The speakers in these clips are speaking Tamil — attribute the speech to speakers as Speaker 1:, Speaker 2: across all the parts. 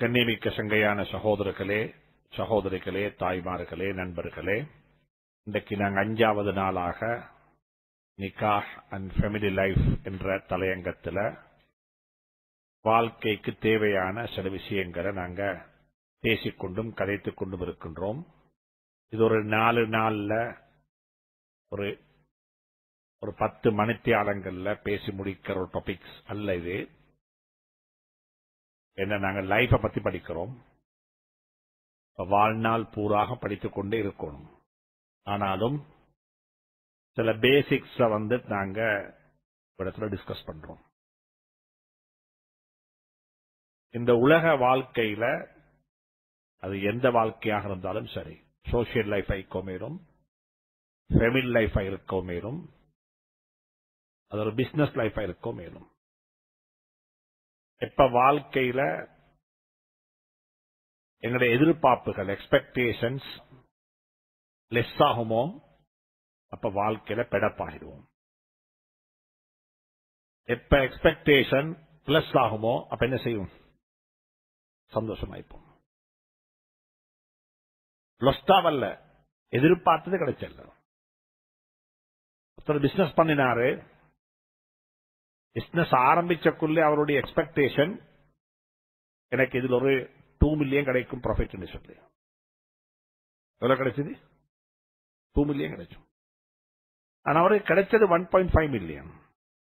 Speaker 1: கண்ணியமிக்க சங்கையான சகோதரர்களே, சகோதரிகளே, தாய்மார்களே, நண்பர்களே, இன்றைக்கு நாங்கள் 5வது நாளாக நிக்காஹ் அண்ட் ஃபேமிலி லைஃப் என்ற தலையங்கத்தில் வாழ்க்கைக்கு தேவையான சில விஷயங்களை நாங்கள் பேசிக்கொண்டும் கதைத்துக் கொண்டும் இருக்கின்றோம். இது ஒரு 4 நாள்ல ஒரு 10 மணித்தியாலங்கள்ல பேசி முடிக்கிற ஒரு டாபிக்ஸ் அல்ல இது. என்ன, நாங்கள் லைஃபை பத்தி படிக்கிறோம், வாழ்நாள் பூராக படித்துக் கொண்டே இருக்கணும். ஆனாலும் சில பேசிக்ஸ் நாங்க இடத்துல டிஸ்கஸ் பண்றோம். இந்த உலக வாழ்க்கையில அது எந்த வாழ்க்கையாக இருந்தாலும் சரி, சோசியல் லைஃப் இருக்கோமேறும், ஃபேமிலி லைஃப் இருக்கோமேறும், அது ஒரு பிசினஸ் லைஃப் இருக்கோமேறும், எப்ப வாழ்க்கையில எங்களுடைய எதிர்பார்ப்புகள் எக்ஸ்பெக்டேஷன்ஸ் லெஸ் ஆகுமோ அப்ப வாழ்க்கையில பெடப்பாகிடுவோம். எப்ப எக்ஸ்பெக்டேஷன் பிளஸ் ஆகுமோ அப்ப என்ன செய்யும்? சந்தோஷமாய்ப்போம். லொஸ்டாவல்ல, எதிர்பார்த்தது கிடைச்சல. ஒருத்தர் பிசினஸ் பண்ணினாரு, பிசினஸ் ஆரம்பிச்சக்குள்ளே அவருடைய எக்ஸ்பெக்டேஷன் எனக்கு இதில் ஒரு 2 மில்லியன் கிடைக்கும் ப்ராஃபிட் சொல்லி. எவ்வளவு கிடைச்சது? 2 மில்லியன் கிடைக்கும். ஆனா அவருக்கு கிடைச்சது 1.5 மில்லியன்.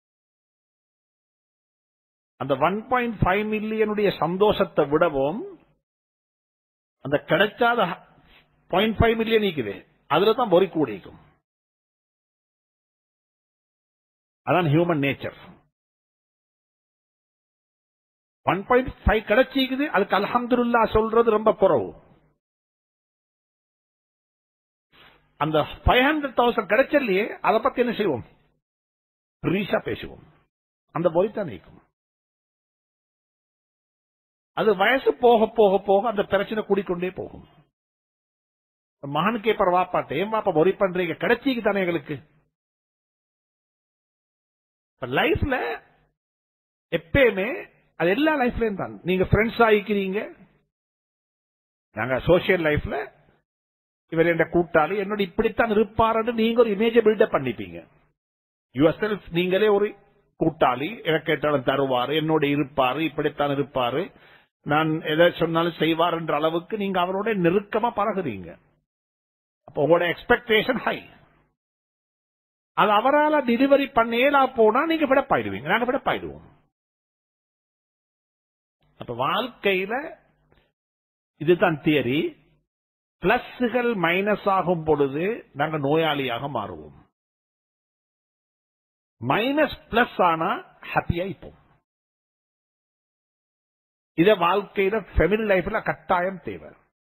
Speaker 1: அந்த 1.5 மில்லியனுடைய சந்தோஷத்தை விடவும் அந்த கிடைச்சாத 0.5 மில்லியன் நீக்குது, அதுல தான் பொறி கூடிக்கும். அதான் ஹியூமன் நேச்சர். 1.5 கிடைச்சிக்குது, அதுக்கு அல்ஹம்துலில்லாஹ் சொல்றது ரொம்ப குறவு. அந்த 500,000 கிடைச்சலையே அதை பத்தி என்ன செய்வோம்? ரீசா பேசுவோம். அந்த பொறித்தான் நீக்கும். அது வயசு போக போக போக அந்த பிரச்சனை கூடிக்கொண்டே போகும். மகன் கேப்பர் வாப்பாட்ட, ஏன் வாப்பா பொறி பண்றீங்க? கிடைச்சிக்கு தானே எங்களுக்கு. லைஃப்ல எப்பயுமே அது எல்லா லைஃப்லயும் தான். நீங்க ஃப்ரெண்ட்ஸ் ஆகிக்கிறீங்க, நாங்க சோசியல் லைஃப்ல இவர் என்ற கூட்டாளி என்னோட இப்படித்தான் இருப்பாரு, நீங்க ஒரு இமேஜ் பில்டப் பண்ணிப்பீங்க. யுவர் செல்ஃப், நீங்களே ஒரு கூட்டாளி, எனக்கு கேட்டாலும் தருவாரு, என்னோட இருப்பாரு, இப்படித்தான் இருப்பாரு, நான் எதை சொன்னாலும் செய்வார் என்ற அளவுக்கு நீங்க அவரோட நெருக்கமா பழகுறீங்க. அப்ப உங்களோட எக்ஸ்பெக்டேஷன் ஹை. அது அவரால் டெலிவரி பண்ணேலா போனா நீங்க விடப்பாயிடுவீங்க, நாங்க விடப்பாயிடுவோம். அப்ப வாழ்க்கையில இதுதான் தியரி. பிளஸ்கள் மைனஸ் ஆகும் பொழுது நாங்கள் நோயாளியாக மாறுவோம். மைனஸ் பிளஸ் ஆனா ஹாப்பியா இருப்போம். இத வாழ்க்கையில ஃபேமிலி லைஃப்ல கட்டாயம் தேவை.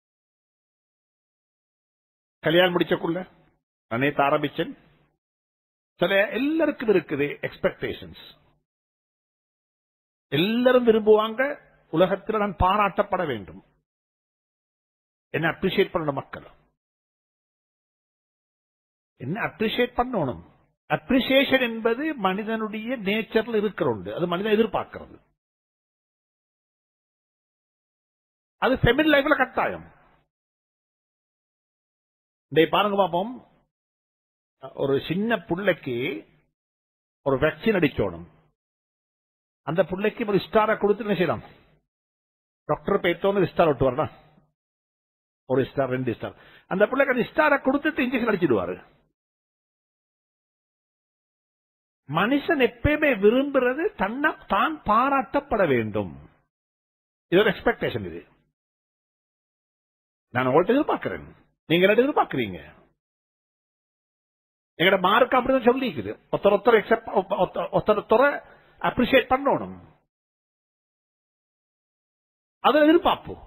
Speaker 1: கல்யாணம் முடிச்சக்குள்ள நான் நேற்று ஆரம்பிச்சேன். சில எல்லாருக்கும் இருக்குது எக்ஸ்பெக்டேஷன்ஸ். எல்லாரும் விரும்புவாங்க உலகத்தில் நான் பாராட்டப்பட வேண்டும், என்ன அப்ரிஷியேட் பண்ணணும். மக்கள் என்ன அப்ரிஷியேட் பண்ணணும். அப்ரிசியேஷன் என்பது மனிதனுடைய நேச்சர்ல இருக்கிறது, அது மனிதன் எதிர்பார்க்கிறது. அது ஃபேமிலி லைஃப்ல கட்டாயம். பாருங்க பாப்போம், ஒரு சின்ன புள்ளைக்கு ஒரு வேக்சின் அடிக்கணும். அந்த புள்ளைக்கு ஒரு ஸ்டாரை கொடுத்து என்ன செய்யலாம்? டாக்டர் பேத்தோன்னு ஸ்டார் ஒட்டுவார்னா, ஒரு ஸ்டார் 2 ஸ்டார். அந்த பிள்ளைக்கு அந்த ஸ்டாரை கொடுத்துட்டு இன்ஜெக்ஷன் அடிச்சிடுவாரு. மனுஷன் எப்பயுமே விரும்புறது தன்னை தான் பாராட்டப்பட வேண்டும். இது ஒரு எக்ஸ்பெக்டேஷன். இது நான் உங்கள்கிட்ட எதிர்பார்க்கிறேன், நீங்க என்ன எதிர்பார்க்கிறீங்க? எங்கட மார்க் அப்படிதான் சொல்லிக்குது. ஒருத்தர அப்ரிசியேட் பண்ணணும், அதை எதிர்பார்ப்போம்.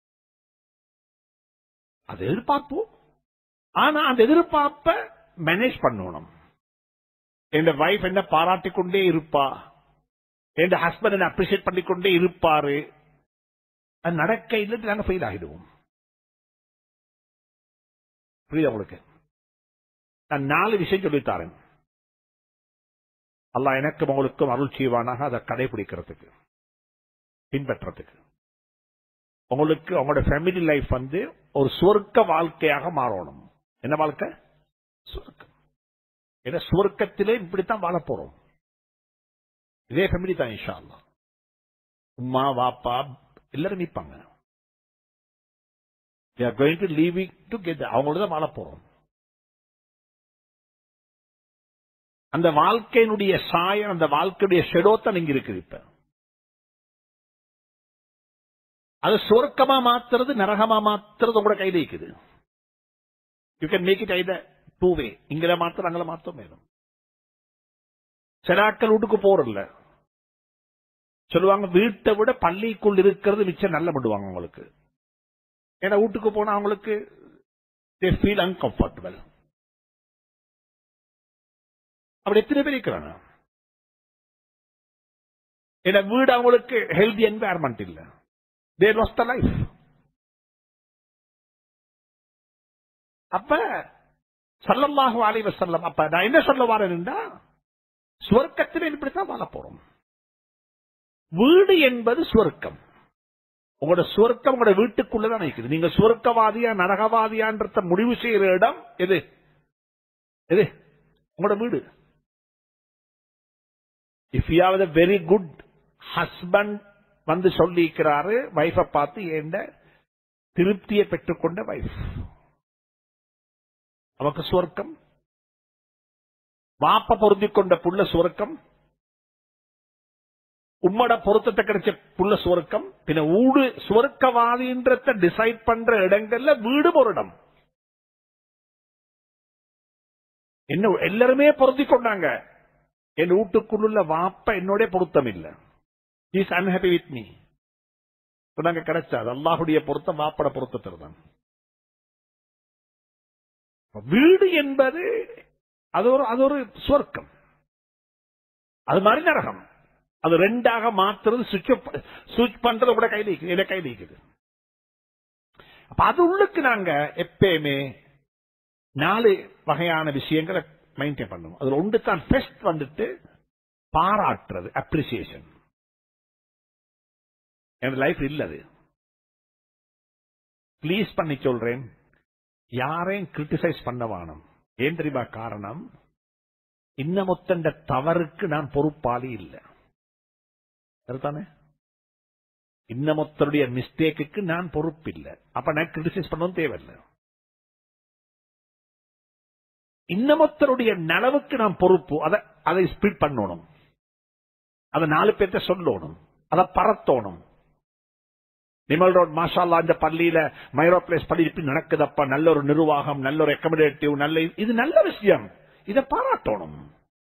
Speaker 1: அது எதிர்பார்ப்போம். ஆனா அந்த எதிர்பார்ப்ப மேனேஜ் பண்ணணும். என் வைஃப் என்ன பாராட்டிக் கொண்டே இருப்பா, என் ஹஸ்பண்ட் என்ன அப்ரிசியேட் பண்ணிக்கொண்டே இருப்பாரு, அது நடக்க இல்லை, நாங்க ஃபெயில் ஆகிடுவோம். புரியுதா உங்களுக்கு? நான் 4 விஷயம் சொல்லித்தாரேன். அல்லாஹ் எனக்கும் அவங்களுக்கும் அருள் செய்வானாக அதை கடைபிடிக்கிறதுக்கு, பின்பற்றதுக்கு. உங்களுக்கு உங்களோட ஃபேமிலி லைஃப் வந்து ஒரு சுவர்க்க வாழ்க்கையாக மாறணும். என்ன வாழ்க்கை? சுவர்க்கம். ஏன்னா சுவர்க்கத்திலே இப்படித்தான் வாழ போறோம். இதே ஃபேமிலி தான் இன்ஷா அல்லாஹ். உம்மா வாப்பா எல்லாரும் நிற்பாங்க. We are going to live it together. அவங்களோட தான் வாழ போறோம். அந்த வாழ்க்கையினுடைய சாயம், அந்த வாழ்க்கையுடைய ஷெடோ தான் இங்க இருக்குது. இப்ப அது சொர்க்கமா மாத்துறது நரகமா மாத்துறது உங்களோட கையில இருக்குது. You can make it either two way. இங்கல மாத்திரம் அங்கல மாத்திரம் மேலும். சிலாக்கள் வீட்டுக்கு போறல சொல்லுவாங்க, வீட்டை விட பள்ளிக்குள் இருக்கிறது மிச்சம் நல்ல பண்ணுவாங்க உங்களுக்கு. ஏன்னா வீட்டுக்கு போனா அவங்களுக்கு they feel uncomfortable. அப்படி எத்தனை பேர் இருக்கிறாங்க? ஏன்னா வீடு அவங்களுக்கு ஹெல்தி என்வாயர்மெண்ட் இல்ல. they lost the life. அப்ப ஸல்லல்லாஹு அலைஹி வஸல்லம் அப்ப நான் என்ன சொல்ல வரேன்னா, சுவர்க்கத்திலே இப்படித்தான் வாழ போறோம். வீடு என்பது சுவர்க்கம். உங்களோட சுவர்க்கம் உங்களோட வீட்டுக்குள்ளதான் இருக்குது. நீங்க சுவர்க்கவாதியா நரகவாதியான்றத முடிவு செய்யற இடம் எது? எது? உங்களோட வீடு. If you have a very good husband வந்து சொல்லிக்கிறாரு வைஃப பார்த்து, ஏண்ட திருப்தியை பெற்றுக்கொண்ட வைஃப் அவக்கு சுவர்க்கம். வாப்ப பொருந்திக் கொண்ட புள்ள சுவர்க்கம். உம்மட பொருத்தத்தை கிடைச்ச புள்ள சுவர்க்கம். பின்ன ஊடு சுவர்க்கவாதின்றத டிசைட் பண்ற இடங்கள்ல வீடு ஒரு இடம். என்ன எல்லாருமே பொருந்திக் கொண்டாங்க. என் வீட்டுக்குள்ள வாப்ப என்னோட பொருத்தம் இல்ல. Is unhappy with me. சொன்னாங்க கிடைச்சாது அல்லாஹுடைய பொருத்தம் வாப்பட பொருத்தத்தில் தான். வீடு என்பது அது ஒரு சுவர்க்கம். அது மாதிரி நரகம். அது ரெண்டாக மாத்துறது சுவிட்ச் பண்றது கூட கையில் இருக்குது. அப்ப அது உள்ளுக்கு நாங்க எப்பயுமே 4 வகையான விஷயங்களை மெயின்டைன் பண்ணுவோம். அதுல ஒன்று தான் ஃபர்ஸ்ட் வந்துட்டு பாராட்டுறது, அப்ரிசியேஷன். என் லைஃப் இல்லது. பிளீஸ் பண்ணி சொல்றேன், யாரையும் கிரிட்டிசைஸ் பண்ண வேணும். ஏன் தெரியுமா காரணம்? இன்னமொத்தண்ட தவறுக்கு நான் பொறுப்பாளி இல்லை. சரிதானே? இன்னமொத்தருடைய மிஸ்டேக்கு நான் பொறுப்பு இல்லை. அப்ப நான் கிரிட்டிசைஸ் பண்ணவும் தேவையில்லை. இன்னமொத்தருடைய நலவுக்கு நான் பொறுப்பு. அதை ஸ்பிரிட் பண்ணணும். அதை 4 பேர்த்த சொல்லணும். அதை பரத்தோணும். நிமல் ரோட் மாஷா அல்லாஹ் இந்த பள்ளியில மைரோ பிளேஸ் பள்ளி நடக்குதப்பா, நல்ல ஒரு நிர்வாகம், நல்ல ஒரு அக்கமடேட்டிவ், நல்ல இது நல்ல விஷயம். இதை பாராட்டணும்.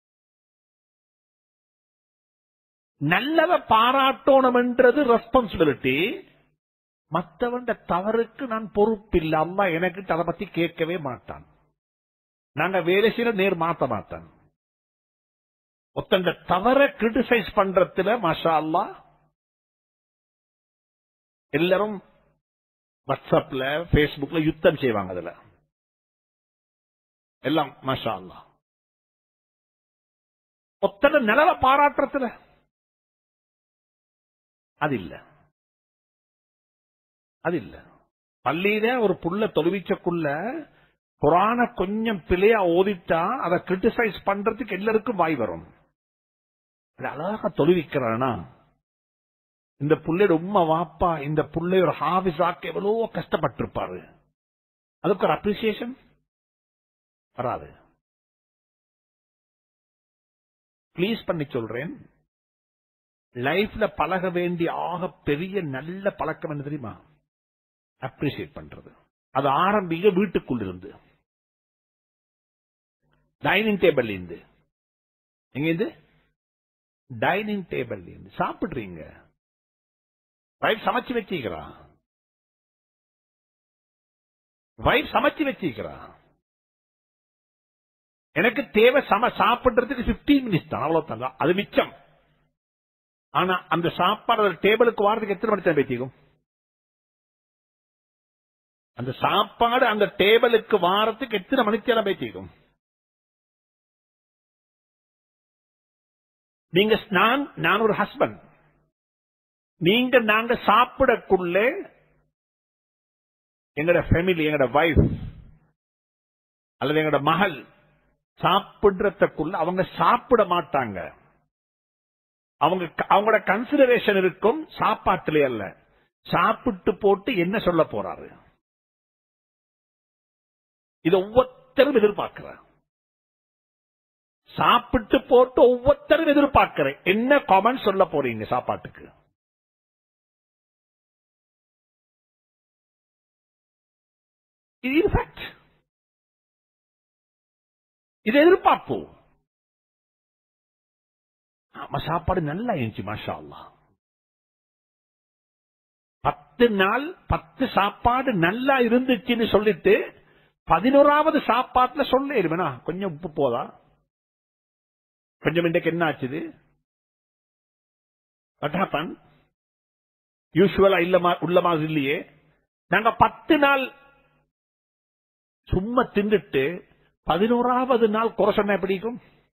Speaker 1: நல்லத பாராட்டணும் என்றது ரெஸ்பான்சிபிலிட்டி. மற்றவன் தவறுக்கு நான் பொறுப்பில்லை. அல்லாஹ் எனக்கு அதை பத்தி கேட்கவே மாட்டான். நாங்க வேலை செய்ய நேர் மாத்த மாட்டான். ஒத்தண்ட தவற கிரிட்டிசைஸ் பண்றதுல மாஷா அல்லாஹ் எல்லாரும் வாட்ஸ்அப்ல பேஸ்புக்ல யுத்தம் செய்வாங்க. அதுல எல்லாம் மாஷா அல்லாஹ். ஒத்தண்ட நிலவ பாராட்டுறதுல அது இல்ல. பள்ளியில ஒரு புள்ள தொழுவிச்சக்குள்ள குரான கொஞ்சம் பிழையா ஓதிட்டா அதை கிரிட்டிசைஸ் பண்றதுக்கு எல்லாருக்கும் வாய் வரும். அழகா தொழுவிக்கிறானா, இந்த புள்ளையோட உம்மா வாப்பா இந்த புள்ளை ஒரு ஹாபிஸாக்க எவ்வளவோ கஷ்டப்பட்டிருப்பாரு, அதுக்கு ஒரு அப்ரிசியேஷன் வராது. பிளீஸ் பண்ணி சொல்றேன், லைஃப்ல பழக வேண்டிய ஆக பெரிய நல்ல பழக்கம் என்ன தெரியுமா? அப்ரிசியேட் பண்றது. அது ஆரம்பிங்க வீட்டுக்குள் இருந்து, டைனிங் டேபிள் இருந்து. எங்க இருந்து? டைனிங் டேபிள் இருந்து சாப்பிடுறீங்க, வைஃப் சமைச்சு வச்சிருக்கிறான், எனக்கு தேவை சாப்பிடுறதுக்கு 15 மினிட்ஸ் தான், அவ்வளவுதான், அது மிச்சம். ஆனா அந்த சாப்பாடு டேபிளுக்கு வாரத்துக்கு எத்தனை மணி நேரம் பேசிக்கும்? அந்த சாப்பாடு அந்த டேபிளுக்கு வாரத்துக்கு எத்தனை மணி நேரம் பேசிக்கும்? நீங்க நான் ஒரு ஹஸ்பண்ட், நாங்க சாப்பிடக்குள்ளே எங்கட ஃபேமிலி, எங்கட வைஃப் அல்லது எங்கட மகள் சாப்பிடுறதுக்குள்ள அவங்க சாப்பிட மாட்டாங்க. அவங்களோட கன்சிடரேஷன் இருக்கும் சாப்பாட்டிலே அல்ல, சாப்பிட்டு போட்டு என்ன சொல்ல போறாரு. இது ஒவ்வொருத்தரும் எதிர்பார்க்கிறார். சாப்பிட்டு போட்டு ஒவ்வொருத்தரும் எதிர்பார்க்கிறேன் என்ன காமெண்ட் சொல்ல போறீங்க சாப்பாட்டுக்கு. இது எதிர்பார்ப்பு. சாப்பாடு நல்லா இருந்துச்சு மாஷா அல்லாஹ். 10 நாள் 10 சாப்பாடு நல்லா இருந்துச்சுன்னு சொல்லிட்டு 11வது சாப்பாட்டுல சொல்ல கொஞ்சம் உப்பு போதா, கொஞ்சம் இன்றைக்கு என்ன ஆச்சுது, யூசுவலா உள்ள மாதிரி இல்லையே. நாங்க 10 நாள் சும்மா தின்னுட்டு 11வது நாள் குறை சொன்ன எப்படிக்கும்.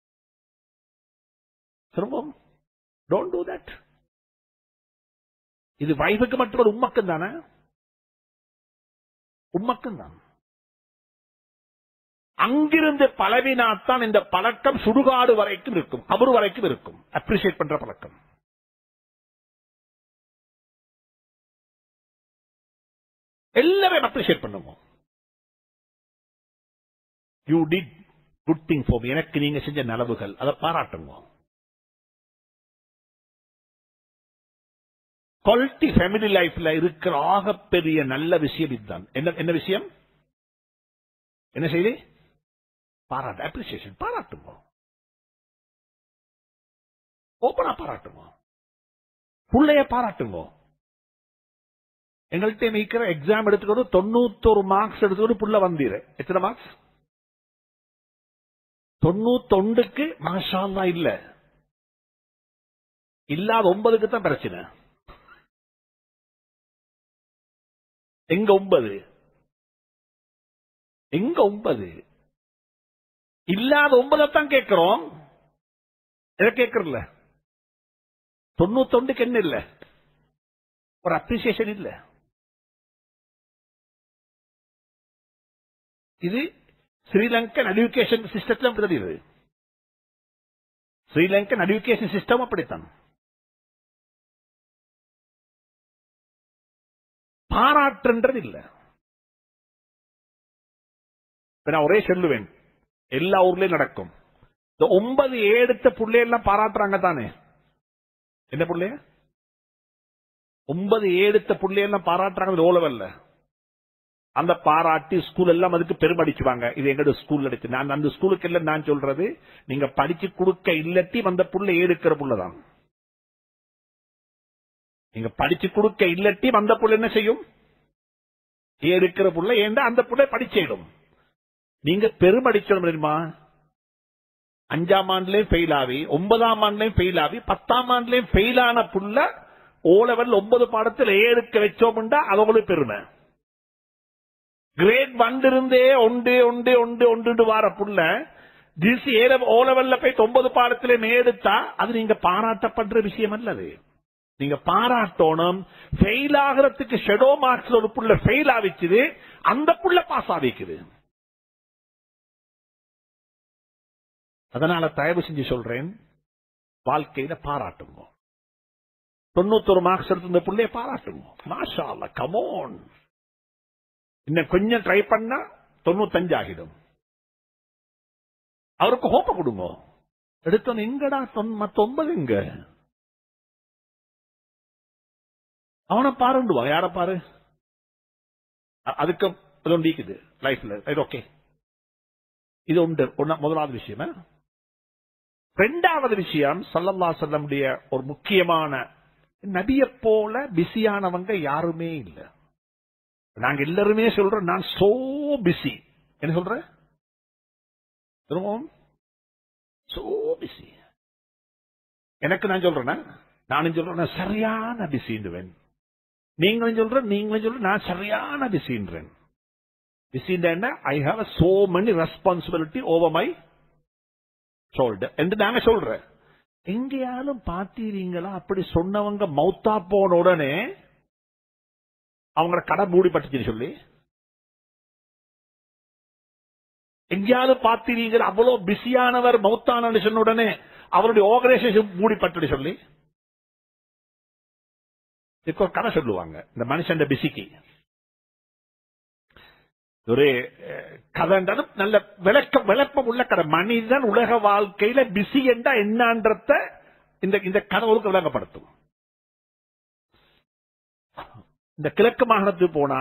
Speaker 1: திரும்பவும் டோன்ட் டூ தட். இது வைஃபுக்கு மட்டும் உம்மக்கும் தானே, உம்மக்கும் தான். அங்கிருந்து பழவினாத்தான் இந்த பழக்கம் சுடுகாடு வரைக்கும் இருக்கும், கபர் வரைக்கும் இருக்கும். அப்ரிசியேட் பண்ற பழக்கம். எல்லாரும் அப்ரிசியேட் பண்ணுவோம். You did good thing for me, எனக்கு நீங்க செஞ்ச நலவுகள், அதை பாராட்டுங்க. குவாலிட்டி ஃபேமிலி லைஃப்ல இருக்கிற ஆகப்பெரிய நல்ல விஷயம் இதுதான். என்ன விஷயம், என்ன செய்தி, பாராட்டு, அப்ரிசியேஷன், பாராட்டுங்க, ஓப்பனா பாராட்டுங்க, புள்ளைய பாராட்டுங்க. எங்கள்கிட்ட இருக்கிற எக்ஸாம் எடுத்துக்கணும், 91 மார்க்ஸ் எடுத்துக்கணும், புள்ள வந்தீரு. எத்தனை மார்க்ஸ்? 91க்கு மாஷா அல்லாஹ் இல்ல, இல்லாத 9க்கு தான் பிரச்சனை. எங்க 9? எங்க 9? இல்லாத 9 கேட்கிறோம். எதை கேட்கறல? 91க்கு என்ன இல்ல, ஒரு அப்ரிசியேஷன் இல்ல. இது ஸ்ரீலங்கன் எஜுகேஷன் சிஸ்டத்தில் தெரியுது. ஸ்ரீலங்கன் எஜுகேஷன் சிஸ்டம் அப்படித்தான். பாராட்டுன்றது இல்ல. நான் ஒரே சொல்லுவேன், எல்லா ஊர்லயும் நடக்கும். இந்த 9 எடுத்த புள்ளையெல்லாம் பாராட்டுறாங்க தானே. என்ன புள்ளைய? 9 எடுத்த புள்ளையெல்லாம் பாராட்டுறாங்க ஓலவல்ல. அந்த பாராட்டி ஸ்கூல் எல்லாம் அதுக்கு பெருமடிச்சுவாங்க. இது எங்களோட ஸ்கூல் எடுத்து, நான் அந்த ஸ்கூலுக்கு எல்லாம் நான் சொல்றது, நீங்க படிச்சு கொடுக்க இல்லட்டி வந்த புள்ள எடுக்கிற புள்ளதான். நீங்க படிச்சு கொடுக்க இல்லட்டி வந்த புள்ள என்ன செய்யும், எடுக்கிற புள்ள. ஏண்டா அந்த புள்ள படிச்சிடும். நீங்க பெருமடிச்சோம் தெரியுமா, 5ஆம் ஆண்டுலயும் ஃபெயில் ஆகி, 9ஆம் ஆண்டுலயும் ஃபெயில் ஆகி, 10ஆம் ஆண்டுலயும் ஃபெயில் ஆன புள்ள ஓ லெவல் 9 பாடத்தில் எடுக்க வச்சோம்டா அவங்களுக்கு பெருமை. கிரேட் 1 இருந்தே ஒன்று வார புள்ள ஓ லெவல்ல போய் 9 பாடத்திலே எடுத்தா அது நீங்க பாராட்டப்படுற விஷயம் அல்லது. நீங்க பாராட்டணும். ஃபெயில் ஆகிறதுக்கு ஷெடோ மார்க்ஸ் ஒரு புள்ள ஃபெயில் ஆவிச்சுது, அந்த புள்ள பாஸ் ஆவிக்குது. அதனால தயவு செஞ்சு சொல்றேன், வாழ்க்கையில பாராட்டுங்க. 91 மார்க்ஸ் எடுத்து இந்த புள்ளைய பாராட்டுங்க. மாஷா அல்லாஹ், கம் ஆன். இன்னும் கொஞ்சம் ட்ரை பண்ணா 95 ஆகிடும். அவருக்கு ஹோப்ப கொடுங்க. எடுத்தோன்னு எங்கடா மத்த 9 எங்க, அவனை பாருண்டுவா. யார பாரு, அதுக்கு இருக்குது லைஃப்ல. ஓகே, இது உண்டு. முதலாவது விஷயம். 2வது விஷயம், ஸல்லல்லாஹு அலைஹி வஸல்லம் ஒரு முக்கியமான, நபியை போல பிஸியானவங்க யாருமே இல்ல. நாங்க எல்லாருமே சொல்றோம், நான் சோ பிஸி. என்ன சொல்ற, சோ பிஸி. எனக்கு நான் சொல்றேன், நானும் சொல்றேன் சரியான பிஸின்னுவேன். நீங்களும் சொல்ற நான் சரியான பிஸின்றேன். பிஸின்னா I have so many responsibility over my shoulder என்று நாங்க சொல்றேன். எங்கேயாலும் பாத்தீங்களா அப்படி சொன்னவங்க மௌத்தா போன உடனே அவங்கள கடை மூடி பட்டுச்சுன்னு சொல்லி எங்கேயாவது பார்த்தீங்க அவ்வளவு பிஸியானவர் மௌத்தான சொன்ன உடனே அவருடைய ஆர்கனைசேஷன் மூடிப்பட்டு சொல்லி ஒரு கதை சொல்லுவாங்க. இந்த மனுஷன் பிஸிக்கு ஒரு கதைன்றது நல்ல விளப்பம் உள்ள கதை. மனிதன் உலக வாழ்க்கையில பிஸி என்றா என்னன்றத இந்த கதை ஒழுக்க விளங்கப்படுத்தும். இந்த கிழக்கு மாகாணத்துக்கு போனா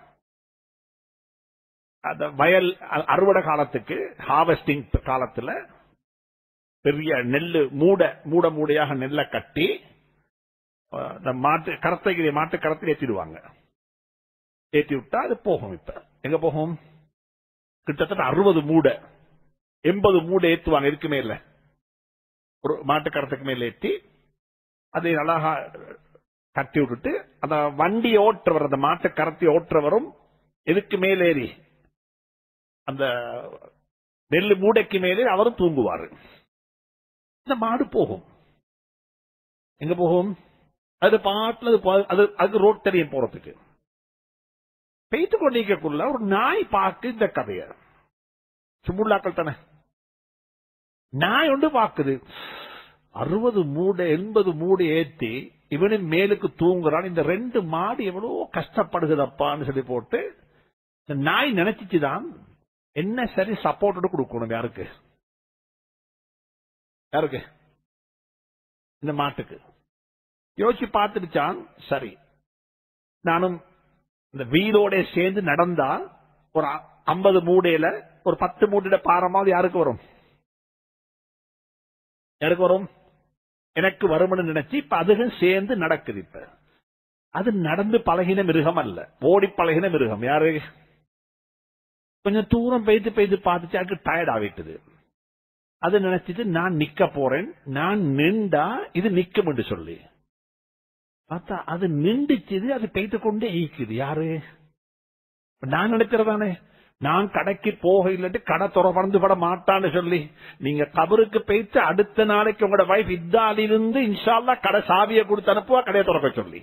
Speaker 1: அந்த வயல் அறுவடை காலத்துக்கு ஹார்வெஸ்டிங் காலத்துல பெரிய நெல்லு மூடையாக நெல்லை கட்டி மாட்டு கரத்தை ஏற்றிடுவாங்க. ஏற்றி விட்டா அது போகும். இப்ப எங்க போகும்? கிட்டத்தட்ட 60 மூடை 80 மூடை ஏற்றுவாங்க. இதுக்கு மேல ஒரு மாட்டு கரத்துக்கு மேல ஏற்றி அதை அழகா கட்டி விட்டுட்டு அந்த வண்டி ஓட்டுறவர், அந்த மாட்டு கரத்தை ஓட்டுறவரும் எதுக்கு மேல ஏறி அந்த நெல்லு மூடைக்கு மேலே அவரும் தூங்குவாரு. இந்த மாடு போகும். எங்க போகும்? அது பாட்டுல அதுக்கு ரோட் தெரியும் போறதுக்கு. பெய்து கொண்டிருக்கக்குள்ள ஒரு நாய் பார்க்கு இந்த கதைய. சுமுல்லாக்கள் தானே. நாய் ஒன்று பார்க்குது. 60 மூடை 80 மூடை ஏற்றி இவனின் மேலுக்கு தூங்குறான். இந்த 2 மாடு எவ்வளவு கஷ்டப்படுகுதப்பான்னு சொல்லி போட்டு இந்த நாய் நினைச்சிச்சுதான் என்ன சரி சப்போர்ட் கொடுக்கணும். யாருக்கு? இந்த மாட்டுக்கு. யோசிச்சு பார்த்துடுச்சான். சரி, நானும் இந்த வீலோட சேர்ந்து நடந்தா ஒரு 50 மூடையில ஒரு 10 மூடையில பாரமாவது யாருக்கு வரும்? எனக்கு வரும்னு நினைச்சு இப்ப அதுவும் சேர்ந்து நடக்குது. இப்ப அது நடந்து பழகின மிருகம் அல்ல, ஓடி பழகின மிருகம். யாரு? கொஞ்சம் தூரம் பெய்து பார்த்துச்சு. அதுக்கு டயர்ட் ஆகிட்டுது. அது நினைச்சிட்டு நான் நிக்க போறேன், நான் நின்றா இது நிக்கும் என்று சொல்லி பார்த்தா அது நின்றுச்சு. அது பெய்து கொண்டே ஈக்குது. யாரு? நான் நினைக்கிறதானே நான் கடைக்கு போக இல்லாட்டி கடை துறந்து பட மாட்டான்னு சொல்லி நீங்க கபருக்கு போயிட்டு அடுத்த நாளைக்கு உங்களோட வைஃப் இதாலிருந்து இன்ஷா அல்லாஹ் கடை சாவியை கொடுத்து அனுப்புவா, கடையை துறக்க சொல்லி.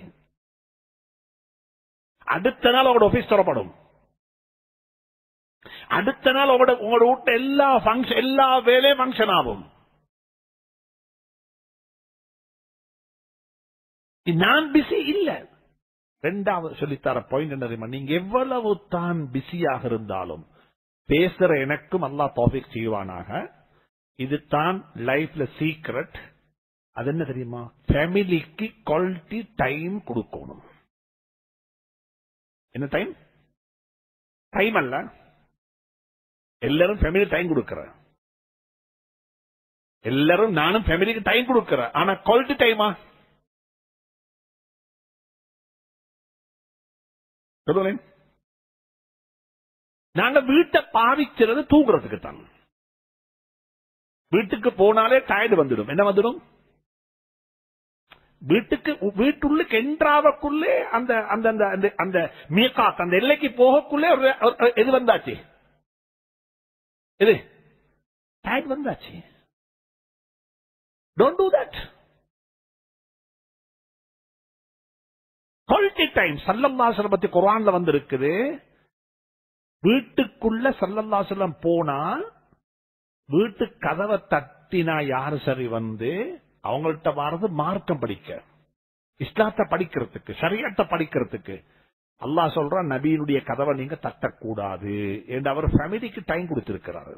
Speaker 1: அடுத்த நாள் உங்களோட ஆபீஸ் துறப்படும். அடுத்த நாள் உங்களோட வீட்டு எல்லா வேலையும் பங்கன் ஆகும். நான் பிஸி இல்ல. ரெண்டாவது சொல்லித்தர பாயிண்ட் என்ன? நீங்க எவ்வளவு தான் பிஸியாக இருந்தாலும் பேசுற எனக்கும் அல்லாஹ் தௌஃபீக் செய்வானாக. இது தான் லைஃப்ல சீக்ரெட். அது என்ன தெரியுமா? ஃபேமிலிக்கு குவாலிட்டி டைம் கொடுக்கணும். என்ன டைம்? டைம் அல்ல, எல்லாரும் ஃபேமிலி டைம் கொடுக்கிற, எல்லாரும் நானும் ஃபேமிலிக்கு டைம் கொடுக்கிற. ஆனா குவாலிட்டி டைமா? சொல்லுங்களேன். நாங்க வீட்டை பாவிக்கிறது தூங்குறதுக்கு தான். வீட்டுக்கு போனாலே டயர்டு வந்துடும். என்ன வந்துடும்? வீட்டுள்ளுக்கு என்றாவக்குள்ளே அந்த அந்த அந்த மீகாத் அந்த எல்லைக்கு போகக்குள்ளே எது வந்தாச்சு? இது டயர்ட் வந்தாச்சு. Don't do that. Quality time ஸல்லல்லாஹு அலைஹி வஸல்லம் பத்தி குர்ஆன்ல வந்திருக்குது. வீட்டுக்குள்ள ஸல்லல்லாஹு அலைஹி வஸல்லம் போனா வீட்டு கதவை தட்டினா யாரு சரி வந்து அவங்கள்ட்ட வர்றது மார்க்கம் படிக்க, இஸ்லாத்தை படிக்கிறதுக்கு, ஷரியத்தை படிக்கிறதுக்கு. அல்லாஹ் சொல்றான் நபியினுடைய கதவை நீங்க தட்டக்கூடாது என்று அவர் ஃபேமிலிக்கு டைம் கொடுத்திருக்கிறாரு.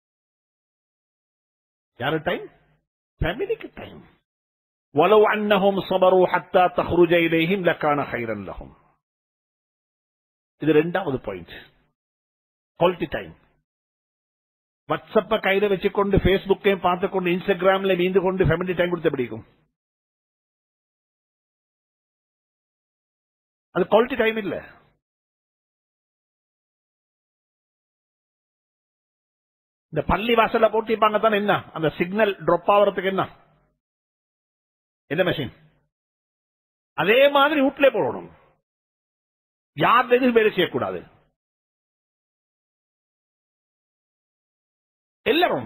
Speaker 1: யாரு டைம்? ஃபேமிலிக்கு டைம். وَلَوْ أَنَّهُمْ صَبَرُوا حَتَّى تَخْرُجَ إِلَيْهِمْ لَكَانَ خَيْرًا لَهُمْ. இது ரெண்டாவது பாயிண்ட். Quality time. வாட்ஸ்அப்ப கையில வச்சுக்கொண்டு பேஸ்புக்கையும் பார்த்துக்கொண்டு இன்ஸ்டாகிராம்ல மீந்து கொண்டு ஃபேமிலி டைம் கொடுத்த பிடிக்கும். அது குவாலிட்டி டைம் இல்ல. இந்த பள்ளி வாசல்ல போட்டிருப்பாங்க தானே, என்ன அந்த சிக்னல் டிராப் ஆகிறதுக்கு என்ன மெஷின்? அதே மாதிரி வீட்டிலே போடணும். யார் எதுவும் வேலை செய்யக்கூடாது. எல்லாரும்.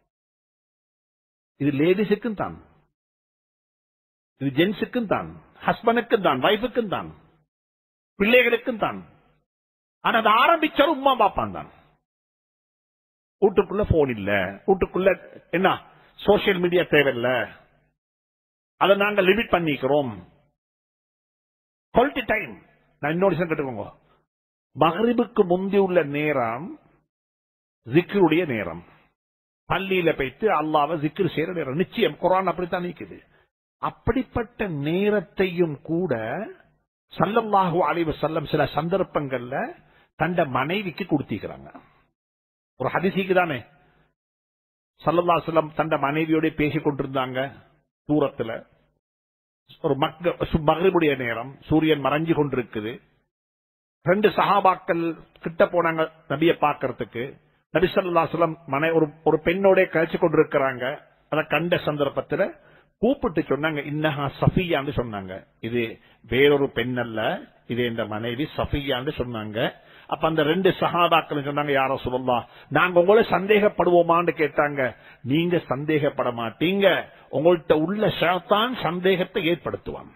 Speaker 1: இது லேடிஸுக்கும் தான், இது ஜென்ஸுக்கும் தான், ஹஸ்பண்டுக்கும் தான், வைஃபுக்கும் தான், பிள்ளைகளுக்கும் தான். ஆனா அது ஆரம்பிச்சாலும் உமா பாப்பான் தான். வீட்டுக்குள்ள போன் இல்ல, வீட்டுக்குள்ள என்ன சோசியல் மீடியா தேவையில்ல, அதை நாங்க லிமிட் பண்ணிக்கிறோம். Quality time. நான் இன்னொரு விஷயம் கேட்டுக்கோங்க, மகரிபுக்கு முந்தி உள்ள நேரம் ஜிக்ருடைய நேரம், பள்ளியில போயிட்டு அல்லாஹ்வை ஜிக்ர் செய்யற நேரம். நிச்சயம் குர்ஆன் அப்படித்தான் நீக்குது. அப்படிப்பட்ட நேரத்தையும் கூட ஸல்லல்லாஹு அலைஹி வஸல்லம் சில சந்தர்ப்பங்கள்ல தண்ட மனைவிக்கு கொடுத்திருக்கிறாங்க. ஒரு ஹதீஸுக்கு தானே ஸல்லல்லாஹு அலைஹி வஸல்லம் தண்ட மனைவியோட பேசிக் கொண்டிருந்தாங்க. தூரத்துல ஒரு மக்ரிபுடைய நேரம், சூரியன் மறைஞ்சு கொண்டிருக்குது. 2 சஹாபாக்கள் கிட்ட போனாங்க நபியை பார்க்கறதுக்கு. நபி ஸல்லல்லாஹு அலைஹி வஸல்லம் ஒரு பெண்ணோட கழிச்சு கொண்டிருக்கிறாங்க. அதை கண்ட சந்தர்ப்பத்தில் கூப்பிட்டு சொன்னாங்க, இன்னஹா சஃபியான்னு சொன்னாங்க. இது வேறொரு பெண் அல்ல, இது என்ற மனைவி சஃபியான்னு சொன்னாங்க. அப்ப அந்த 2 சஹாபாக்கள் சொன்னாங்க, யா ரசூலல்லாஹ், நாங்க உங்களை சந்தேகப்படுவோமான்னு கேட்டாங்க. நீங்க சந்தேகப்பட மாட்டீங்க, உங்கள்கிட்ட உள்ள ஷைத்தான் சந்தேகத்தை ஏற்படுத்துவான்.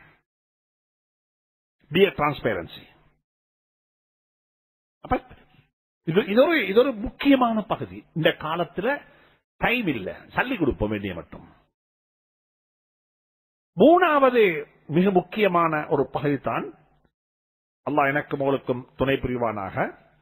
Speaker 1: B transparency. அப்ப இது ஒரு முக்கியமான பகுதி. இந்த காலத்துல டைம் இல்ல, சல்லி கொடுப்போம் வேண்டிய மட்டும். 3வது மிக முக்கியமான ஒரு பகுதி தான், அல்லாஹ் எனக்கும் உங்களுக்கும் துணை புரிவானாக,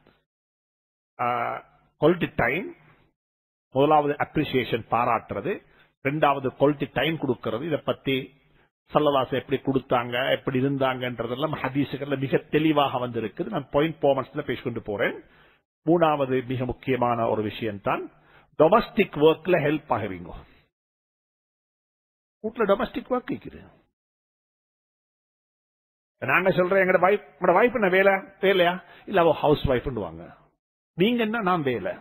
Speaker 1: குவாலிட்டி டைம். முதலாவது அப்ரிசியேஷன், பாராட்டுறது. 2வது குவாலிட்டி டைம் கொடுக்கிறது. இதை பத்தி ஸல்லல்லாஹு எப்படி கொடுத்தாங்க, எப்படி இருந்தாங்கன்றதெல்லாம் ஹதீஸுகள்ல மிக தெளிவாக வந்திருக்குது. நான் பாயிண்ட் போமன்ஸ்ல பேசிக்கொண்டு போறேன். 3வது மிக முக்கியமான ஒரு விஷயம் தான் டொமஸ்டிக் ஒர்க்ல ஹெல்ப் ஆகுவீங்க. வீட்டுல டொமஸ்டிக் ஒர்க் இருக்குது. நாங்க சொல்றேன், எங்க வைஃப் என்ன வேலையா இல்ல, அவ ஹவுஸ் வைஃப்னுவாங்க. நீங்க என்ன, நான் வேலை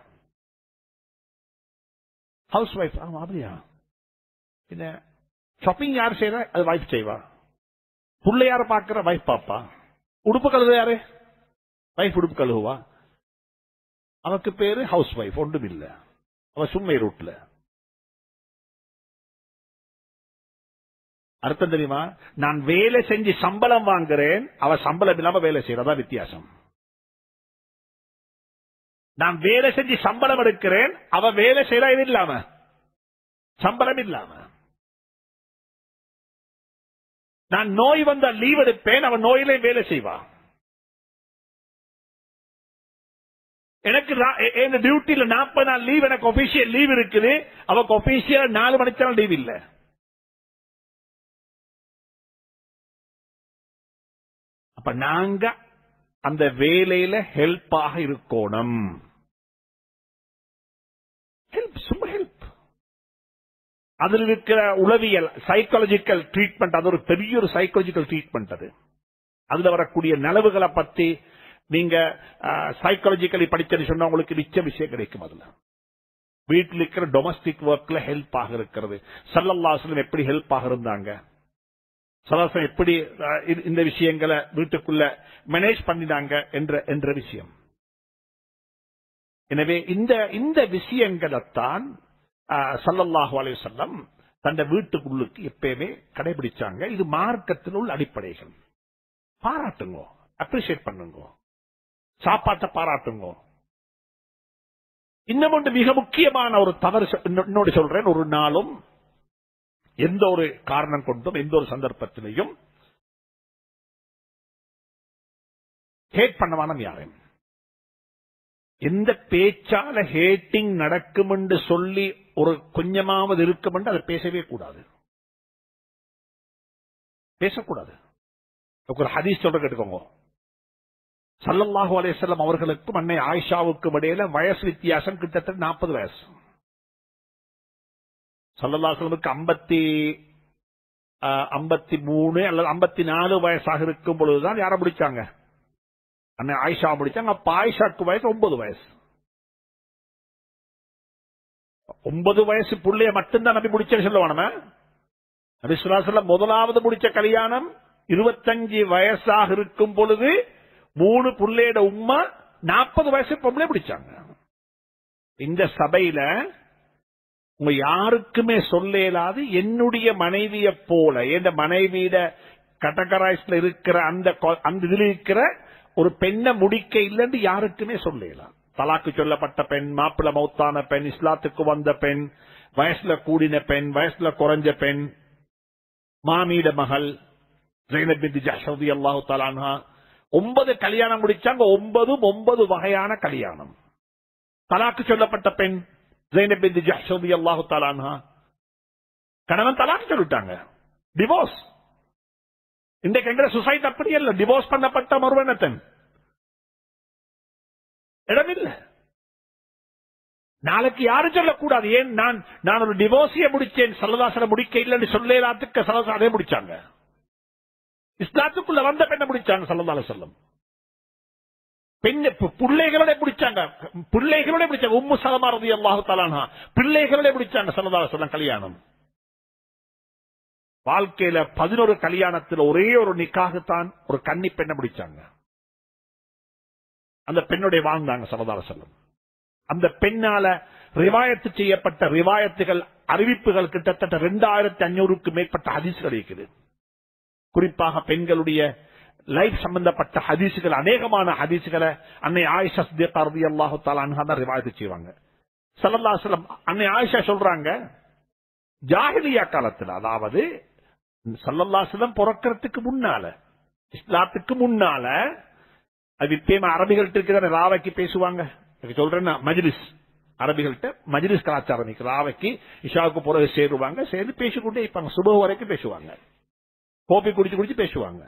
Speaker 1: ஹவுஸ் வைஃப். ஆமா அப்படியா? என்ன ஷாப்பிங் யார் செய்யற? அது வைஃப் செய்வா. புள்ள யார பாக்குற? வைஃப் பாப்பா. உடுப்பு கழுவு யாரு? வைஃப் உடுப்பு கழுவுவா. அவருக்கு பேரு ஹவுஸ் வைஃப். ஒன்றும் இல்ல, அவ சும்மை ரூட்ல. அர்த்தம் தெரியுமா? நான் வேலை செஞ்சு சம்பளம் வாங்குறேன், அவ சம்பளம் இல்லாம வேலை செய்யறதா வித்தியாசம். நான் வேலை செஞ்சு சம்பளம் எடுக்கிறேன், அவ வேலை செய்யறா இது இல்லாம, சம்பளம் இல்லாம. நான் நோய் வந்தா லீவ் எடுப்பேன், அவன் நோயிலே வேலை செய்வா. எனக்கு டியூட்டியில 40 நாள் லீவ், எனக்கு ஒபிஷியல் லீவ் இருக்குது, அவக்கு ஒபிஷியல் 4 மணிக்கு லீவ் இல்ல. அப்ப நாங்க அந்த வேலையில ஹெல்ப்பாக இருக்கணும். ஹெல்ப், சும்மா ஹெல்ப். அதில் இருக்கிற உளவியல், சைக்காலஜிக்கல் ட்ரீட்மெண்ட், அது ஒரு பெரிய ஒரு சைக்காலஜிக்கல் ட்ரீட்மெண்ட். அதுல வரக்கூடிய நலவுகளை பத்தி நீங்க சைக்காலஜிக்கலி படிச்சது சொன்னா உங்களுக்கு நிச்சய விஷயம் கிடைக்கும். அதுல வீட்டில் இருக்கிற டொமஸ்டிக் ஒர்க்ல ஹெல்ப் ஆக இருக்கிறது. ஸல்லல்லாஹு அலைஹி வஸல்லம் எப்படி ஹெல்ப் ஆக இருந்தாங்க, ஸல்லல்லாஹு எப்படி இந்த விஷயங்களை வீட்டுக்குள்ள மேனேஜ் பண்ணினாங்க என்ற விஷயம். எனவே இந்த விஷயங்களைத்தான் ஸல்லல்லாஹு அலைஹி வஸல்லம் தன்னை வீட்டுக்குள்ளுக்கு எப்பயுமே கடைபிடிச்சாங்க. இது மார்க்கத்தில் உள்ள அடிப்படைகள். பாராட்டுங்க, அப்ரிஷியேட் பண்ணுங்க, சாப்பாட்டை பாராட்டுங்க. இன்னும் ஒன்று மிக முக்கியமான ஒரு தவறு இன்னொரு சொல்றேன். ஒரு நாளும் எந்த ஒரு காரணம் கொண்டும் எந்த ஒரு சந்தர்ப்பத்திலையும் ஹேட் பண்ணவானம் யாரையும். எந்த பேச்சால ஹேட்டிங் நடக்கும் என்று சொல்லி ஒரு கொஞ்சமாவது இருக்கும் என்று அதை பேசவே கூடாது, பேசக்கூடாது. ஒரு ஹதீஸ் சொல்ற கேட்டுக்கோங்க. ஸல்லல்லாஹு அலைஹி வஸல்லம் அவர்களுக்கும் அன்னை ஆயிஷாவுக்கும் இடையில வயசு வித்தியாசம் கிட்டத்தட்ட 40 வயசு. ஸல்லல்லாஹு அலைஹி வஸல்லமுக்கு 53 அல்லது 54 வயசாக இருக்கும் பொழுதுதான் யாரை முடிச்சாங்க? அன்னை ஆயிஷா முடிச்சாங்க. அப்ப ஆயிஷாக்கு வயசு 9 வயசு. 9 வயசு புள்ளைய மட்டும்தான் நபி முடிச்சேன்னு சொல்லுவானே. நபி ஸல்லல்லாஹு அலைஹி வஸல்லம் முதலாவது முடிச்ச கல்யாணம் 25 வயசாக இருக்கும் பொழுது 3 புள்ளையோட உம்மா 40 வயசு பொம்பளை பிடிச்சாங்க. இந்த சபையில உங்க யாருக்குமே சொல்ல இயலாது, என்னுடைய மனைவியை போல என் மனைவியிட கேட்டகரைஸ்ல இருக்கிற அந்த இதுல இருக்கிற ஒரு பெண்ணை முடிக்க இல்லைன்னு யாருக்குமே சொல்ல இயலாது. தலாக்கு சொல்லப்பட்ட பெண், மாப்பிள மௌத்தான பெண், இஸ்லாத்துக்கு வந்த பெண், வயசுல கூடின பெண், வயசுல குறைஞ்ச பெண், மாமீட மகள் ஸைனப் பின்த் ஜஹ்ஷ் ரலியல்லாஹு தஆலா அன்ஹா 9 கல்யாணம் முடிச்சாங்க. 9 வகையான கல்யாணம். தலாக்கு சொல்லப்பட்ட பெண் ஸைனப் பின்த் ஜஹ்ஷ் ரலியல்லாஹு தஆலா அன்ஹா, கணவன் தலாக்கு சொல்லிட்டாங்க, டிவோர்ஸ். இன்றைக்கு எங்க சொசைட்டி அப்படி இல்ல, டிவோர்ஸ் பண்ணப்பட்ட மறுமணத்தன் இடமில்லை. நாளைக்கு யாரும் சொல்லக்கூடாது, ஏன் நான் ஒரு டிவோர்ஸிய முடிச்சேன், சல்லல்லாஹு முடிக்க இல்லைன்னு சொல்லலாத்துக்கு சல்லல்லாஹு அதே முடிச்சாங்க. இஸ்லாத்துக்குள்ள வந்த பெண்ணை முடிச்சாங்க ஸல்லல்லாஹு அலைஹி வஸல்லம். பெண் பிள்ளைகளோட முடிச்சாங்க, பிள்ளைகளோட முடிச்சாங்க. உம்மு சலமா ரலியல்லாஹு தஆலா அன்ஹா பிள்ளைகளோட முடிச்சாங்க ஸல்லல்லாஹு அலைஹி வஸல்லம் கல்யாணம். வாழ்க்கையில 11 கல்யாணத்தில் ஒரே ஒரு நிக்காகத்தான் ஒரு கன்னி பெண்ணை முடிச்சாங்க. அந்த பெண்ணுடைய வாழ்ந்தாங்க ஸல்லல்லாஹு அலைஹி வஸல்லம். அந்த பெண்ணால ரிவாயத்து செய்யப்பட்ட ரிவாயத்துகள், அறிவிப்புகள் கிட்டத்தட்ட 2500க்கு மேற்பட்ட ஹதீஸ்கள் இருக்குது. குறிப்பாக பெண்களுடைய லைஃப் சம்பந்தப்பட்ட ஹதீசுகள், அநேகமான ஹதீசுகளை அன்னை ஆயிஷா சித்திகா ரலியல்லாஹு தஆலா அன்ஹா தான் ரிவாயத்து செய்வாங்க. ஸல்லல்லாஹு அலைஹி வஸல்லம் அன்னை ஆயிஷா சொல்றாங்க, ஜாஹிலியா காலத்துல, அதாவது ஸல்லல்லாஹு அலைஹி வஸல்லம் பிறக்கிறதுக்கு முன்னால, இஸ்லாத்துக்கு முன்னால, அது இப்ப அரபிகள்ட்ட இருக்கிற ராவைக்கு பேசுவாங்க. சொல்றேன்னா மஜ்லிஸ், அரபிகள்ட்ட மஜ்லிஸ் கலாச்சாரம், ராவைக்கு இஷாவுக்கு பிறகு சேருவாங்க, சேர்ந்து பேசிக்கொண்டே இருப்பாங்க, சுபஹ் வரைக்கும் பேசுவாங்க, கோப்பி குடிச்சு பேசுவாங்க.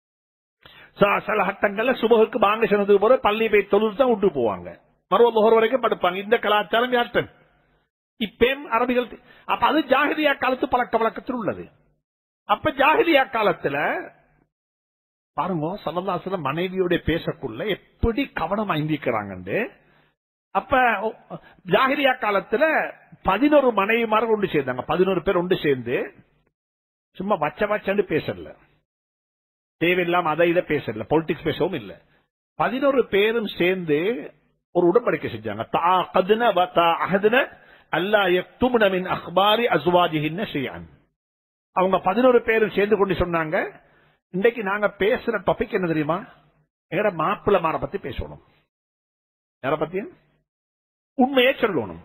Speaker 1: சில ஹட்டங்கள்ல சுபஹுக்கு பாங்க சொன்னதுக்கு போற பள்ளி போய் தொழுது தான் விட்டு போவாங்க, மறுவ லுஹர் வரைக்கும் படுப்பாங்க. இந்த கலாச்சாரம் யார்டன் இப்பேம் அரபிகள். அப்ப அது ஜாஹிலியா காலத்து பழக்க வழக்கத்தில் உள்ளது. அப்ப ஜாஹிலியா காலத்துல பாருங்க, ஸல்லல்லாஹு அலைஹி வஸல்லம் மனைவியோட பேசக்குள்ள எப்படி கவனம் ஐந்திக்கிறாங்க. அப்ப ஜாஹிலியா காலத்துல 11 மனைவிமார்கள் ஒன்று சேர்ந்தாங்க. 11 பேர் ஒன்று சேர்ந்து சும்மா வச்சன்னு பேசல, தேவையில்லாம அதை இதை பேசல, பொலிட்டிக்ஸ் பேசவும் இல்ல. 11 பேரும் சேர்ந்து ஒரு உடன்படிக்கை செஞ்சாங்க. தஆகதுன வ தஆஹதுன அல்லா யக்துமுன மின் அக்பாரி அஸ்வாஜிஹின்ன ஷைஅன். அவங்க 11 பேரும் சேர்ந்து கொண்டு சொன்னாங்க, இன்னைக்கு நாங்க பேசுற டாபிக் என்ன தெரியுமா, எங்கட மாப்பிள்ளமார பத்தி பேசணும், யார பத்தி உண்மையே சொல்லணும்.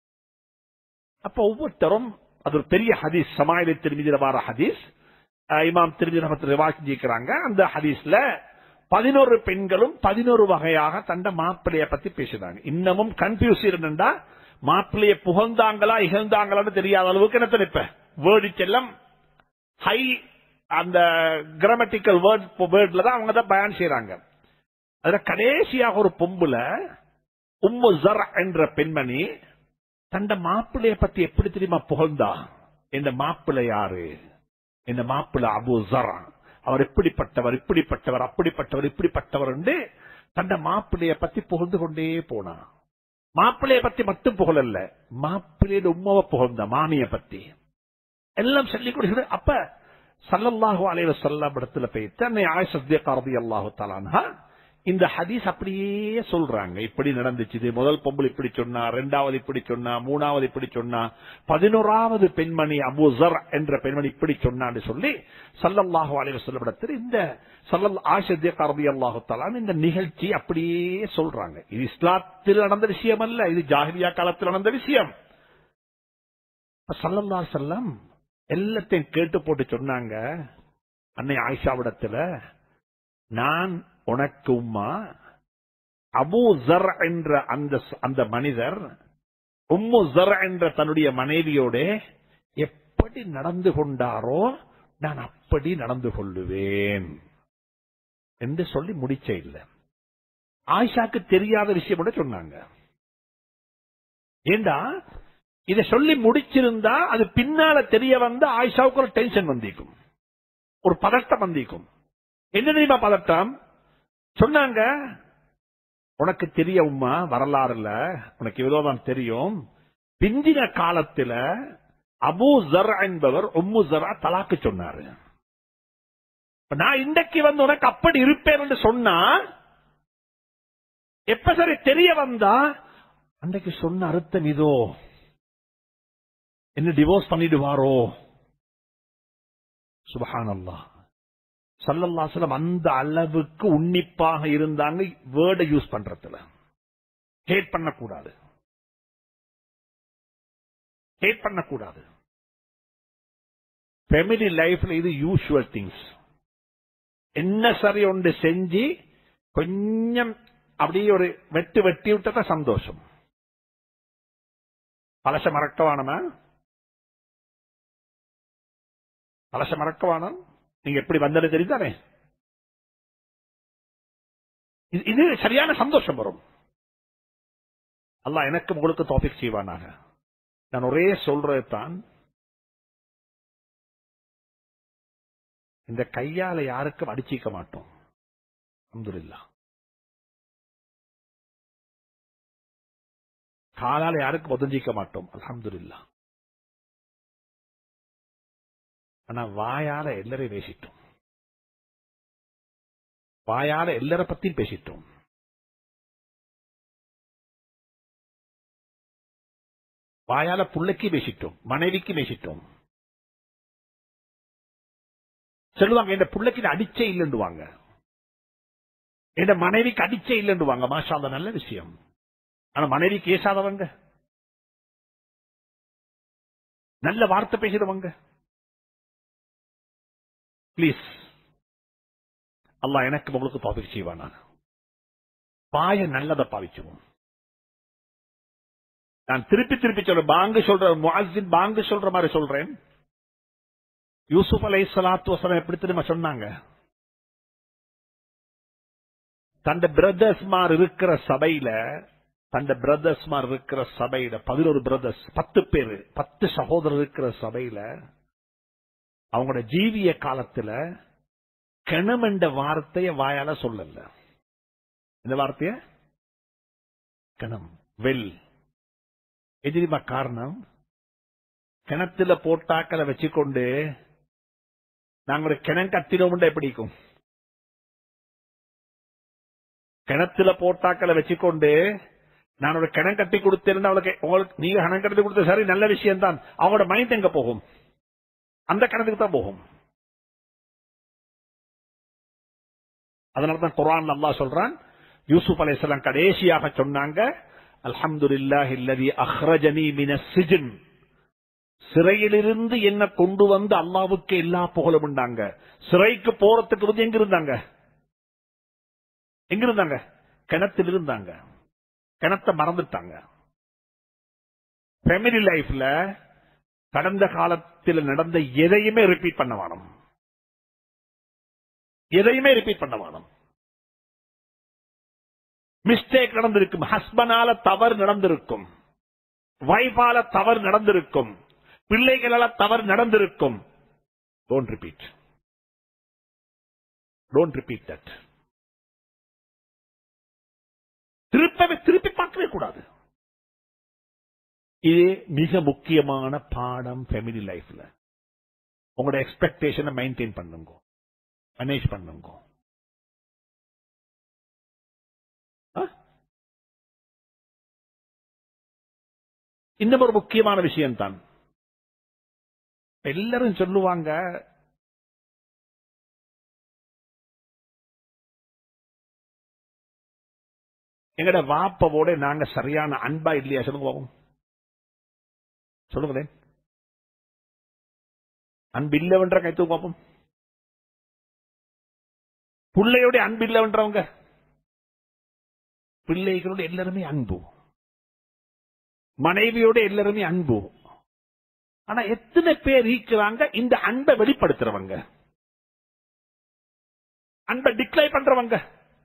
Speaker 1: அப்ப ஒவ்வொருத்தரும், அது ஒரு பெரிய ஹதீஸ், ஸமாயில் திர்மிதில வர ஹதீஸ், இமாம் திர்மிதி ரிவாயத். அந்த ஹதீஸ்ல 11 பெண்களும் 11 வகையாக தண்ட மாப்பிள்ளைய பத்தி பேசுறாங்க. இன்னமும் கன்ஃபியூஸ் இருந்தா மாப்பிள்ளைய புகழ்ந்தாங்களா இகழ்ந்தாங்களான்னு தெரியாத அளவுக்கு என்ன இப்ப வேர்டு எல்லாம் ஹை, அந்த கிராமட்டிக்கல் வேர்ட்ல தான் அவங்க தான் பயான் செய்யறாங்க. அதுல கடைசியாக ஒரு பொம்புல உம்மு ஸர் என்ற பெண்மணி தண்ட மாப்பிள்ளைய பத்தி எப்படி தெரியுமா புகழ்ந்தா, இந்த மாப்பிள்ளை யாரு, இந்த மாப்பிள்ளை அபூ ஸர், அவர் இப்படிப்பட்டவர் இப்படிப்பட்டவர் அப்படிப்பட்டவர் இப்படிப்பட்டவர் என்று தண்ட மாப்பிள்ளைய பத்தி புகழ்ந்து கொண்டே போனா. மாப்பிள்ளைய பத்தி மட்டும் புகழல்ல, மாப்பிள்ளையோட உம்மாவை புகழ்ந்த, மாமிய பத்தி எல்லாம் சொல்லிக் கொடுக்க. அப்ப ஸல்லல்லாஹு அலைஹி வஸல்லம் இடத்துல போய் தன்னை ஆயிஷா சித்திகா ரலியல்லாஹு தஆலா அன்ஹா இந்த ஹதீஸ் அப்படியே சொல்றாங்க. இப்படி நடந்துச்சு, முதல் பொம்பளை இப்படி சொன்னா, இரண்டாவது இப்படி சொன்னா, மூணாவது இப்படி சொன்னா, 11வது பெண்மணி அபூ ஸர் என்ற பெண்மணி இப்படி சொன்னான்னு சொல்லி ஸல்லல்லாஹு அலைஹி வஸல்லம் இடத்துல இந்த ஆயிஷா சித்திகா ரலியல்லாஹு தஆலா இந்த நிகழ்ச்சி அப்படியே சொல்றாங்க. இது இஸ்லாத்தில் நடந்த விஷயம் அல்ல, இது ஜாஹிலியா காலத்தில் நடந்த விஷயம். ஸல்லல்லாஹு அலைஹி வஸல்லம் எல்லாத்தையும் கேட்டு போட்டு சொன்னாங்க அன்னை ஆயிஷாவிடத்துல, நான் உனக்கு உம்மா, அபூ ஸர் என்ற அந்த மனிதர் உம்மு ஸர் என்ற தன்னுடைய மனைவியோட எப்படி நடந்து கொண்டாரோ நான் அப்படி நடந்து கொள்ளுவேன் என்று சொல்லி முடிச்ச இல்ல. ஆயிஷாக்கு தெரியாத விஷயம் கூட சொன்னாங்க. ஏண்டா இதை சொல்லி முடிச்சிருந்தா அது பின்னால தெரிய வந்த ஆயிஷாவுக்கு ஒரு டென்ஷன் வந்திருக்கும், ஒரு பதட்டம் வந்திருக்கும். என்ன தெரியுமா பதட்டம்? சொன்னாங்க, உனக்கு தெரிய உம்மா வரலாறுல உனக்கு இவ்வளவுதான் தெரியும், பிந்தின காலத்துல அபூ ஸர் என்பவர் உம்மு ஸர்ஆ தலாக்கு சொன்னாரு. நான் இன்றைக்கு வந்து உனக்கு அப்படி இருப்பேன் என்று சொன்னா எப்ப சரி தெரிய வந்தா அன்றைக்கு சொன்ன அர்த்தம் இதோ, என்ன டிவோர்ஸ் பண்ணிடுவாரோ. சுப்ஹானல்லாஹ். ஸல்லல்லாஹு அலைஹி வஸல்லம் அந்த அளவுக்கு உன்னிப்பாக இருந்தாங்க வேர்டை யூஸ் பண்றதுல. ஹேட் பண்ணக்கூடாது. ஹேட் பண்ணக்கூடாது. ஃபேமிலி லைஃப்ல இது யூசுவல் திங்ஸ். என்ன சரி ஒன்று செஞ்சு கொஞ்சம் அப்படியே ஒரு வெட்டு வெட்டி விட்டத சந்தோஷம். பழச மறக்கவானமா? பழச மறக்கவானம். நீங்க எப்படி வந்தது தெரிந்தானே. இது சரியான சந்தோஷம் வரும். அல்லாஹ் எனக்கு உங்களுக்கு தௌஃபீக் செய்வானாக. நான் ஒரே சொல்றது தான், இந்த கையால யாருக்கும் அடிச்சிக்க மாட்டோம். அல்ஹம்துலில்லாஹ். காலால யாருக்கும் உதஞ்சிக்க மாட்டோம். அல்ஹம்துலில்லாஹ். ஆனா வாயால எல்லாரையும் பேசிட்டோம். வாயால எல்லாரை பத்தியும் பேசிட்டோம். வாயால புள்ளைக்கு பேசிட்டோம், மனைவிக்கு பேசிட்டோம். சொல்லுவாங்க இந்த புள்ளைக்கு அடிச்சே இல்லைன்னுவாங்க, இந்த மனைவிக்கு அடிச்சே இல்லைன்னுவாங்க. மாஷா அல்லாஹ், நல்ல விஷயம். ஆனா மனைவி கேசாதவங்க, நல்ல வார்த்தை பேசுறவங்க, பிளீஸ் அல்லாஹ் எனக்கு உங்களுக்கு தௌஃபீக் செய்வானா. பாய நல்லதை பாவிச்சுவோம். நான் திருப்பி திருப்பி சொல்றேன், பாங்கு சொல்ற முஅஸ்ஸின் பாங்கு சொல்ற மாதிரி சொல்றேன். யூசுப் அலைஹிஸ்ஸலாத்து வஸலாம் எப்படி தெரியுமா சொன்னாங்க? தந்த பிரதர்ஸ்மார் இருக்கிற சபையில, 11 பிரதர்ஸ், 10 பேரு, 10 சகோதரர் இருக்கிற சபையில அவங்களோட ஜீவிய காலத்துல கணம் என்ற வார்த்தைய வாயால சொல்லல. இந்த வார்த்தைய கணம், வெல். எதிரிமா காரணம், கிணத்துல போட்டாக்களை வச்சுக்கொண்டு நாங்க ஒரு கிணம் கத்தினோம் எப்படிக்கும்? கிணத்துல போட்டாக்களை வச்சுக்கொண்டு நான் ஒரு கிணம் கட்டி கொடுத்தேன், உங்களுக்கு நீங்க கிணம் கட்டி கொடுத்த சரி, நல்ல விஷயம் தான். அவங்களோட மைண்ட் எங்க போகும்? அந்த கிணத்துக்கு தான் போகும். அதனாலதான் குர்ஆன்ல அல்லாஹ் சொல்றான், யூசுப் அலைஹிஸ்ஸலாம் கடைசியாக சொன்னாங்க, அல்ஹம்துலில்லாஹி அல்லதி அக்ரஜனி மினஸ் சிஜ்ன், சிறையிலிருந்து என்ன கொண்டு வந்து அல்லாஹ்வுக்கு எல்லா புகழும் உண்டாங்க. சிறைக்கு போறதுக்கு வந்து எங்க இருந்தாங்க? கிணத்தில் இருந்தாங்க. கிணத்தை மறந்துட்டாங்க. ஃபேமிலி லைஃப்ல கடந்த காலத்தில் நடந்த எதையுமே ரிப்பீட் பண்ண வேணும். எதையுமே ரிப்பீட் பண்ண வேணும். மிஸ்டேக் நடந்திருக்கும், ஹஸ்பண்டால தவறு நடந்திருக்கும், வைஃபால தவறு நடந்திருக்கும், பிள்ளைகளால தவறு நடந்திருக்கும். Don't repeat. Don't repeat that. திருப்பி பார்க்கவே கூடாது. இது மிக முக்கியமான பாடம் ஃபேமிலி லைஃப்ல. உங்களோட எக்ஸ்பெக்டேஷனை மெயின்டைன் பண்ணுங்க, மேனேஜ் பண்ணுங்க. இன்னும் ஒரு முக்கியமான விஷயம் தான், எல்லாரும் சொல்லுவாங்க எங்கட வாப்பவோட நாங்க சரியான அன்பா இல்லையா? சொல்லுங்க பாப்போம். சொல்லுங்களேன். அன்பு இல்லவென்ற கைத்து பாப்போம். பிள்ளையோட அன்பு இல்லவென்றவங்க, பிள்ளைகளோட எல்லாருமே அன்பு, மனைவியோட எல்லாருமே அன்பு. ஆனா எத்தனை பேர் இருக்கிறாங்க இந்த அன்பை வெளிப்படுத்துறவங்க, அன்பை டிக்ளேர் பண்றவங்க?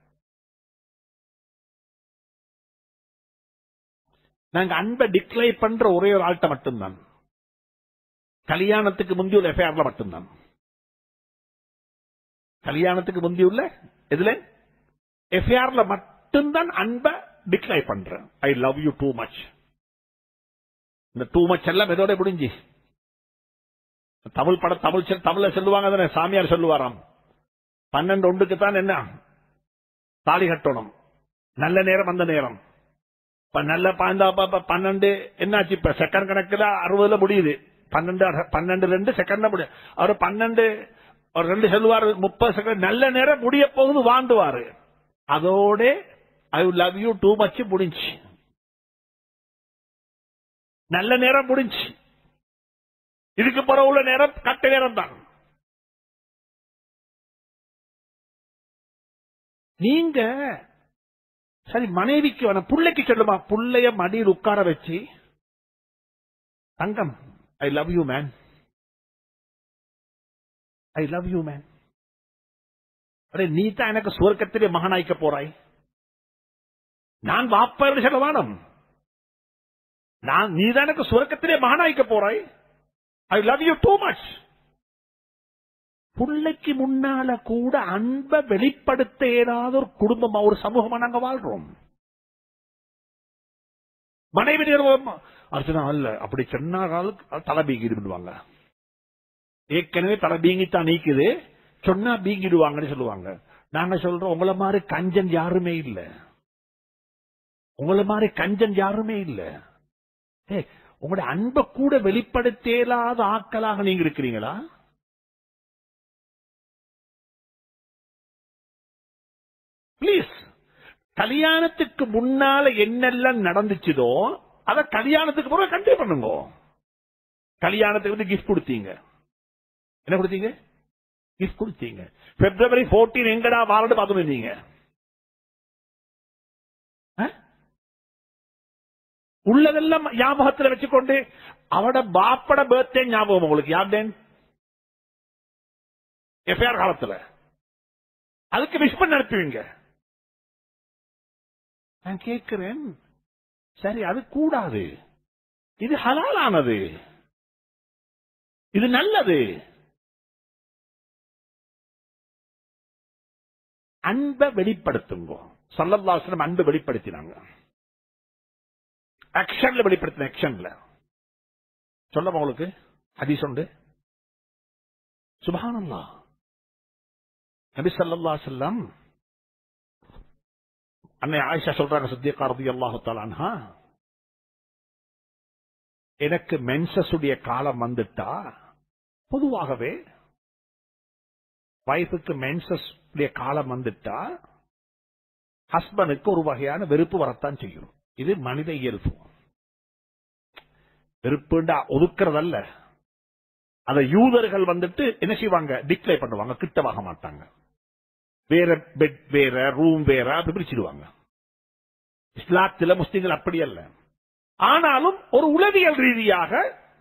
Speaker 1: நாங்க அன்பை டிக்ளேர் பண்ற ஒரே ஒரு ஆள்கிட்ட மட்டும்தான், கல்யாணத்துக்கு முந்தியுள்ள எஃப்ஐஆர்ல மட்டும்தான். கல்யாணத்துக்கு முந்தியுள்ள எதுல? எஃப்ஐஆர்ல மட்டும்தான் அன்பை டிக்ளேர் பண்றேன். I love you too much. இந்த டூ மச் எல்லாம் எதோட முடிஞ்சு? தமிழ்ல சொல்லுவாங்க தானே, சாமியார் சொல்லுவாராம், 12 தான் என்ன தாலி கட்டணும், நல்ல நேரம் அந்த நேரம். நல்ல 12 என்னாச்சு? இப்ப செகண்ட் கணக்குல 60 முடியுது. 12 செகண்ட் முடியும். அவர் 12 2 சொல்லுவாரு, 30 செகண்ட் நல்ல நேரம் முடிய போகுது, வாண்டுவாரு. அதோட I love you too much முடிஞ்சு. நல்ல நேரம் முடிஞ்சு, இதுக்கு பிறகு உள்ள நேரம் கட்ட நேரம் தான். நீங்க சரி மனைவிக்கு வேணா புள்ளைக்கு சொல்லுமா, புள்ளைய மடியில் உட்கார வச்சு, தங்கம் I love you man, I love you man, அடே நீ தான் எனக்கு சுவர்க்கத்திலே மகனாய்க்க போறாய், நான் வாப்பா என்று சொல்ல வேணும், நீ தான் எனக்கு சுவர்க்கத்திலே மகனாய்க்க போறாய், I love you too much. புள்ளைக்கு முன்னால கூட அன்பை வெளிப்படுத்த ஏதாவது ஒரு குடும்பமா ஒரு சமூகமா நாங்க வாழ்றோம். மனைவி அர்ச்சனா அல்ல அப்படி சொன்னால் தலை பீங்கிடுவாங்க, ஏற்கனவே தலை பீங்கித்தான் நீக்குது, சொன்னா பீங்கிடுவாங்கன்னு சொல்லுவாங்க. நாங்க சொல்றோம் உங்களை மாதிரி கஞ்சன் யாருமே இல்ல, உங்களை மாதிரி கஞ்சன் யாருமே இல்ல. உங்களுடைய அன்பை கூட வெளிப்படுத்தேலாத ஆட்களாக நீங்க இருக்கிறீங்களா? பிளீஸ், கல்யாணத்துக்கு முன்னால என்னெல்லாம் நடந்துச்சதோ அத கல்யாணத்துக்கு பிறகு கண்டினியூ பண்ணுங்க. கல்யாணத்துக்கு வந்து கிஃப்ட் கொடுத்தீங்க, என்ன கொடுத்தீங்க? கிஃப்ட் கொடுத்தீங்க. February 14 எங்கடா வாரண்டு பார்த்து வந்தீங்க? உள்ளதெல்லாம் ஞாபகத்தில் வச்சுக்கொண்டு அவட பாப்பட பர்த்டே ஞாபகம் உங்களுக்கு யாருடன் எஃப்ஐஆர் காலத்துல அதுக்கு விஷ் பண்ண அனுப்புவீங்க. நான் கேட்கிறேன், சரி அது கூடாது, இது ஹலாலானது, இது நல்லது. அன்பை வெளிப்படுத்துங்க. ஸல்லல்லாஹு அலைஹி வஸல்லம் அன்பை வெளிப்படுத்தினாங்க, ஆக்ஷன்ல வெளிப்படுத்தின, ஆக்ஷன்ல சொல்ல உங்களுக்கு ஹதீஸ் உண்டு. சுப்ஹானல்லாஹ், நபி ஸல்லல்லாஹு அலைஹி வஸல்லம் அன்னை ஆயிஷா சொல்றாங்க, சித்திகா ரலியல்லாஹு தஆலா அன்ஹா, எனக்கு மென்சஸ் உடைய காலம் வந்துட்டா, பொதுவாகவே வைஃபுக்கு மென்சஸ் உடைய காலம் வந்துட்டா ஹஸ்பண்டுக்கு ஒரு வகையான வெறுப்பு வரத்தான் செய்யும். இது மனித இயல்பு. வெறுப்புண்டா ஒதுக்கிறதல்ல, அத யூதர்கள் வந்துட்டு என்ன செய்வாங்க, டிக்ளை பண்ணுவாங்க, கிட்ட வாங்க மாட்டாங்க, வேற பெட் வேற ரூம் வேற அப்படி பிரிச்சிடுவாங்க. இஸ்லாத்துல முஸ்லிம்கள் அப்படி அல்ல. ஆனாலும் ஒரு உளவியல் ரீதியாக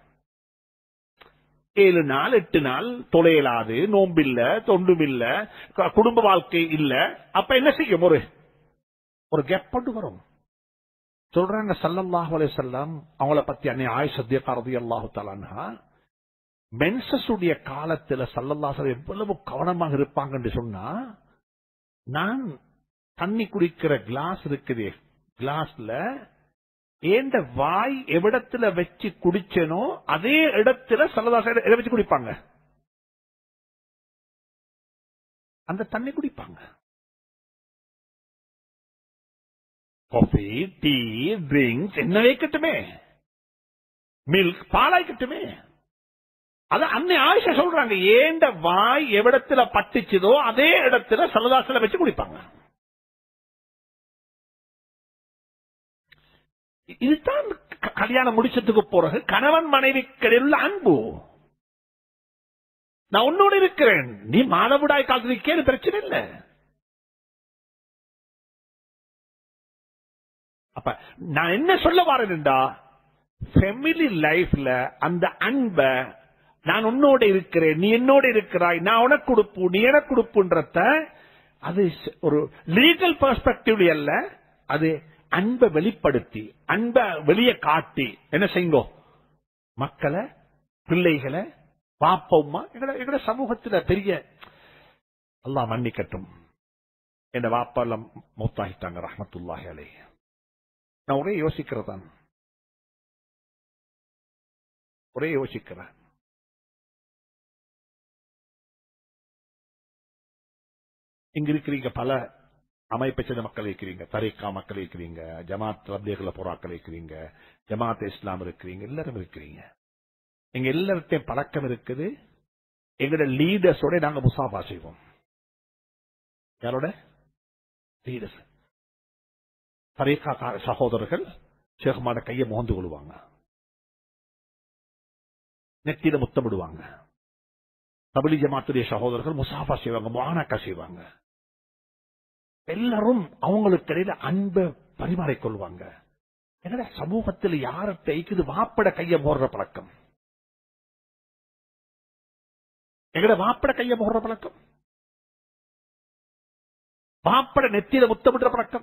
Speaker 1: 7 நாள் 8 நாள் தொலையலாது, நோம்பில்ல, தொண்டுமில்ல, குடும்ப வாழ்க்கை இல்ல, அப்ப என்ன செய்யும், ஒரு கேப் போட்டு வரும். சொல்றாங்க ஸல்லல்லாஹு அலைஹி வஸல்லம் அவங்கள பத்தி அன்னை ஆயிஷா ரலியல்லாஹு தஆலா அன்ஹா, மென்சஸ் உடைய காலத்துல ஸல்லல்லாஹு அலைஹி வஸல்லம் எவ்வளவு கவனமாக இருப்பாங்கன்னு சொன்னா, நான் தண்ணி குடிக்கிற கிளாஸ் இருக்குது, கிளாஸ்ல ஏண்ட வாய் எவ்விடத்துல வச்சு குடிச்சனோ அதே இடத்துல ஸல்லல்லாஹு அலைஹி வஸல்லம் வச்சு குடிப்பாங்க, அந்த தண்ணி குடிப்பாங்க. காஃபி, டீ, ட்ரிங்க்ஸ் என்ன வைக்கட்டுமே, மில்க் பாலாய்க்கட்டுமே, அத அன்னை ஆயிஷா சொல்றாங்க, ஏண்ட வாய் எவ்விடத்துல பட்டுச்சதோ அதே இடத்துல ஸல்லல்லாஹு அலைஹி வஸல்லம் வச்சு குடிப்பாங்க. இதுதான் கல்யாணம் முடிச்சதுக்கு பிறகு கணவன் மனைவிக்கிடையில் அன்பு. நான் உன்னோடு இருக்கிறேன், நீ மாதவிடாய் காலத்துக்கே பிரச்சனை இல்லை. அப்ப நான் என்ன சொல்ல வரேன்டா, ஃபேமிலி லைஃப்ல அந்த அன்ப, நான் உன்னோட இருக்கிறேன், நீ என்னோட இருக்கிறாய், நான் உனக்கு கொடுப்பு, நீ எனக்கு கொடுப்புன்றத, அது ஒரு லீகல் பெர்ஸ்பெக்டிவ் அல்ல, அது அன்பை வெளிப்படுத்தி, அன்பை வெளியே காட்டி என்ன செய்யுங்க, மக்களை, பிள்ளைகளை, பாப்பம்மா, எங்கட சமூகத்தில் பெரிய அல்லாஹ் மன்னிக்கட்டும், என் வாப்பா எல்லாம் மௌத்தாகிட்டாங்க ரஹ்மத்துல்லாஹி அலைஹி. நான் ஒரே யோசிக்கிறதான், ஒரே யோசிக்கிறேன், இங்க இருக்கிறீங்க பல அமைப்பை சேர்ந்த மக்கள் இருக்கிறீங்க, தரீக்கா மக்கள் இருக்கிறீங்க, ஜமாத் தப்லீக்ல போராக்கள் இருக்கிறீங்க, ஜமாத் இஸ்லாம் இருக்கிறீங்க, எல்லாரும் இருக்கிறீங்க. எங்க எல்லார்ட்டையும் பழக்கம் இருக்குது, எங்களோட லீடர்ஸோட நாங்க முசாஃபா செய்வோம். யாரோட லீடர்ஸ்? தரீக்கா சகோதரர்கள் ஷேக்மாட கையை மோந்து கொள்வாங்க, நெத்தியில முத்தமிடுவாங்க. தபிலீக் ஜமாத்துடைய சகோதரர்கள் முசாஃபா செய்வாங்க, முஆனகா செய்வாங்க. எல்லாரும் அவங்களுக்கு இடையில அன்பை பரிமாறிக்கொள்வாங்க. எங்கட சமூகத்தில் யார்கிட்ட இருக்குது வாப்பட கைய போடுற பழக்கம், எங்கட வாப்பட கைய போடுற பழக்கம், வாப்பட நெத்தியில முத்தமிடுற பழக்கம்,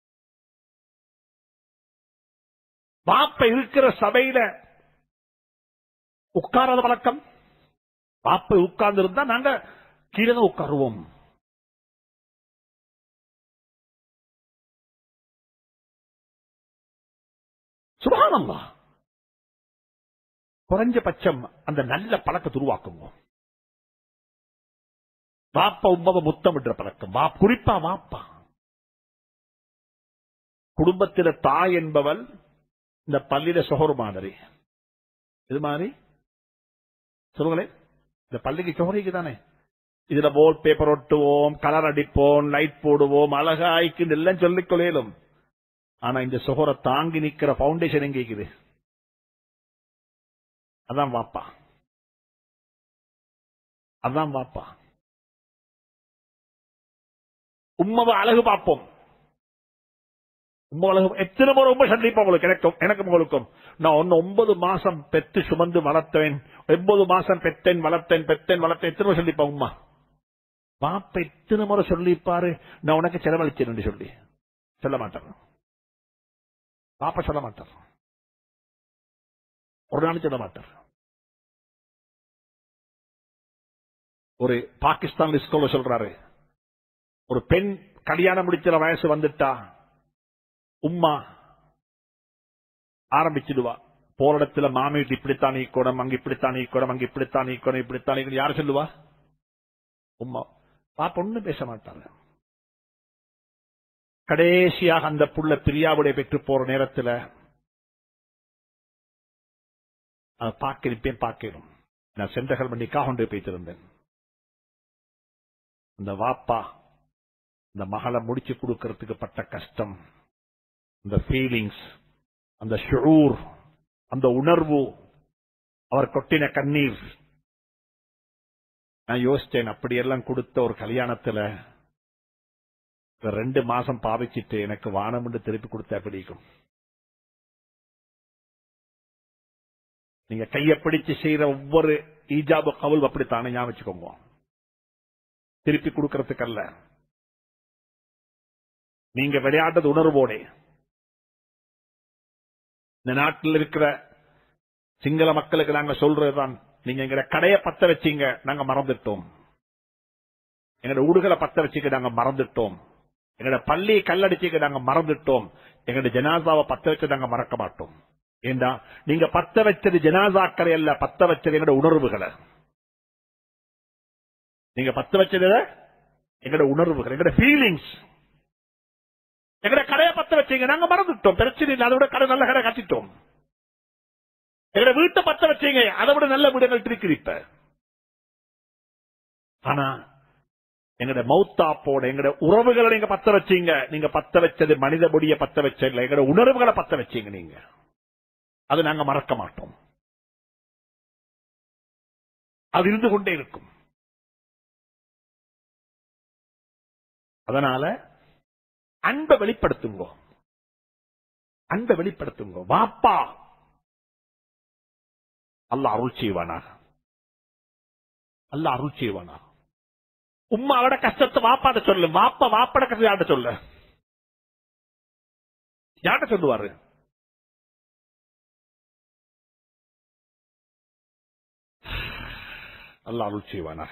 Speaker 1: வாப்ப இருக்கிற சபையில உட்காராத பழக்கம். வாப்ப உட்கார்ந்து இருந்தா நாங்க கீழே உட்காருவோம். சுப்ஹானல்லாஹ். குறைஞ்சபட்சம் அந்த நல்ல பழக்கத்தை உருவாக்குவோம். வாப்பா உம்மாவை முத்தமிடுற பழக்கம், குறிப்பா வாப்பா. குடும்பத்தில தாய் என்பவள் இந்த பள்ளியில சொஹர் மாதிரி. இது மாதிரி சொல்லுங்களேன், இந்த பள்ளிக்கு சொஹரிக்கு தானே. இதுல போல் பேப்பர் ஒட்டுவோம், கலர் அடிப்போம், லைட் போடுவோம், அழகாய்க்கு எல்லாம் சொல்லிக் கொள்ளையிலும். ஆனா இந்த சொஹரை தாங்கி நிக்கிற பவுண்டேஷன் எங்க இருக்குது? அதான் வாப்பா, அதான் வாப்பா. உம்மாவை அழகு பார்ப்போம். எத்தனை முறை ரொம்ப சந்திப்பா உங்களுக்கு எனக்கும் உங்களுக்கும். நான் 9 மாசம் பெற்று சுமந்து வளர்த்தேன், 9 மாசம் பெற்றேன் வளர்த்தேன் எத்தனை முறை சொல்லிப்பா உம்மா? பாப்ப எத்தனை முறை சொல்லிப்பாரு, நான் உனக்கு செலவழிச்சேன் சொல்லி சொல்ல மாட்டேன். பாப்பா சொல்ல மாட்டார், ஒரு நாள் சொல்ல மாட்டார். ஒரு பாகிஸ்தான் ஸ்கூல்ல சொல்றாரு, ஒரு பெண் கல்யாணம் முடிக்கிற வயசு வந்துட்டா உம்மா ஆரம்பிச்சிடுவா. போற இடத்துல மாமி இப்படித்தான் ஈக்கணும், அங்க இப்படித்தான் ஈக்கணும், அங்க இப்படித்தான் ஈக்கணும், இப்படித்தான் ஈக்கணும். யாரு சொல்லுவா? உம்மா. பாப்பா ஒண்ணும் பேச மாட்டாங்க. கடைசியாக அந்த புள்ள பிரியாவுடைய பெற்று போற நேரத்தில் பார்க்கணும். நான் சென்றகள் பண்ணிக்காக கொண்டு போய்த்திருந்தேன். அந்த வாப்பா இந்த மகளை முடிச்சு கொடுக்கறதுக்கு பட்ட கஷ்டம், அந்த ஃபீலிங்ஸ், அந்த ஷுஊர், அந்த உணர்வு, அவர் கொட்டின கண்ணீர். நான் யோசிச்சேன், அப்படியெல்லாம் கொடுத்த ஒரு கல்யாணத்துல 2 மாசம் பாவிச்சிட்டு எனக்கு வானம் என்று திருப்பி கொடுத்தா பிடிக்கும். நீங்க கையை பிடிச்சு செய்யற ஒவ்வொரு ஈஜாபு கவுல் அப்படித்தானே ஞாபகம் வச்சுக்கோங்க. திருப்பி கொடுக்கறதுக்கு அல்ல, நீங்க விளையாடுறது உணர்வோட. இந்த நாட்டில் இருக்கிற சிங்கள மக்களுக்கு நாங்க சொல்றதுதான், நீங்க எங்க கடையை பத்த வச்சீங்க, நாங்க மறந்துட்டோம். எங்கட ஊடுகளை பத்த வச்சுக்க நாங்க மறந்துட்டோம். எங்கட பள்ளியை கல்லடிச்சுக்க நாங்க மறந்துட்டோம். எங்கட ஜனாசாவை பத்த வச்சு நாங்க மறக்க மாட்டோம். ஏண்டா நீங்க பத்த வச்சது ஜனாசாக்களை அல்ல, பத்த வச்சது எங்கட உணர்வுகளை. நீங்க பத்த வச்சது எங்கட உணர்வுகள், எங்கட ஃபீலிங்ஸ். எங்கட கடையை பத்த வச்சீங்க, நாங்க மறந்துட்டோம். பிரச்சனை இல்லை, அதை விட கடை நல்ல கடை கட்டிட்டோம். எங்கட வீட்டை பத்த வச்சீங்க, அதை விட நல்ல வீடுகள் திருக்கிறீப்ப. ஆனா எங்கட மௌத்தாப்போட எங்கட உறவுகளை நீங்க பத்த வச்சீங்க. நீங்க பத்த வச்சது மனித முடிய பத்த வச்ச இல்ல, எங்கட உணர்வுகளை பத்த வச்சீங்க நீங்க. அது நாங்க மறக்க மாட்டோம், அது இருந்து கொண்டே இருக்கும். அதனால அன்பை வெளிப்படுத்துங்க, அன்பை வெளிப்படுத்துங்க. வாப்பா அல்லாஹ் அருள் செய்வானா, அல்லாஹ் அருள் செய்வானா. உம்மாவோட கஷ்டத்தை வாப்பாட சொல்லு, வாப்பாட கஷ்டத்தை யார்கிட்ட சொல்ல, யார்கிட்ட சொல்லுவாரு? அல்லாஹ் அருள் செய்வானா.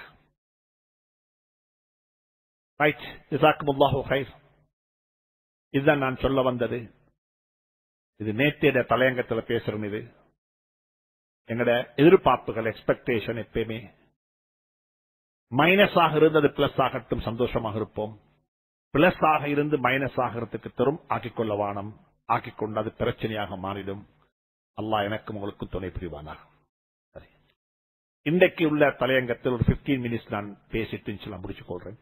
Speaker 1: ரைட், ஜஸாக்குமுல்லாஹு கைர். இதுதான் நான் சொல்ல வந்தது. இது நேற்றைய தலையங்கத்தில் பேசுறேன். இது எங்கட எதிர்பார்ப்புகள், எக்ஸ்பெக்டேஷன் எப்பயுமே மைனஸ் ஆக இருந்து அது பிளஸ் ஆகட்டும், சந்தோஷமாக இருப்போம். பிளஸ் ஆக இருந்து மைனஸ் ஆகிறதுக்கு தரும் ஆக்கிக்கொள்ள வானம், ஆக்கிக்கொண்டு அது பிரச்சனையாக மாறிடும். அல்லாஹ் எனக்கும் உங்களுக்கும் துணை புரிவானா. சரி, இன்றைக்கு உள்ள தலையங்கத்தில் ஒரு 15 மினிட்ஸ் நான் பேசிட்டு நான் முடிச்சு கொள்றேன்.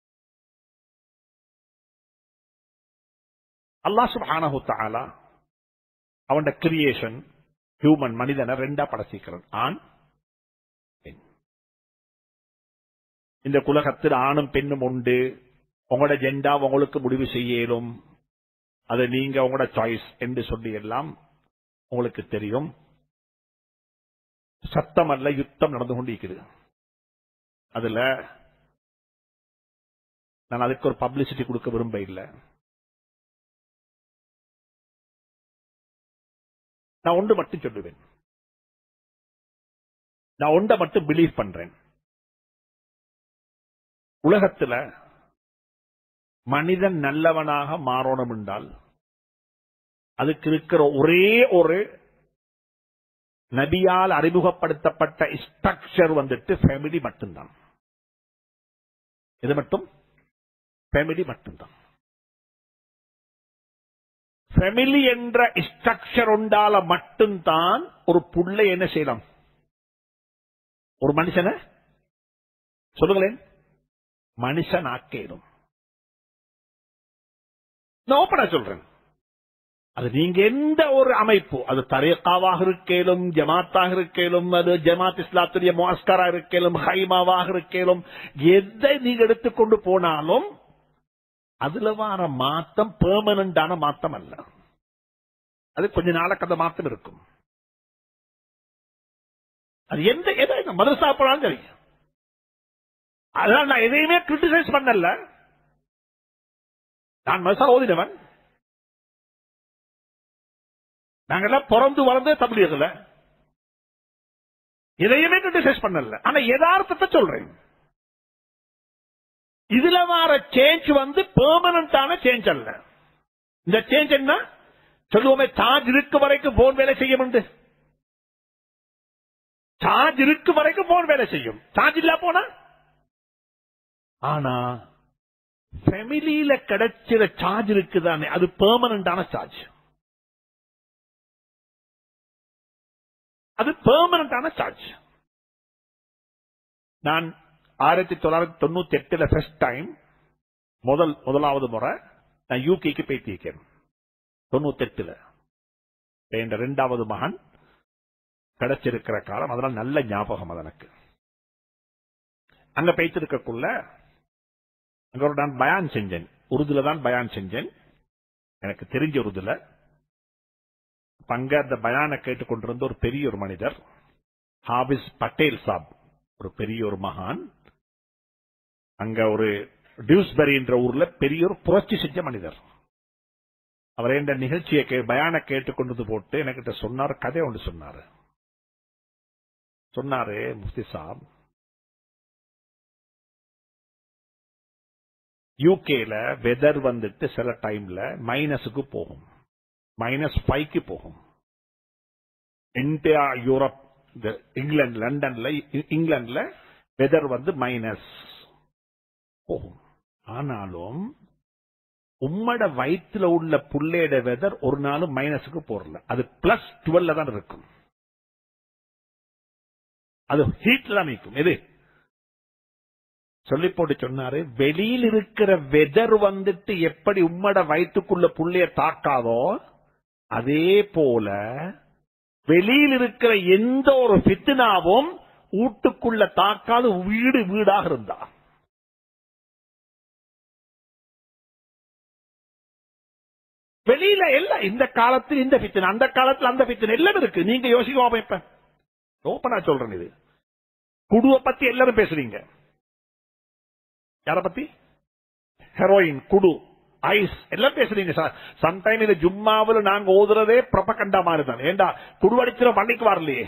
Speaker 1: அல்லாஹ் சுப்ஹானஹு வ தஆலா அவன் கிரியேஷன், ஹியூமன் மனிதனை 2 படைச்சிக்கிறான், ஆண் இந்த உலகத்தில் ஆணும் பெண்ணும் உண்டு, உங்களோட ஜெண்டா உங்களுக்கு முடிவு செய்யலும், அது நீங்க உங்களோட சாய்ஸ் என்று சொல்லி எல்லாம் உங்களுக்கு தெரியும். சத்தம் அல்ல, யுத்தம் நடந்து கொண்டிருக்கிறது. அதுல நான் அதுக்கு ஒரு பப்ளிசிட்டி கொடுக்க விரும்ப இல்லை. நான் ஒன்று மட்டும் சொல்லுவேன், நான் ஒன்றை மட்டும் பிலீவ் பண்றேன். உலகத்தில் மனிதன் நல்லவனாக மாறணும் என்றால் அதுக்கு இருக்கிற ஒரே ஒரு நபியால் அறிமுகப்படுத்தப்பட்ட ஸ்ட்ரக்சர் வந்துட்டு ஃபேமிலி மட்டும்தான். இது மட்டும் ஃபேமிலி மட்டும்தான். ஃபேமிலி என்ற ஸ்ட்ரக்சர் உண்டால மட்டும்தான் ஒரு புள்ளை என்ன செய்யலாம், ஒரு மனுஷனை சொல்லுங்களேன் மனுஷன் ஆக்கேடும். நான் ஓப்பனா சொல்றேன், அது நீங்க எந்த ஒரு அமைப்பு, அது தரீகாவாக இருக்கேலும், ஜமாத்தாக இருக்கேலும், அது ஜமாத் இஸ்லாத்துடைய முஅஸ்கரா இருக்கேலும், ஹைமாவாக இருக்கேலும், எதை நீங்க எடுத்துக்கொண்டு போனாலும் அதுல வர மாற்றம் பெர்மனண்டான மாற்றம் அல்ல. அது கொஞ்ச நாளைக்கு அந்த மாற்றம் இருக்கும். அது எந்த மதரசா போனாலும் சரி. அதனால நான் எதையுமே கிரிட்டிசைஸ் பண்ணல. நான் மதரசா ஓதினவன், நாங்கெல்லாம் பிறந்து வளர்ந்து தப்லீக்ல, எதையுமே கிரிட்டிசைஸ் பண்ணல. ஆனா யதார்த்தத்தை சொல்றேன், இதுல வர சேஞ்ச் வந்து பெர்மனண்டான சேஞ்ச் அல்ல. இந்த சேஞ்ச் என்ன சொல்லுவோமே, சார்ஜ் இருக்கு வரைக்கும் போன் வேலை செய்யும். சார்ஜ் இருக்கு வரைக்கும் போன் வேலை செய்யும், சார்ஜ் இல்ல போனா. ஆனா ஃபேமிலியில கிடைச்சிற சார்ஜ் இருக்குதானே, அது பெர்மனண்டான சார்ஜ், அது பெர்மனண்டான சார்ஜ். நான் 1998 ஃபர்ஸ்ட் டைம் முதலாவது முறை நான் யூகேக்கு போய்த்திருக்கேன். 98 என் இரண்டாவது மகன் கிடைச்சிருக்கிற காலம், அதனால நல்ல ஞாபகம் அது எனக்கு. அங்க போய்த்திருக்கக்குள்ள அங்க ஒரு நான் பயான் செஞ்சேன், உருதுல தான் பயான் செஞ்சேன், எனக்கு தெரிஞ்ச உருதுல. அங்க அந்த பயான கேட்டுக்கொண்டிருந்த ஒரு பெரிய ஒரு மனிதர், ஹாபிஸ் பட்டேல் சாப், ஒரு பெரிய ஒரு மகான். அங்க ஒரு டியூஸ்பரி என்ற ஊர்ல பெரிய ஒரு புரட்சி செஞ்ச மனிதர். அவர் இந்த நிகழ்ச்சியை பயான கேட்டுக்கொண்டது போட்டு என்கிட்ட சொன்னார், கதை ஒன்று சொன்னாரு. முஃப்தி சாப், யூகேல வெதர் வந்துட்டு சில டைம்ல மைனஸுக்கு போகும், -5க்கு போகும். இந்தியா, யூரோப், இங்கிலாந்து, லண்டன்ல, இங்கிலாந்துல வெதர் வந்து மைனஸ் போகும். ஆனாலும் உம்மட வயிற்றுல உள்ள புள்ளையோட வெதர் ஒரு நாளும் மைனஸுக்கு போறல, அது +12 தான் இருக்கும். அது ஹீட்ல தான் நிற்கும். எது சொல்லி போட்டு சொன்னாரு, வெளியில் இருக்கிற வெதர் வந்துட்டு எப்படி உம்மட வயிற்றுக்குள்ள புள்ளைய தாக்காதோ அதே போல வெளியில் இருக்கிற எந்த ஒரு ஃபித்னாவும் வீட்டுக்குள்ள தாக்காது, வீடு வீடாக இருந்தா. வெளியில எல்லாம் இந்த காலத்தில் இந்த ஃபித்னா, அந்த காலத்தில் அந்த ஃபித்னா எல்லாம் இருக்கு. நீங்க யோசிக்க இப்ப ஓப்பனா சொல்றேன், இது குடுவை பத்தி எல்லாரும் பேசுறீங்க. யார பத்தி? ஹெரோயின், குடு, ஐஸ் எல்லாம் பேசுறீங்க. சம்டைம் இந்த ஜும்மாவில் நாங்க ஓதுறதே ப்ரொபகண்டா மாதிரி தான். ஏண்டா குடு அடிச்சிட பள்ளிக்கு வரலையே,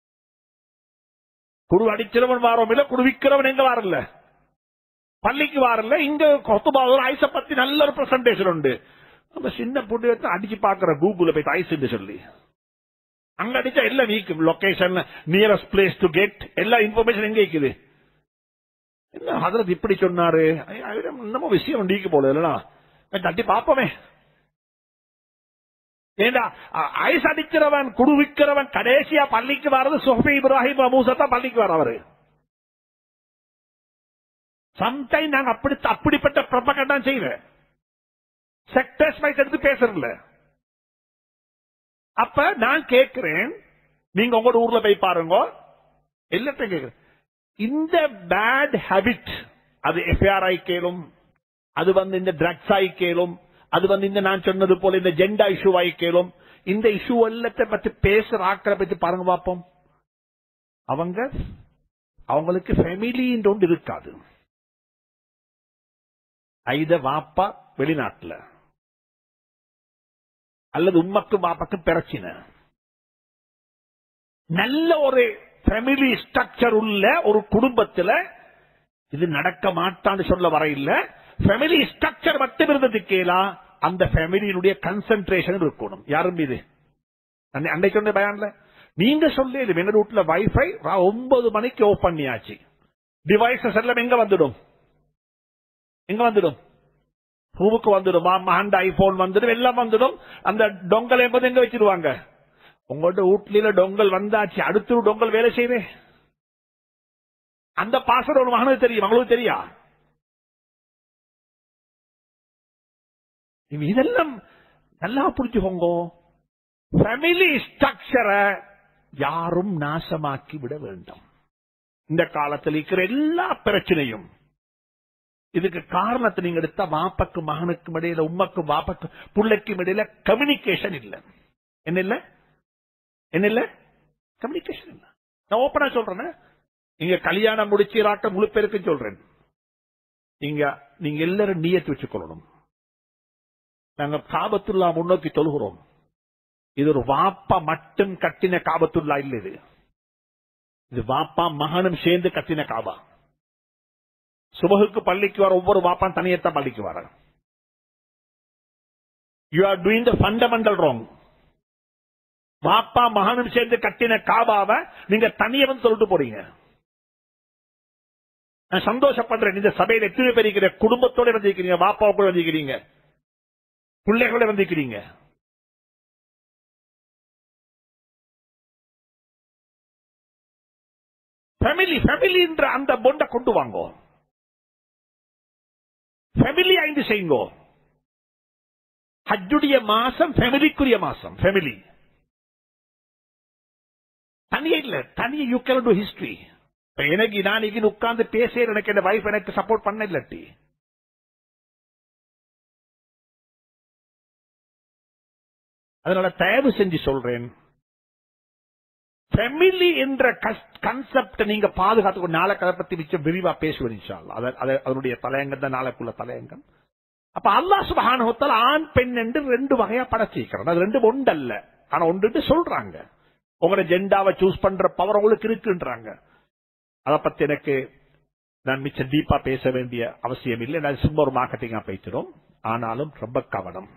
Speaker 1: குடு அடிச்சிடவன் வாரோம் இல்ல, குடு விக்கிறவன் எங்க வரல, பள்ளிக்கு வரல. இங்க கொத்துபாவில் ஐஸ பத்தி நல்ல ஒரு பிரசன்டேஷன் உண்டு. நம்ம சின்ன பொண்ணு அடிச்சு பாக்குற கூகுள்ல போய் ஐஸ் சொல்லி, அங்க அடிச்சா எல்லாம் நீக்கும். Location, nearest place to get, எல்லா இன்ஃபர்மேஷன் எங்க இருக்குது. என்ன ஹதரத் இப்படி சொன்னாரு, இன்னமும் விஷயம் நீக்கு போல இல்லனா தட்டி பாப்பமே. ஏண்டா ஐஸ் அடிக்கிறவன், குடு விக்கிறவன் கடைசியா பள்ளிக்கு வர்றது சுஹ்பி இப்ராஹிம் மூசா பள்ளிக்கு வரவரு. சம்டைம் நாங்க அப்படிப்பட்ட ப்ரொபகண்டா செய்வேன். செக்டர்ஸ் வைஸ் எடுத்து பேசுறல. அப்ப நான் கேட்கிறேன், நீங்க உங்களோட ஊர்ல போய் பாருங்க, எல்லாத்தையும் கேட்கிறேன். இந்த பேட் ஹேபிட் அது எஃப்ஐஆர் ஆயிக்கேலும், அது இந்த ட்ரக்ஸ் ஆயிக்கேலும், அது இந்த நான் சொன்னது போல இந்த ஜெண்டா இஷ்யூ ஆயிக்கேலும். இந்த இஷ்யூ எல்லாத்தை பத்தி பேசுற ஆக்களை பத்தி பாருங்க பார்ப்போம். அவங்களுக்கு ஃபேமிலி ஒன்று இருக்காது. ஐத வாப்பா வெளிநாட்டுல அல்லது உம்மக்கும் வாப்பாக்கும் பிரச்சனை. நல்ல ஒரு ஃபேமிலி ஸ்ட்ரக்சர் உள்ள ஒரு குடும்பத்தில் இது நடக்க மாட்டான்னு சொல்ல வர இல்ல. ஃபேமிலி ஸ்ட்ரக்சர் மட்டும் இருந்தது கேளா, அந்த ஃபேமிலியினுடைய கன்சென்ட்ரேஷன் இருக்கணும். யாரும் இது அன்னைக்கு சொன்ன பயான்ல நீங்க சொல்லி எங்க வீட்டுல வைஃபை 9 மணிக்கு ஓபன் பண்ணியாச்சு. டிவைசஸ் எல்லாம் எங்க வந்துடும் ரூமுக்கு வந்துடும். மகண்ட ஐபோன் வந்துடும், எல்லாம் வந்துடும். அந்த டொங்கல் என்பது எங்க வச்சிருவாங்க? உங்களோட வீட்ல டொங்கல் வந்தாச்சு, அடுத்த டொங்கல் வேலை செய்யுது. அந்த பாஸ்வேர்டு ஒரு மகனுக்கு தெரியும், மகளுக்கு தெரியா? இதெல்லாம் நல்லா புரிஞ்சுக்கோங்க. ஃபேமிலி ஸ்ட்ரக்சரை யாரும் நாசமாக்கி விட வேண்டும். இந்த காலத்தில் இருக்கிற எல்லா பிரச்சனையும் இதுக்கு காரணத்தை நீங்க எடுத்தா வாப்பக்கு மகனுக்கும் இடையில, உம்மக்கும் வாப்பக்கு பிள்ளைக்கும் இடையில கம்யூனிகேஷன் இல்ல. என்ன இல்ல கம்யூனிகேஷன் இல்ல. நான் ஓப்பனா சொல்றேன். நீங்க கல்யாணம் முடிச்சிராக்க முழு பேருக்கு சொல்றேன். நீங்க எல்லாரும் நியத்து வச்சுக்கொள்ளணும். நாங்க காபத்துல்லா முன்னோக்கி தொழுகிறோம். இது ஒரு வாப்பா மட்டும் கட்டின காபத்துல்லா இல்ல. இது வாப்பா மகனும் சேர்ந்து கட்டின காபா. சுபகுக்கு பள்ளிக்கு வர ஒவ்வொரு வாப்பான் தனியத்தான் பள்ளிக்கு வர. You are doing the fundamental wrong. வாப்பா மகனும் சேர்ந்து கட்டின காபாவை நீங்க தனியவன் சொல்லிட்டு போறீங்க. நான் சந்தோஷப்படுறேன். இந்த சபையில் எத்தனை பேர் இருக்கிற குடும்பத்தோட வந்திருக்கிறீங்க, வாப்பாவை கூட வந்திருக்கிறீங்க, பிள்ளைகளோட வந்திருக்கிறீங்க. ஃபேமிலி என்ற அந்த பொண்டை கொண்டு வாங்கோ. ஃபேமிலி ஐந்து செய்யுங்கோ. ஹஜ்ஜுடைய மாசம் ஃபேமிலிக்குரிய மாசம். ஃபேமிலி தனியே இல்ல, தனியே யூ கேன் டு ஹிஸ்டரி. எனக்கு நான் இங்க உட்கார்ந்து பேசுறேன், எனக்கு என் வைஃப் எனக்கு சப்போர்ட் பண்ண இல்லாட்டி. அதனால தயவு செஞ்சு சொல்றேன், ஃபேமிலி என்ற கான்செப்ட் நீங்க பாதுகாத்து நாளைக்கு அதை பத்தி மிச்சம் விரிவா பேசுவேன் இன்ஷா அல்லாஹ். அதனுடைய தலையங்கம் தான் நாளைக்குள்ள தலையங்கம். அப்ப அல்லாஹ் சுப்ஹானஹு வ தஆலா ஆண் பெண் என்று 2 வகையா படைச்சிருக்கிறான். அது 2 ஒன்றல்ல, ஆனா ஒன்று சொல்றாங்க. உங்களோட ஜெண்டாவை சூஸ் பண்ற பவர் உங்களுக்கு இருக்குன்றாங்க. அதை பத்தி எனக்கு நான் மிச்சம் டீப்பா பேச வேண்டிய அவசியம் இல்லை. நான் சும்மா ஒரு மார்க்கெட்டிங்கா பேசிடும். ஆனாலும் ரொம்ப கவனம்.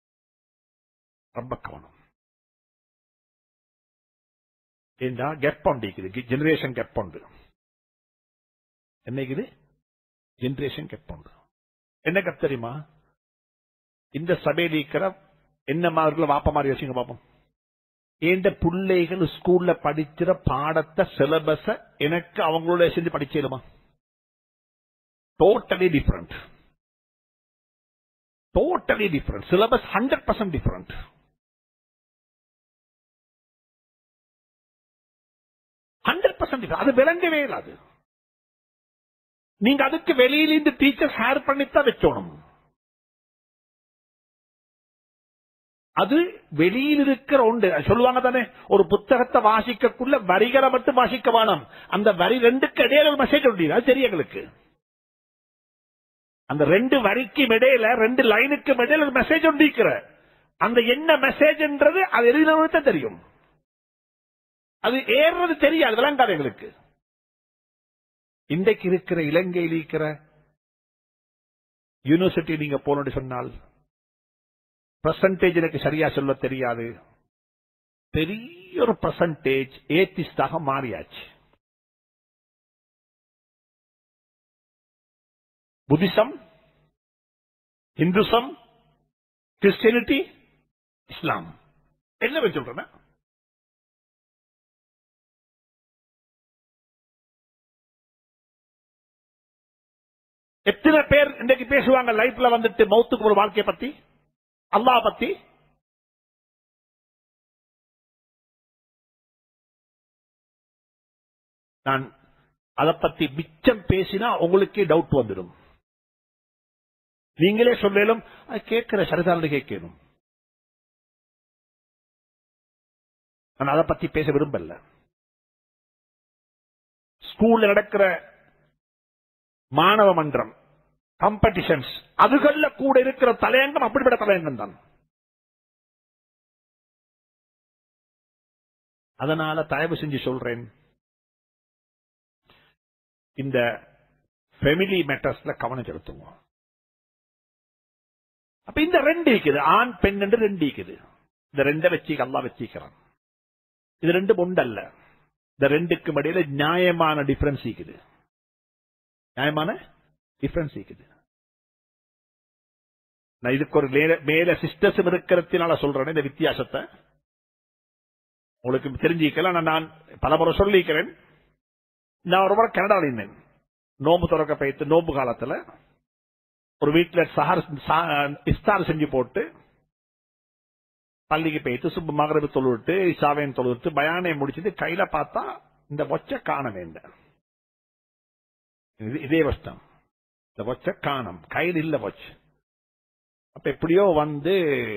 Speaker 1: ஏண்டா கெப் ஒன்று ஜெனரேஷன் கெப் ஒன்று. என்னைக்குது ஜெனரேஷன் கெப் ஒன்று. என்ன கெப் தெரியுமா? இந்த சபையில் இருக்கிற என்ன மாதிரி வாப்ப மாதிரி வச்சுங்க பாப்போம். ஏண்ட பிள்ளைகள் ஸ்கூல்ல படிக்கிற பாடத்தை சிலபஸ எனக்கு அவங்களோட சேர்ந்து படிச்சிடுமா? Totally different. Syllabus 100% different. அது விளங்கவே இல்லாது. நீங்க அதுக்கு வெளியிலிருந்து டீச்சர் ஹேர் பண்ணித்தான் வச்சோணும். அது வெளியில் இருக்கிற ஒன்று சொல்லுவாங்க தானே, ஒரு புத்தகத்தை வாசிக்கக்குள்ள வரிகளை மட்டும் வாசிக்க வேணும். அந்த வரி 2க்கு இடையில ஒரு மெசேஜ் உண்டு. அது தெரியும் எங்களுக்கு. அந்த 2 வரிக்கு இடையில 2 லைனுக்கு இடையில ஒரு மெசேஜ் உண்டிக்கிற அந்த என்ன மெசேஜ்ன்றது அது எழுதினவனுக்கு தெரியும். அது ஏறது தெரியாது, விளங்காது எங்களுக்கு. இன்றைக்கு இருக்கிற இலங்கையில் இருக்கிற யூனிவர்சிட்டி நீங்க போனோன்னு சொன்னால் பெர்சன்டேஜ் எனக்கு சரியா சொல்ல தெரியாது. பெரிய ஒரு பெர்சன்டேஜ் ஏத்திஸ்டாக மாறியாச்சு. புத்திசம், இந்துசம், கிறிஸ்டியானிட்டி, இஸ்லாம் என்ன சொல்றேன். எத்தனை பேர் இன்றைக்கு பேசுவாங்க லைஃப்ல வந்துட்டு மௌத்துக்கு ஒரு வாழ்க்கையை பத்தி, அல்லாஹ் பத்தி? நான் அதை பத்தி மிச்சம் பேசினா உங்களுக்கே டவுட் வந்துடும். நீங்களே சொல்லும் கேட்கிற சரிதான் கேட்கணும். நான் அதை பத்தி பேச விரும்பல. ஸ்கூல்ல நடக்கிற மாணவ மன்றம் காம்படிஷன்ஸ் அதுகள்ல கூட இருக்கிற தலையங்கம் அப்படிப்பட்ட தலையங்கம் தான். அதனால தயவு செஞ்சு சொல்றேன், இந்த ஃபேமிலி மேட்டர்ஸ்ல கவனம் செலுத்துவோம். அப்ப இந்த ரெண்டு இருக்குது, ஆண் பெண் என்று ரெண்டு இருக்குது. இந்த ரெண்டை வச்சு அல்லாஹ் வச்சிக்கிறான். இது ரெண்டு ஒன்றல்ல. இந்த ரெண்டுக்கும் இடையில நியாயமான டிஃபரன்ஸ் இருக்குது. நியாயமான டிஃபரன்ஸ் இருக்குது. நான் இதுக்கு ஒரு மேல சிஸ்டர்ஸ் இருக்கிறதுனால சொல்றேன் இந்த வித்தியாசத்தை உங்களுக்கு தெரிஞ்சுக்கலாம். நான் பல முறை சொல்லிக்கிறேன். நான் ஒரு முறை கனடாவில் இருந்தேன். நோம்பு துறக்க போயிட்டு நோம்பு காலத்துல ஒரு வீட்டில் இஸ்தார் செஞ்சு போட்டு பள்ளிக்கு போயிட்டு சுப்பு மகரபு தொழுவிட்டு இசாவையும் தொழுவிட்டு பயானை முடிச்சுட்டு கையில பார்த்தா இந்த ஒச்ச காண வேண்டாம். இதே கஷ்டம். இந்த ஒச்ச காணம் கையில் இல்ல ஒச்ச. அப்ப எப்படியோ வந்து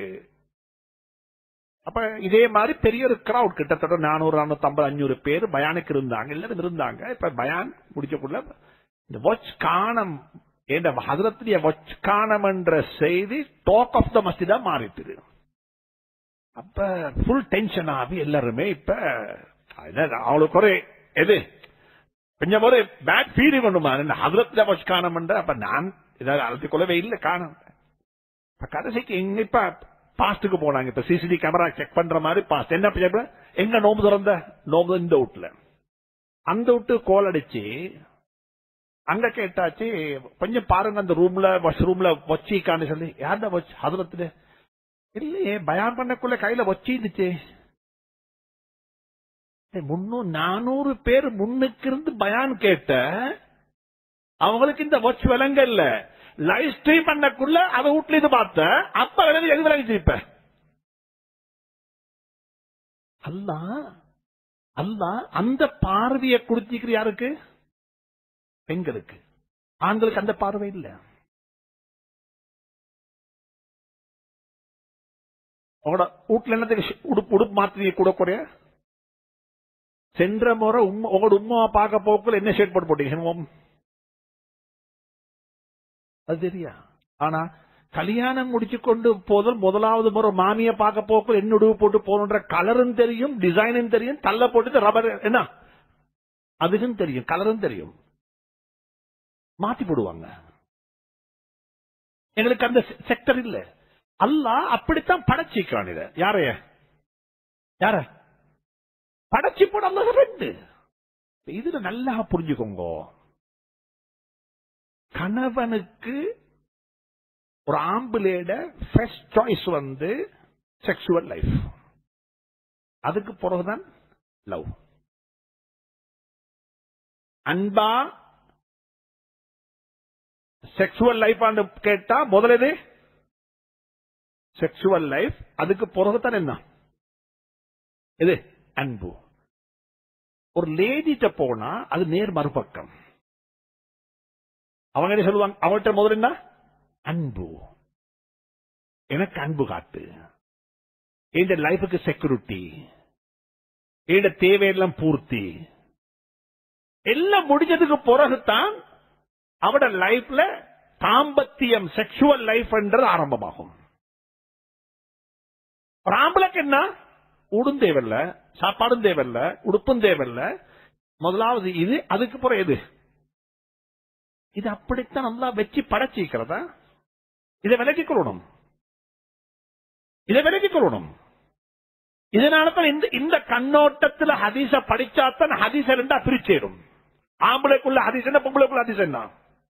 Speaker 1: அப்ப இதே மாதிரி பெரிய ஒரு கிரௌட் கிட்டத்தட்ட 400, 450, 500 பேர் பயானுக்கு இருந்தாங்க. எல்லாரும் இருந்தாங்க. இப்ப பயான் முடிச்சக்குள்ள இந்த வாட்ச் காணம் ஹஜ்ரத்துடைய வாட்ச் காணம் என்ற செய்தி டாக் ஆஃப் த மஸ்ஜிதா மாறிட்டு. அப்ப ஃபுல் டென்ஷன் ஆகி எல்லாருமே இப்ப அவளுக்கு ஒரு எது கொஞ்சம் ஒரு பேட் ஃபீலிங் பண்ணுமா ஹஜ்ரத்துடைய வாட்ச் காணம் என்ற. அப்ப நான் ஏதாவது அழுத்திக் கொள்ளவே இல்லை காணும். கடைசிக்கு எங்க இப்ப பாஸ்டுக்கு போனாங்க. இப்ப சிசிடிவி கேமரா செக் பண்ற மாதிரி பாஸ்ட் என்ன எங்க நோம்பு திறந்த நோம்பு இந்த வீட்டுல அந்த வீட்டு கோல் அடிச்சு அங்க கேட்டாச்சு கொஞ்சம் பாருங்க அந்த ரூம்ல வாஷ்ரூம்ல வச்சிக்கான்னு சொல்லி. யார்டா வச்சு ஹதரத்துல இல்லையே பயான் பண்ணக்குள்ள கையில வச்சிருந்துச்சு. 300-400 பேர் முன்னுக்கு இருந்து பயான் கேட்ட அவங்களுக்கு இந்த வாட்ச் விளங்க இல்ல. லைவ் ஸ்ட்ரீம் பண்ணக்குள்ள அதை வீட்டுல இது பார்த்த அப்ப எது விளங்கிச்சு. இப்ப அல்ல அந்த பார்வையை கொடுத்திருக்கிற யாருக்கு? பெண்களுக்கு. ஆண்களுக்கு அந்த பார்வை இல்ல. உங்களோட வீட்டுல என்னத்துக்கு உடுப்பு மாத்திரியை கூட குறைய சென்ற முறை உங்களோட உமாவை பார்க்க போக்குள்ள என்ன ஷேட் போட்டீங்க அது தெரியா. ஆனா கல்யாணம் முடிச்சு கொண்டு போதும் முதலாவது முறை மாமிய பார்க்க போக்குள்ள என்ன உடுப்பு போட்டு போகணுன்ற கலரும் தெரியும், டிசைனும் தெரியும், தள்ள போட்டு ரப்பர் என்ன அதுக்கும் தெரியும், கலரும் தெரியும். மாத்தி போடுவாங்க. எங்களுக்கு அந்த செக்டர் இல்ல. அல்லாஹ் அப்படித்தான் படைச்சிக்கிறான். இத யார படைச்சி போட அல்ல ரெண்டு. இதுல நல்லா புரிஞ்சுக்கோங்க. கணவனுக்கு ஒரு ஆம்புலேட ஃபர்ஸ்ட் சாய்ஸ் வந்து செக்ஷுவல் லைஃப். அதுக்கு பிறகுதான் லவ். அன்பா செக்ஷுவல் லைஃப் கேட்டா முதலது செக்ஷுவல் லைஃப். அதுக்கு பிறகுதான் என்ன இது அன்பு. ஒரு லேடிட்ட போனா அது நேர் மறுபக்கம். அவங்க என்ன சொல்லுவாங்க? அவங்கள்ட்ட முதல்ல என்ன அன்பு. எனக்கு அன்பு காட்டு, இந்த லைஃபுக்கு செக்யூரிட்டி, இந்த தேவையெல்லாம் பூர்த்தி எல்லாம் முடிஞ்சதுக்கு பிறகுதான் அவட லைஃப்ல தாம்பத்தியம் செக்ஷுவல் லைஃப் என்றது ஆரம்பமாகும். ஒரு ஆம்பளைக்கு என்ன உடும் தேவையில்ல, சாப்பாடும் தேவையில்ல, உடுப்பும் தேவையில்ல. முதலாவது இது, அதுக்கு பிறகு எது? இது அப்படித்தான் நல்லா வச்சு படைச்சிக்கிறதா? இதை விலக்கிக் கொள்ளணும், இதை விலக்கிக் கொள்ளணும். இதனாலதான் இந்த கண்ணோட்டத்தில் ஹதீஸ படிச்சாத்தான் ஹதீஸ ரெண்டா பிரிச்சேடும். ஆம்பளைக்குள்ள ஹதீஸ் என்ன, பொம்பளைக்குள்ள ஹதீஸ் என்ன?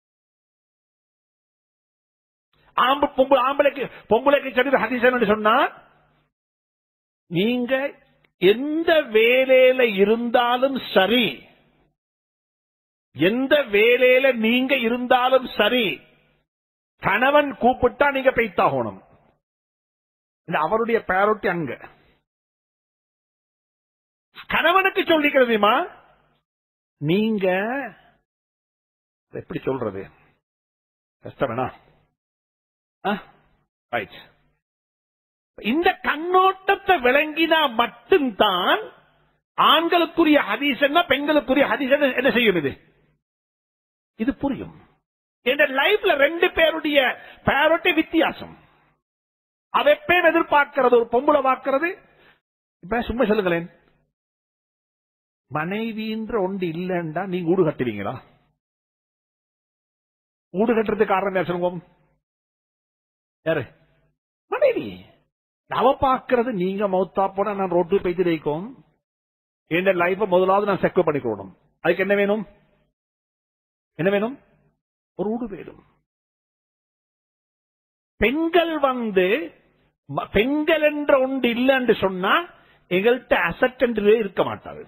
Speaker 1: பொம்பளைக்கு சரி ஹதீஸ் என்ன சொன்னா, நீங்க எந்த வேலையில இருந்தாலும் சரி, எந்த வேலையில நீங்க இருந்தாலும் சரி, கணவன் கூப்பிட்டா நீங்க பெய்தாகணும். அவருடைய பிரையாரிட்டி அங்க. கணவனுக்கு சொல்லிக்கிறதுமா நீங்க எப்படி சொல்றது கஷ்டமேனா? இந்த கண்ணோட்டத்தை விளங்கினா மட்டும்தான் ஆண்களுக்குரிய ஹதீஸ் என்ன, பெண்களுக்குரிய ஹதீஸ் என்ன செய்யும், இது புரியும். என் லைஃப்ல 2 பேருடைய பிரையாரிட்டி வித்தியாசம். அதை எப்பயும் எதிர்பார்க்கிறது ஒரு பொம்பளை பார்க்கிறது. இப்ப சும்மா சொல்லுங்களேன், மனைவின்ற ஒன்று இல்லைன்னா நீங்க ஊடு கட்டுவீங்களா? ஊடு கட்டுறதுக்கு காரணம் யார் சொல்லுவோம்? யாரு? மனைவி. அவ பார்க்கறது நீங்க மௌத்தா போனா நான் ரோட்டு போயிட்டு வைக்கும் என் லைஃப முதலாவது நான் செக்யூர் பண்ணிக்கணும். அதுக்கு என்ன வேணும்? என்ன வேணும்? ஒரு ஊடு வேணும். பெண்கள் பெண்கள் என்ற ஒன்று இல்லைன்னு சொன்னா எங்கள்கிட்ட அசட் என்றே இருக்க மாட்டாது.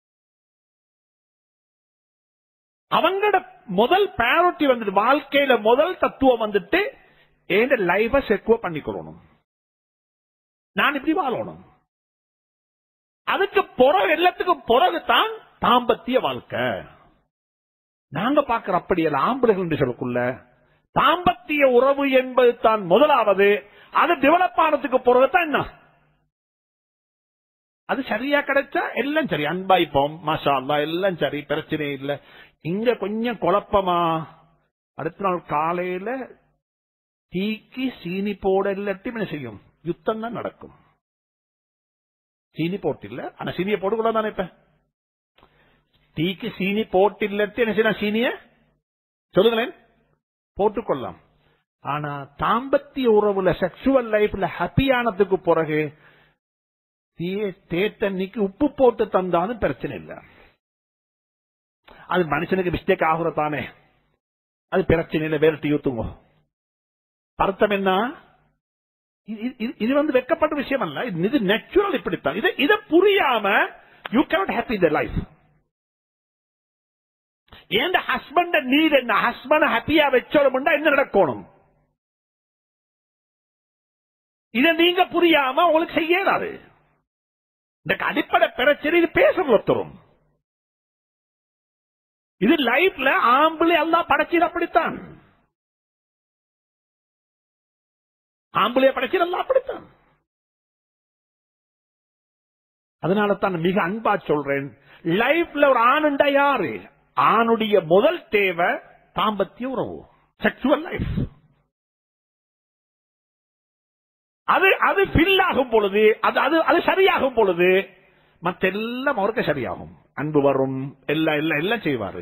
Speaker 1: அவங்களோட முதல் பிரையாரிட்டி வந்துட்டு, வாழ்க்கையில முதல் தத்துவம் வந்துட்டு என் லைஃப செக்யூர் பண்ணிக்கொள்ளணும், நான் இப்படி வாழணும். அதுக்கு பிறகு எல்லாத்துக்கும் பிறகுதான் தாம்பத்திய வாழ்க்கை. நாங்க பார்க்கிற அப்படியல்ல. ஆம்பளைகள் என்று சொல்லக்குள்ள தாம்பத்திய உறவு என்பது தான் முதலாவது. அது டெவலப் ஆனதுக்கு பிறகுதான் என்ன, அது சரியா கிடைச்சா எல்லாம் சரி, அன்பாய்ப்போம், மாஷா அல்லாஹ், எல்லாம் சரி, பிரச்சனை இல்லை. இங்க கொஞ்சம் குழப்பமா, அடுத்த நாள் காலையில டீக்கு சீனி போட இல்லாட்டி என்ன செய்யும், யுத்தம் தான் நடக்கும். சீனி போட்டு இல்ல, ஆனா சீனியை போட்டுக்கூடாது தானே. இப்ப டீக்கு சீனி போட்டு இல்லாட்டி என்ன செய்யலாம், சீனிய சொல்லுங்களேன் போட்டுக்கொள்ளலாம். ஆனா தாம்பத்திய உறவுல செக்ஷுவல் லைஃப்ல ஹாப்பியானதுக்கு பிறகு தேத்தன்னைக்கு உப்பு போட்டு தந்தாலும் பிரச்சனை இல்லை. அது மனுஷனுக்கு மிஸ்டேக் ஆகுறதானே, அது பிரச்சனை இல்லை, வேற டீ ஊத்துங்க. அர்த்தம் என்ன? இது வெக்கப்பட்ட விஷயம் அல்ல, இது நேச்சுரல். இப்படித்தான். இதை புரியாம you cannot happy the life. ஏன் ஹஸ்பண்ட் நீட் என்ன, ஹஸ்பண்ட் ஹாப்பியா வச்சோம்னா என்ன நடக்கணும், இதை நீங்க புரியாம உங்களுக்கு செய்யறாரு. இந்த அடிப்படை பிரச்சனை இது பேசுறது ஒருத்தரும். இது லைஃப்ல ஆம்பளை எல்லாம் படைச்சது அப்படித்தான், ஆம்பளைய படைச்சது எல்லாம் அப்படித்தான். அதனால தான் மிக அன்பா சொல்றேன், லைஃப்ல ஒரு ஆணுண்டா யாரு, ஆணுடைய முதல் தேவை தாம்பத்திய உறவு, செக்ஷுவல் லைஃப். அது ஃபில் ஆகும் பொழுது, அது சரியாகும் பொழுது மற்ற எல்லாம் அவருக்கு சரியாகும், அன்பு வரும், எல்லாம் செய்வாரு.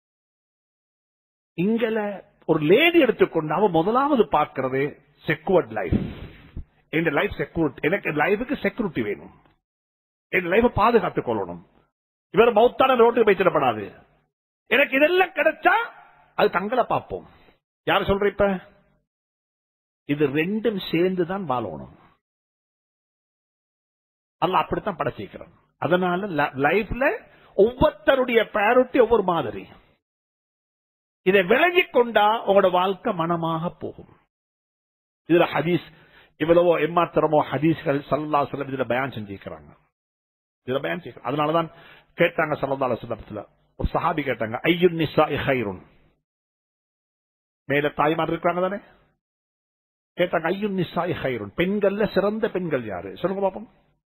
Speaker 1: இங்கல ஒரு லேடி எடுத்துக்கொண்டு அவ முதலாவது பார்க்கிறது செக்யூர்ட் லைஃப். என் லைஃப் செக்யூரிட்டி, எனக்கு லைஃபுக்கு செக்யூரிட்டி வேணும், என் லைஃபை பாதுகாத்துக் கொள்ளணும். இவர் மௌத்தான ரோட்டுக்கு போய்த்திடப்படாது. எனக்கு இதெல்லாம் கிடைச்சா அது தங்களை பார்ப்போம். யார் சொல்ற? இப்ப இது ரெண்டும் சேர்ந்துதான் வாழணும். அல்லாஹ் அப்படித்தான் படைச்சிருக்கிறான். அதனால லைஃப்ல ஒவ்வொருத்தருடைய பிரையாரிட்டி ஒவ்வொரு மாதிரி. இதை விளங்கிக் கொண்டா உங்களோட வாழ்க்கை மனமாக போகும். இதுல ஹதீஸ் இவ்வளவோ எம்மாத்திரமோ ஹதீஸ்கள் ஸல்லல்லாஹு அலைஹி வஸல்லம் இதுல பயான் செஞ்சிருக்கிறாங்க. அதனாலதான் கேட்டாங்க ஸல்லல்லாஹு அலைஹி வஸல்லம், ஒரு சஹாபி கேட்டாங்க, ஐயுன் நிஸாஇ கைருன், மேல தாய்மார் இருக்காங்க தானே, கேட்டாங்க ஐயுன் நிஸாஇ கைருன், பெண்கள்ல சிறந்த பெண்கள் யாரு சொல்லுங்க பாப்போம்.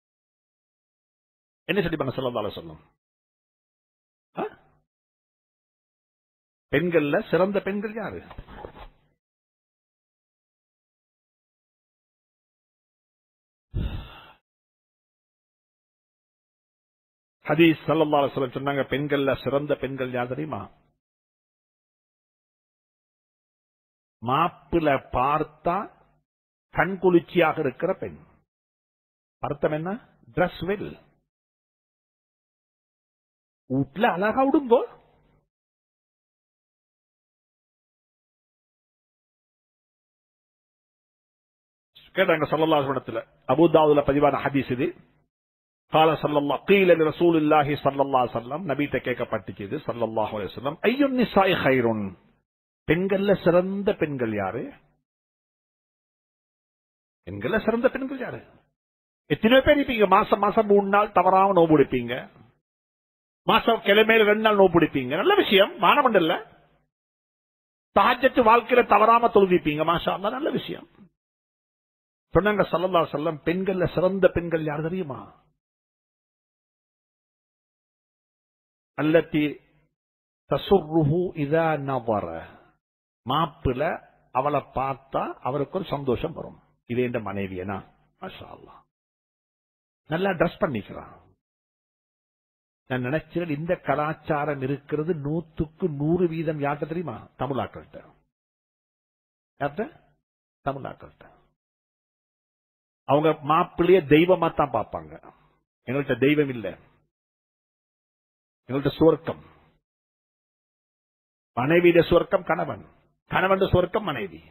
Speaker 1: என்ன சொல்லிப்பாங்க ஸல்லல்லாஹு அலைஹி வஸல்லம்? பெண்கள்ல சிறந்த பெண்கள் யாரு? ஹதீஸ் ஸல்லல்லாஹு அலைஹி வஸல்லம் சொன்னாங்க, பெண்கள்ல சிறந்த பெண்கள் யார் தெரியுமா? மாப்பிள பார்த்தா கண்குளிர்ச்சியாக இருக்கிற பெண். அர்த்தம் என்ன? டிரஸ் வெல், வீட்டுல அழகா உடுங்கோ. கேட்டாங்க ஸல்லல்லாஹு அலைஹி வஸல்லம், அபூ தாவூதுல பதிவான ஹதீஸ் இது. قال صلى الله قيل لرسول الله صلى الله عليه وسلم, நபிட்ட கேட்கப்பட்டது ஸல்லல்லாஹு அலைஹி வஸல்லம், ஐயுன் நிஸாஇ கைருன், பெண்கள்ல சிறந்த பெண்கள் யாரு? பெண்கள்ல சிறந்த பெண்கள் யாரு? எத்தனை பேர் இருப்பீங்க மாசம் 3 நாள் தவறாம நோன்பு எடுப்பீங்க, மாசம் கிழமையில 2 நாள் நோன்பு பிடிப்பீங்க, நல்ல விஷயம், மானமண்டல்ல. தஹஜ்ஜத் வாழ்க்கையில தவறாம தொழுவிப்பீங்க, மாஷா அல்லாஹ், நல்ல விஷயம். சொன்னாங்க ஸல்லல்லாஹு அலைஹி வஸல்லம், பெண்கள்ல சிறந்த பெண்கள் யார் தெரியுமா? அல்லதி தசுர்ருஹு இதா நவர, மாப்பிள அவளை பார்த்தா அவருக்கு ஒரு சந்தோஷம் வரும். இது என்ற மனைவியனா, மாஷா அல்லாஹ், நல்லா ட்ரெஸ் பண்ணிக்கிறான். நான் நினைச்சேன் இந்த கலாச்சாரம் இருக்கிறது 100க்கு 100% யார்கிட்ட தெரியுமா? தமிழாக்கள்கிட்ட. யார்கிட்ட? தமிழாக்கள்கிட்ட. அவங்க மாப்பிள்ளைய தெய்வமா தான் பார்ப்பாங்க. எங்கள்கிட்ட தெய்வம் இல்ல, எங்கள்கிட்ட சுவர்க்கம். மனைவியிட சுவர்க்கம் கணவன், கணவன் சுவர்க்கம் மனைவி.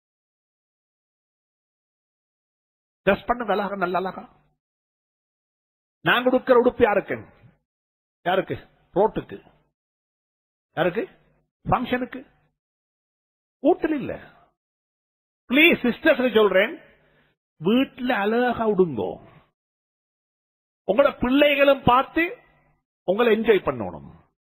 Speaker 1: ட்ரெஸ் பண்ண அழகா, நல்ல அழகா. நான் கொடுக்கிற உடுப்பு யாருக்கு? யாருக்கு? ரோட்டுக்கு. யாருக்கு? ஃபங்க்ஷனுக்கு. வீட்டில் இல்ல. பிளீஸ் சிஸ்டர்ஸ் சொல்றேன், வீட்டில் அழகா உடுங்கோ. உங்களோட பிள்ளைகளும் பார்த்து உங்களை என்ஜாய் பண்ணணும்.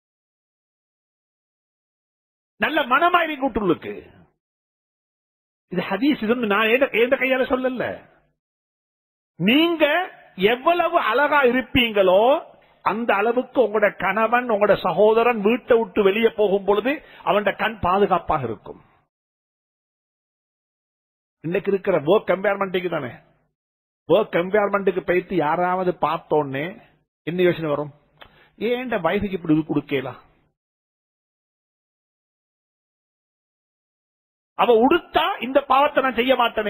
Speaker 1: நல்ல மனமாயிரி கூட்டுள்ளுக்கு. இது ஹதீஸ், இது நான் எந்த கையால சொல்லல. நீங்க எவ்வளவு அழகா இருப்பீங்களோ அந்த அளவுக்கு உங்களோட கணவன், உங்களோட சகோதரன் வீட்டை விட்டு வெளியே போகும் பொழுது அவன் கண் பாதுகாப்பாக இருக்கும். இன்னைக்கு இருக்கிற ஒர்க் என்வாயர்மெண்ட்டுக்கு தானே, ஒர்க் என்வாயர்மெண்ட்டுக்கு போயிட்டு யாராவது பார்த்தோன்னே என்ன யோசனை வரும்? ஏன் வயசுக்கு இப்படி கொடுக்கலாம்? அவ உடுத்தா இந்த பாவத்தை நான் செய்ய மாட்டேனே.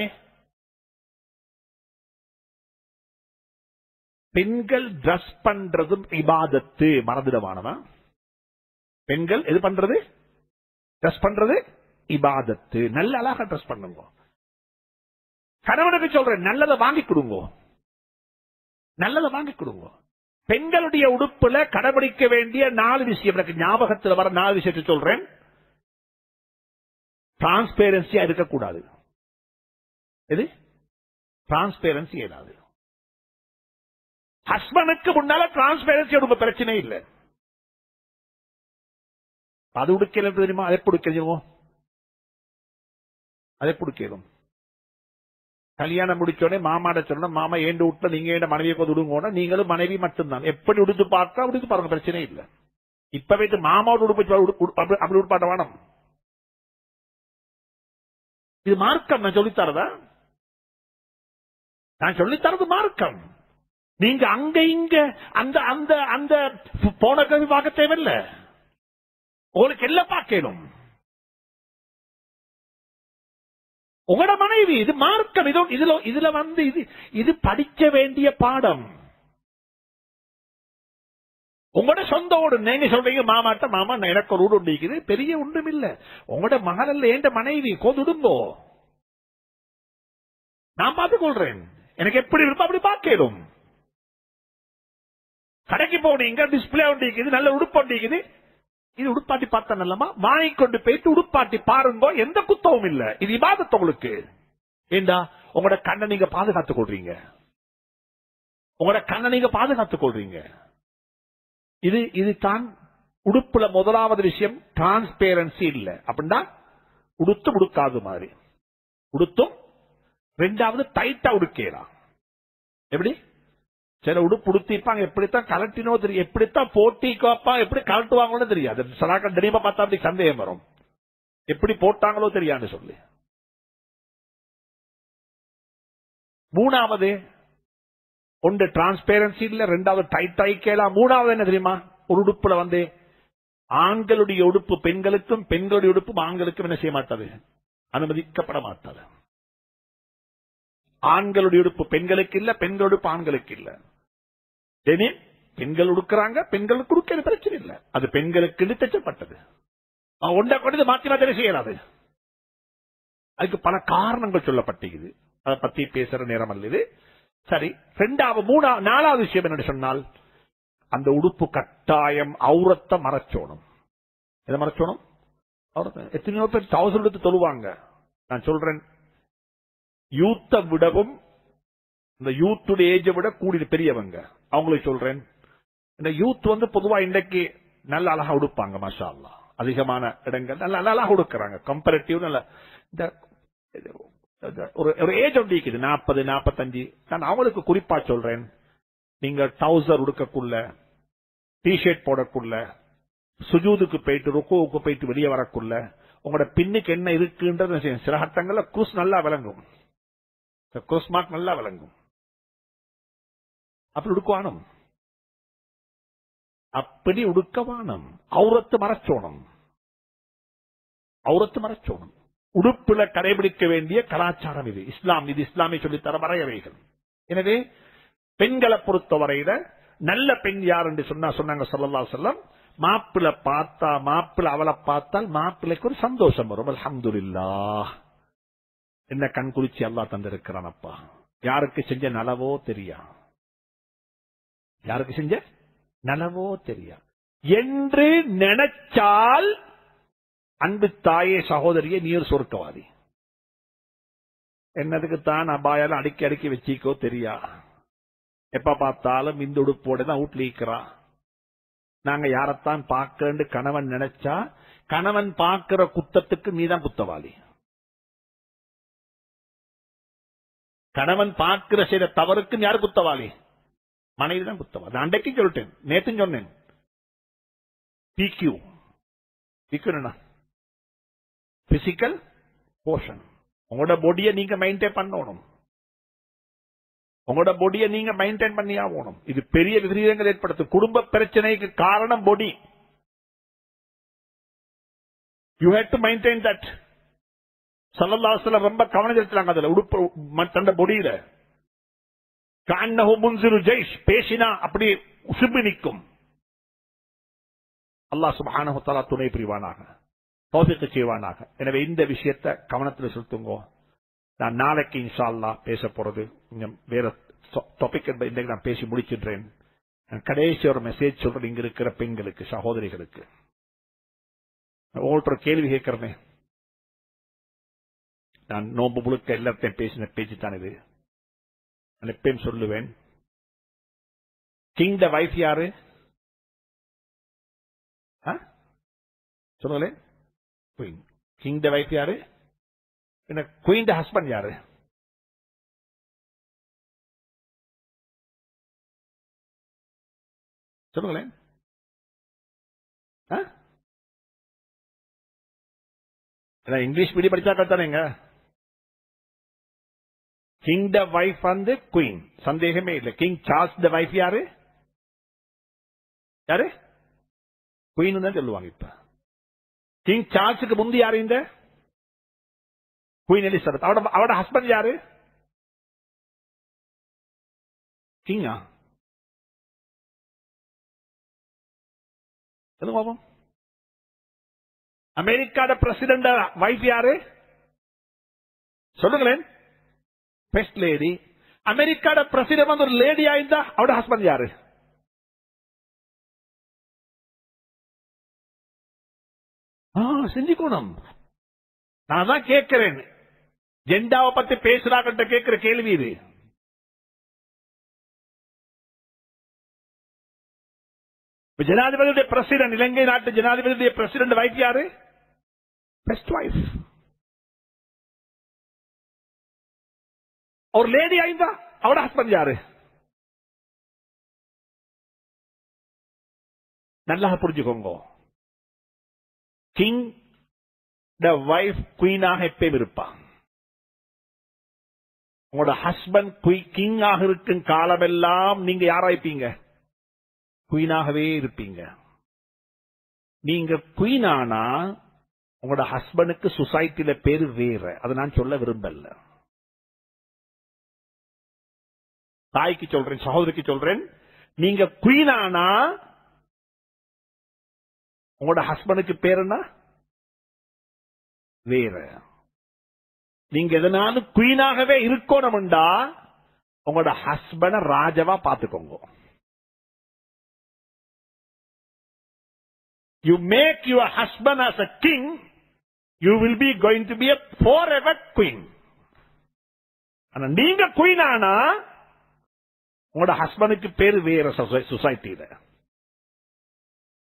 Speaker 1: பெண்கள் டிரஸ் பண்றதும் இபாதத்து, மறந்துடவானவா? பெண்கள் எது பண்றது? டிரஸ் பண்றது இபாதத்து. நல்ல அழகா டிரஸ் பண்ணுங்க. கணவனுக்கு சொல்றேன், நல்லதை வாங்கி கொடுங்க, நல்லதை வாங்கி கொடுங்க. பெண்களுடைய உடுப்புல கடைபிடிக்க வேண்டிய 4 விஷயம் எனக்கு ஞாபகத்தில் வர 4 விஷயத்தை சொல்றேன். டிரான்ஸ்பேரன்சியா இருக்கக்கூடாது. எது? டிரான்ஸ்பேரன்சி ஏதாவது. ஹஸ்பண்டுக்கு முன்னால டிரான்ஸ்பேரன்சி உடுப்பு பிரச்சனை இல்லை. அது உடுக்கல தெரியுமா? அதை கொடுக்கணும், அதை கொடுக்கணும். கல்யாணம் முடிச்சோடனே மாமாட சொன்ன, மாமா ஏண்டு விட்டு நீங்க ஏண்ட மனைவியை கொண்டு விடுங்க, நீங்களும் மனைவி மட்டும்தான். எப்படி உடுத்து பார்த்தா உடுத்து பாருங்க, பிரச்சனை இல்லை. இப்ப வைத்து மாமாவோட உடுப்பு அப்படி உடுப்பாட்ட வேணும். இது மார்க்கம். நான் சொல்லித்தரதா? நான் சொல்லித்தரது மார்க்கம். நீங்க அங்க இங்க அந்த அந்த அந்த போன கல்வி பார்க்க தேவையில்லை. உங்களுக்கு எல்லாம் பார்க்கணும். உங்களோட மனைவி, இது மார்க்கம். இதுல வந்து இது படிக்க வேண்டிய பாடம். உங்களோட சொந்த ஊடு. நீங்க சொல்றீங்க மாமாட்ட, மாமா எனக்கு ஒரு ஊடு உண்டிக்குது, பெரிய ஒன்றும் இல்ல. உங்களோட மகள் அல்ல, என் மனைவி, கொதுடுங்கோ, நான் பார்த்துக் கொள்றேன். எனக்கு எப்படி இருப்பா அப்படி பார்க்கணும். கடைக்கு போனீங்க, டிஸ்பிளே ஒண்டிக்குது, நல்ல உடுப்பு ஒண்டிக்குது, இது உடுப்பாட்டி பார்த்தா நல்லமா, வாங்கிக்கொண்டு போயிட்டு உடுப்பாட்டி பாருங்க, எந்த குத்தவும் இல்ல. இது இபாதத் உங்களுக்கு. ஏண்டா உங்களோட கண்ணை நீங்க பாதுகாத்துக் கொள்றீங்க, உங்களோட கண்ணை நீங்க பாதுகாத்துக் கொள்றீங்க. இது தான் உடுப்புல முதலாவது விஷயம். டிரான்ஸ்பேரன்சி இல்ல அப்படின்னா உடுத்தும் உடுக்காது மாதிரி உடுத்தும். 2வது டைட்டா உடுக்கலாம். எப்படி? சில உடுப்பு உடுத்திப்பாங்க, எப்படித்தான் கலட்டினோ தெரியும், எப்படித்தான் போட்டிக்கோப்பா எப்படி கலட்டுவாங்களோ தெரியாது. சராக்க டெனிமா பார்த்தா அப்படி சந்தேகம் வரும், எப்படி போட்டாங்களோ தெரியாது சொல்லி. 3வது ஒன்று டிரான்ஸ்பேரன்சி இல்ல, 2வது டைட் ஆயிக்கலாம். 3வது என்ன தெரியுமா? ஒரு உடுப்புல வந்து ஆண்களுடைய உடுப்பு பெண்களுக்கும், பெண்களுடைய உடுப்பு ஆண்களுக்கும் என்ன செய்ய மாட்டாது, அனுமதிக்கப்பட மாட்டாது. ஆண்களுடைய உடுப்பு பெண்களுக்கு இல்ல, பெண்கள் உடுப்பு ஆண்களுக்கு இல்ல. பெண்கள் உடுக்கிறாங்க, பெண்களுக்கு உடுக்க பிரச்சனை இல்ல, அது பெண்களுக்கு தைச்சப்பட்டது. ஒன்றை கொண்டு மாற்றி மாற்றி செய்யலாது. அதுக்கு பல காரணங்கள் சொல்லப்பட்டிருக்குது, அதை பத்தி பேசுற நேரம் அல்ல இது. சரி. 4வது விஷயம் என்ன சொன்னால், அந்த உடுப்பு கட்டாயம் அவுரத்தை மறைச்சோணும். எதை மறைச்சோணும்? எத்தனையோ பேர் டவுசர் எடுத்து தொழுவாங்க. நான் சொல்றேன், யூத்தை விடவும் இந்த யூத்துடைய ஏஜை விட கூடிய பெரியவங்க, அவங்களுக்கு சொல்றேன், இந்த யூத் பொதுவா இன்றைக்கு நல்ல அழகா உடுப்பாங்க மாஷா அல்லாஹ். அதிகமான இடங்கள் நல்ல அழகா உடுக்கிறாங்க. கம்பேரிட்டிவ் நல்ல இந்த ஒரு ஏஜ் ஒன்று இருக்குது 40, 45. நான் அவங்களுக்கு குறிப்பா சொல்றேன், நீங்க டவுசர் உடுக்கக்குள்ள, டிஷர்ட் போடக்குள்ள, சுஜூதுக்கு போயிட்டு ருக்குவுக்கு போயிட்டு வெளியே வரக்குள்ள உங்களோட பின்னுக்கு என்ன இருக்குன்றது சில கட்டங்கள்ல குரூஸ் நல்லா விளங்கும். குரூஸ் மார்க் நல்லா விளங்கும். அப்படி உடுக்குவானும், அப்படி உடுக்கவானம். அவுரத்து மறைச்சோணும், அவுரத்து மறைச்சோணும். உடுப்புல கடைபிடிக்க வேண்டிய கலாச்சாரம் இது. இஸ்லாம் இது இஸ்லாமிய சொல்லித்தர வரையறைகள். எனவே பெண்களை பொறுத்தவரையில நல்ல பெண் யார் என்று சொன்னாங்க ஸல்லல்லாஹு அலைஹி வஸல்லம், மாப்பிளை பார்த்தா மாப்பிளை அவளை பார்த்தால் மாப்பிளைக்கு ஒரு சந்தோஷம் வரும். அல்ஹம்துலில்லாஹ், என்ன கண் குளிச்சு அல்லாஹ் தந்திருக்கிறான் அப்பா. யாருக்கு செஞ்ச நலவோ தெரியா, யாருக்கு செஞ்ச நலவோ தெரியா என்று நினைச்சால் அன்பு தாயே சகோதரியே நீர் சொர்க்கவாதி. என்னதுக்கு தான் அபாயால அடுக்கி அடுக்கி வச்சிக்கோ தெரியா, எப்ப பார்த்தாலும் இந்த உடுப்போட தான் வீட்டுல. நாங்க யாரத்தான் பார்க்க கணவன் நினைச்சா கணவன் பார்க்கிற குத்தத்துக்கு நீதான் குத்தவாளி. கணவன் பார்க்கிற செய்த தவறுக்கு யாரு குத்தவாளி? மனைவி தான் குத்தவாளி. நான் அன்றைக்கு சொல்லிட்டேன், நேத்து சொன்னேன். பிக்யூ என்ன? Physical portion. உங்களோட பொடியை நீங்க மெயின்டைன் பண்ணணும், உங்களோட பொடியை நீங்க மெயின்டைன் பண்ணி ஆகணும். இது பெரிய விபரீதங்கள் ஏற்படுத்தும். குடும்ப பிரச்சனைக்கு காரணம் body. You have to maintain that. ஸல்லல்லாஹு அலைஹி வஸல்லம் ரொம்ப கவனம் செலுத்துறாங்க அதுல, உடுப்பு தண்ட பொடியில. கஅன்னஹு முன்சிரு ஜைஷ், பேசினா அப்படி உசும்பி நிற்கும். அல்லாஹ் சுப்ஹானஹு வ தஆலா துணை புரிவானாக, தௌஃபீக் செய்வானாக. எனவே இந்த விஷயத்தை கவனத்தில் செலுத்துங்க. நான் நாளைக்கு இன்ஷா அல்லாஹ் பேச போறது கொஞ்சம் வேற டாபிக். இன்றைக்கு நான் பேசி முடிச்சிடுறேன். கடைசி ஒரு மெசேஜ் சொல்றேன் இங்க இருக்கிற பெண்களுக்கு, சகோதரிகளுக்கு. ஒவ்வொருத்தர் கேள்வி கேட்கிறேன். நான் நோம்பு முழுக்க எல்லாத்தையும் பேசின பேச்சு தான் இது. நான் எப்பயும் சொல்லுவேன், கிங் த வைஃப் யாரு சொல்லுங்களேன்? குயின். கிங் த வைஃப் யாரு? குயின் த ஹஸ்பண்ட் யாரு? சொல்லுங்களேன். இங்கிலீஷ் மீடியம் படிச்சா கத்தானேங்க. கிங் த வைஃப் குயின், சந்தேகமே இல்லை. கிங் சார்ல்ஸ் த வைஃப் யாரு? யாரு? குயின் தான் சொல்லுவாங்க. இப்ப கிங் சார்ல்ஸுக்கு முந்தி யாரு? இந்த குயின் எலிசபெத். அவட ஹஸ்பண்ட் யாரு? கிங்கா? சொல்லுங்க பாப்போம். அமெரிக்காட பிரசிடென்ட் வைஃப் யாரு? சொல்லுங்களேன். First lady. அமெரிக்காட பிரசிடென்ட் ஒரு லேடி ஆயிருந்தா அவட ஹஸ்பண்ட் யாரு? செஞ்சுக்கணும். நான் தான் கேட்கிறேன், ஜெண்டாவை பத்தி பேசுறாங்க கேட்கிற கேள்வி இது. ஜனாதிபதியுடைய பிரசிடென்ட், இலங்கை நாட்டு ஜனாதிபதியுடைய பிரசிடென்ட் வைஃப் யாரு? Best wife. ஒரு லேடி ஆயிருந்தா அவட ஹஸ்பண்ட் யாரு? நல்லா புரிஞ்சுக்கோங்க. கிங் த வைஃப் குயினாக எப்பயும் இருப்பான். உங்களோட ஹஸ்பண்ட் கிங்காக இருக்கும் காலமெல்லாம் நீங்க யாராய்ப்பீங்க? குயினாகவே இருப்பீங்க. நீங்க குயினானா உங்களோட ஹஸ்பண்டுக்கு சொசைட்டில பேரு வேற. அதை நான் சொல்ல விரும்பல. தாய்க்கு சொல்றேன், சகோதரிக்கு சொல்றேன். நீங்க குயினானா உங்களோட ஹஸ்பண்டுக்கு பேர் என்ன? வேற. நீங்க எதனாலும் குயினாகவே இருக்கணும்டா உங்களோட ஹஸ்பண்ட ராஜாவா பாத்துக்கோங்க. You make your husband as a king, you will be going to be a forever queen. ஆனா நீங்க குயின் ஆனா உங்களோட ஹஸ்பண்டுக்கு பேரு வேற சொசைட்டில.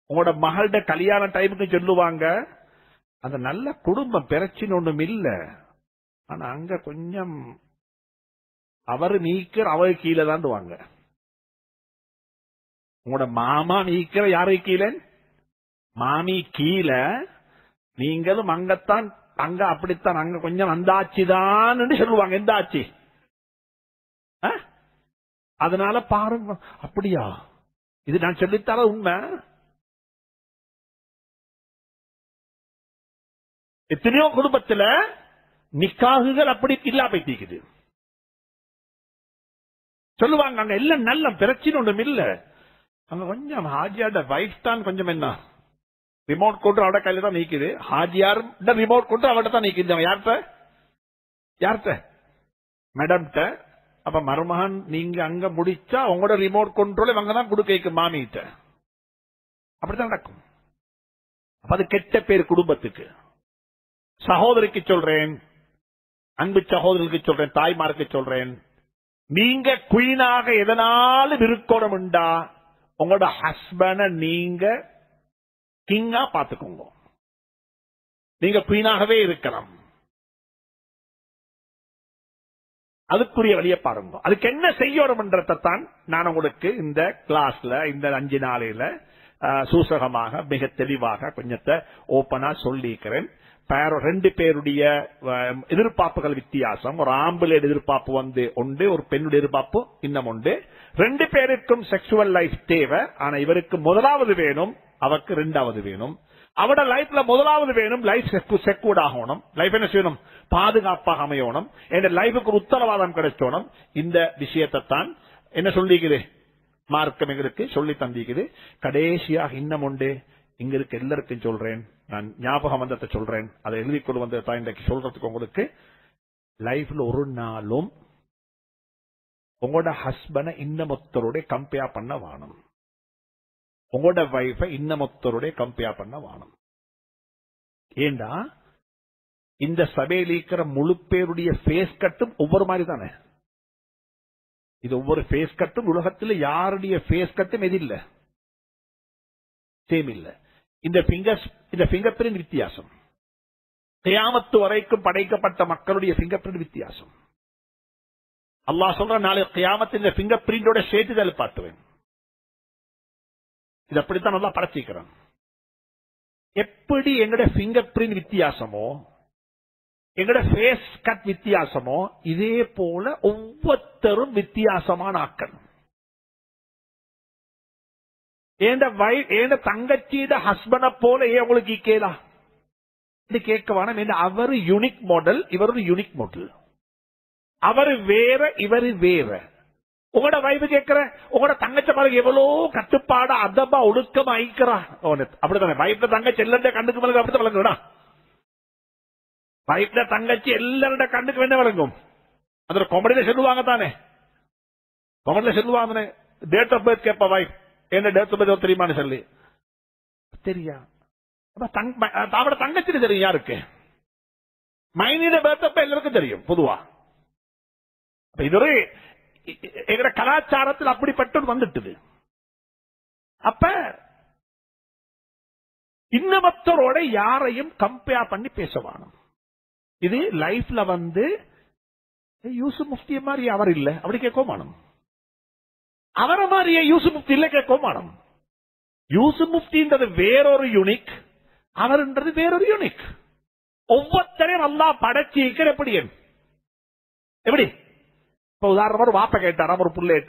Speaker 1: உங்களோட மகளோட கல்யாண டைமுக்கு சொல்லுவாங்க, அந்த நல்ல குடும்பம் பிரச்சனை ஒண்ணும் இல்ல, ஆனா அங்க கொஞ்சம் அவரு நீக்கிற அவரு கீழே தான் வாங்க. உங்களோட மாமா நீக்கிற யாரு கீழே? மாமி கீழே. நீங்களும் அங்கத்தான், அங்க அப்படித்தான், அங்க கொஞ்சம் வந்தாச்சுதான் சொல்லுவாங்க. எந்த ஆட்சி? அதனால பாருங்க. அப்படியா? இது நான் சொல்லித்தார உண்மை. எத்தனையோ குடும்பத்துல நிக்காகுகள் அப்படி இல்லா போயிட்டு சொல்லுவாங்க. அங்க எல்லாம் நல்ல பிரச்சனை ஒன்றும் இல்ல, அங்க கொஞ்சம் ஹாஜியாட வைஃப் தான் கொஞ்சம் என்ன ரிமோட் கொண்டு அவட கையில தான் நீக்குது. ஹாஜியார் ரிமோட் கொண்டு அவட தான் நீக்குது. யார்கிட்ட? மேடம்கிட்ட. அப்ப மருமகன் நீங்க அங்க முடிச்சா உங்களோட ரிமோட் கண்ட்ரோல் இவங்க தான் கொடுக்க மாமிகிட்ட. அப்படித்தான் நடக்கும். அது கெட்ட பேர் குடும்பத்துக்கு. சகோதரிக்கு சொல்றேன், அன்பு சகோதரருக்கு சொல்றேன், தாய்மாருக்கு சொல்றேன், நீங்க குயினாக எதனாலும் இருக்கணும்டா உங்களோட ஹஸ்பண்ட நீங்க கிங்கா பாத்துக்கோங்க. நீங்க குயினாகவே இருக்கலாம். அதுக்குரிய வழியை பாருங்க. அதுக்கு என்ன செய்யணும்ன்றதான் நான் உங்களுக்கு இந்த கிளாஸ்ல இந்த 5 நாளையில சூசகமாக மிக தெளிவாக கொஞ்சத்தை ஓபனா சொல்லிக்கிறேன். 2 பேருடைய எதிர்பார்ப்புகள் வித்தியாசம். ஒரு ஆம்பளை எதிர்பார்ப்பு உண்டு, ஒரு பெண்ணுடைய எதிர்பார்ப்பு இன்னும் உண்டு. 2 பேருக்கும் செக்ஷுவல் லைஃப் தேவை. ஆனா இவருக்கு முதலாவது வேணும், அவருக்கு 2வது வேணும். அவட லைஃப்ல முதலாவது வேணும், லைஃப் செக்யூர்ட் ஆகணும். லைஃப் என்ன செய்யணும்? பாதுகாப்பாக அமையணும். என் லைஃபுக்கு ஒரு உத்தரவாதம் கிடைச்சோணும். இந்த விஷயத்தை தான் என்ன சொல்லிக்குது மார்க்கம் எங்களுக்கு சொல்லி தந்திக்குது. கடைசியாக இன்னும் உண்டு, இங்க இருக்க எல்லாருக்கும் சொல்றேன், நான் ஞாபகம் வந்ததை சொல்றேன், அதை எழுதி கொண்டு வந்ததான் இன்றைக்கு சொல்றதுக்கு. உங்களுக்கு லைஃப்ல ஒரு நாளும் உங்களோட ஹஸ்பண்ட இன்னமொத்தரோட கம்பேர் பண்ண வாணும். உங்களோட வைஃப இன்னமொத்தரோட கம்பேர் பண்ண வாணும். ஏண்டா இந்த சபையில் இருக்கிற முழு பேருடைய ஃபேஸ் கட்டும் ஒவ்வொரு மாதிரி தானே. இது ஒவ்வொரு ஃபேஸ் கட்டும் உலகத்தில் யாருடைய ஃபேஸ் கட்டும் எது இல்ல சேம் இல்ல. இந்த பிங்கர் பிரிண்ட் வித்தியாசம். கியாமத்து வரைக்கும் படைக்கப்பட்ட மக்களுடைய பிங்கர் பிரிண்ட் வித்தியாசம். அல்லாஹ் சொல்ற நாளை கியாமத்து இந்த பிங்கர் பிரிண்டோட சேர்த்துதல் பாட்டுவேன். இது அப்படித்தான் நல்லா படைச்சிக்கிறான். எப்படி எங்கட பிங்கர் பிரிண்ட் வித்தியாசமோ, எங்கட ஃபேஸ் கட் வித்தியாசமோ, இதே போல ஒவ்வொருத்தரும் வித்தியாசமான ஆக்கள். ஏண்ட தங்கச்சியிட ஹஸ்பண்ட போல உங்களுக்கு கேளா இது கேட்க வேணாம். அவர் யூனிக் மாடல், இவர் ஒரு யூனிக் மாடல். அவரு வேற, இவரு வேற. உங்களோட வைஃப் கேட்கிற உங்களோட தங்கச்ச பாருங்க எவ்வளவு கட்டுப்பாடு அதப்பா ஒழுக்கமா ஐக்கிறா. அப்படித்தானே வைஃப்ல தங்கச்சி எல்லாருடைய கண்ணுக்கு மேலே அப்படித்தான் வழங்குடா. வைஃப்ல தங்கச்சி எல்லாருடைய கண்ணுக்கு வேண்ட வழங்கும். அந்த காமெடியில சொல்லுவாங்க தானே, காமெடியில சொல்லுவாங்க டேட் ஆஃப் பர்த் கேட்பா வைஃப், என்ன டேட் ஆஃப் பர்த் தெரியுமான்னு சொல்லி. தெரியா? அவட தங்கச்சி தெரியும் யாருக்கு? மைனியோட பர்த் அப்ப எல்லாருக்கும் தெரியும் பொதுவா. இது ஒரு எங்க கலாச்சாரத்தில் அப்படிப்பட்ட வந்துட்டு. அப்ப இன்னமத்தரோட யாரையும் கம்பேர் பண்ணி பேசவானும். இது லைஃப்ல யூசுப் முஃப்தி மாதிரி அவர் இல்ல அப்படி கேட்கோமானும், அவரை மாதிரியே யூசுப் முஃப்தி இல்ல கேட்கோமானும். யூசுப் முஃப்தின்றது வேறொரு யூனிக், அவர்ன்றது வேறொரு யூனிக். ஒவ்வொருத்தரையும் நல்லா படைச்சிருக்கிற எப்படி இப்ப உதாரணமா ஒரு வாப்ப கேட்டாராம் ஒரு புள்ளேட்ட,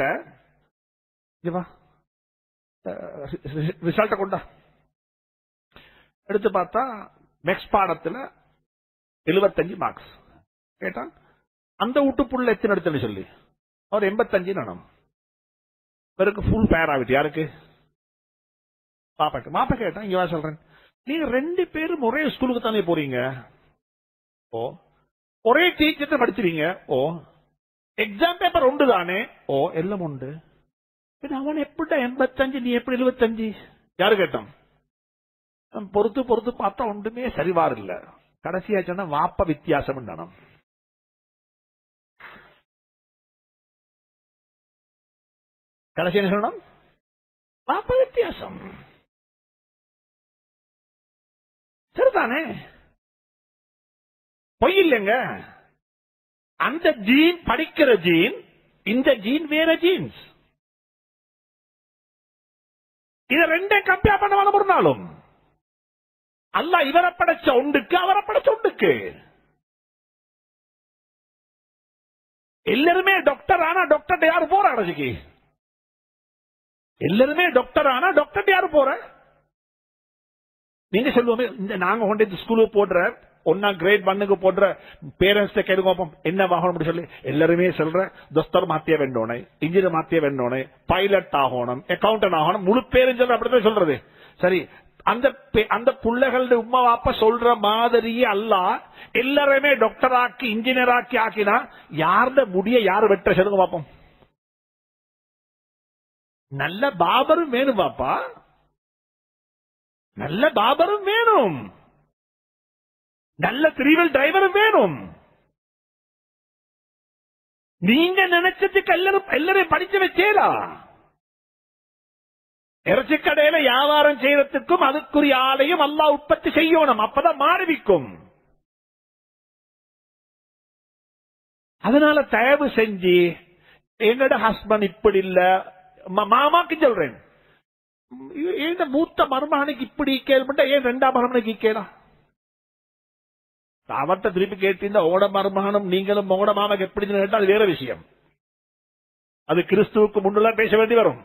Speaker 1: ரிசல்ட்ட கொண்டா எடுத்து பார்த்தா நெக்ஸ்ட் பாடத்துல 75 மார்க்ஸ் கேட்டான். அந்த வீட்டு புள்ள எத்தனை எடுத்து சொல்லி அவர் 85 நானும். இவருக்கு ஃபுல் ஃபேர் ஆகிட்டு. யாருக்கு? பாப்பாக்கு. மாப்பா கேட்டான், இங்க சொல்றேன், நீங்க 2 பேரும் ஒரே ஸ்கூலுக்கு தானே போறீங்க, ஓ ஒரே டீச்சர் படிச்சிருங்க, ஓ எக்ஸாம் பேப்பர் உண்டு தானே, ஓ எல்லாம் உண்டு, அவன் எப்படி 85 நீ எப்படி 75? யாரு கேட்டான்? பொறுத்து பொறுத்து பார்த்தா ஒன்றுமே சரிவார் இல்ல. கடைசியா சொன்னா வாப்ப வித்தியாசம் தானம். கடைசி என்ன சொல்லணும்? வாப்ப வித்தியாசம். சரிதானே? பொய் இல்லைங்க. அந்த ஜீன் படிக்கிற ஜீன், இந்த ஜீன் வேற ஜீன்ஸ். இத ரெண்டே கம்பேர் பண்ண ஒரு நாளும் அல்லாஹ் இவரை படைச்ச ஒன்றுக்கு அவரை படைச்ச ஒன்றுக்கு. எல்லாருமே டாக்டர் ஆனா டாக்டர் யாரு போற அரசுக்கு? எல்லாருமே டாக்டர் ஆனா டாக்டர் யாரு போற? நீங்க சொல்லுவோமே, இந்த நாங்க கொண்டு ஸ்கூலுக்கு போடுற 1ஆம் கிரேட் 1க்கு போடுற பேரண்ட்ஸ் கேட்கும் என்ன வாங்கணும் சொல்லி எல்லாருமே சொல்ற தோஸ்தர் மாத்திய வேண்டோனே, இன்ஜினியர் மாத்திய வேண்டோனே, பைலட் ஆகணும், அக்கௌண்டன்ட் ஆகணும், முழு பேரும் சொல்ற அப்படித்தான் சொல்றது. சரி, அந்த பிள்ளைகளுடைய உம்மா வாப்பா சொல்ற மாதிரியே அல்லாஹ் எல்லாருமே டாக்டர் ஆக்கி இன்ஜினியர் ஆக்கி ஆக்கினா யாருட முடிய யாரு வெட்ட சொல்லுங்க பாப்போம். நல்ல பாபரும் வேணும் பாப்பா, நல்ல பாபரும் வேணும், நல்ல த்ரீவீல் டிரைவரும் வேணும். நீங்க நினைச்சதுக்கு எல்லாரும் படிச்சு வச்சேலா? இறைச்சி கடையில வியாபாரம் செய்யறதுக்கும் அதுக்குரிய ஆலையும் அல்லாஹ் உற்பத்தி செய்யணும், அப்பதான் மாறுவிக்கும். அதனால தயவு செஞ்சு என்னோட ஹஸ்பண்ட் இப்படி இல்ல, மாமாக்கு சொல்றேன், இந்த மூத்த மருமகனுக்கு இப்படி கேள்விப்பட்ட ஏன் 2ஆம் மருமகனுக்கு கேட்கலாம்? அவர்கிட்ட திருப்பி கேட்டீங்க ஓட மருமகனும் நீங்களும் ஓட மாமாக்கு எப்படி கேட்டா அது வேற விஷயம். அது கிறிஸ்துவுக்கு முன்னுள்ள பேச வேண்டி வரும்.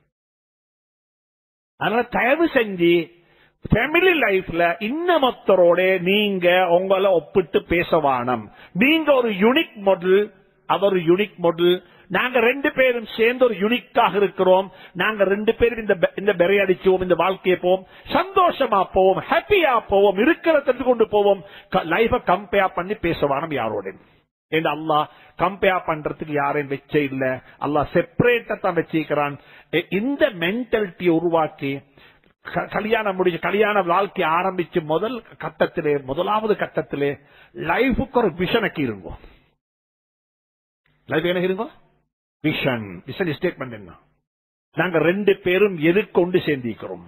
Speaker 1: அதனால தயவு செஞ்சு ஃபேமிலி லைஃப்ல இன்னமொத்தரோட நீங்க உங்களை ஒப்பிட்டு பேசவானம். நீங்க ஒரு யூனிக் மாடல், அவர் யூனிக் மாடல், நாங்க 2 பேரும் சேர்ந்து ஒரு யூனிக்காக இருக்கிறோம். நாங்க 2 பேரும் இந்த பெரை அடிச்சுவோம், இந்த வாழ்க்கையை போவோம், சந்தோஷமா போவோம், ஹாப்பியா போவோம், இருக்கிறத கொண்டு போவோம். லைஃப கம்பேர் பண்ணி பேசவானம் யாரோட. அல்லாஹ் கம்பேர் பண்றதுக்கு யாரையும் வச்ச இல்ல, அல்லாஹ் செப்பரேட்டா தான் வச்சிருக்கிறான். இந்த மென்டாலிட்டியை உருவாக்கி கல்யாணம் முடிஞ்சு கல்யாண வாழ்க்கை ஆரம்பிச்சு முதலாவது கட்டத்திலே லைஃபுக்கு ஒரு விஷனுக்கு இருங்கோ. லைஃப் என்ன இருங்கோ? விஷன். விஷன் ஸ்டேட்மெண்ட் என்ன? நாங்க 2 பேரும் எதுக்கு கொண்டு சேர்ந்திருக்கிறோம்?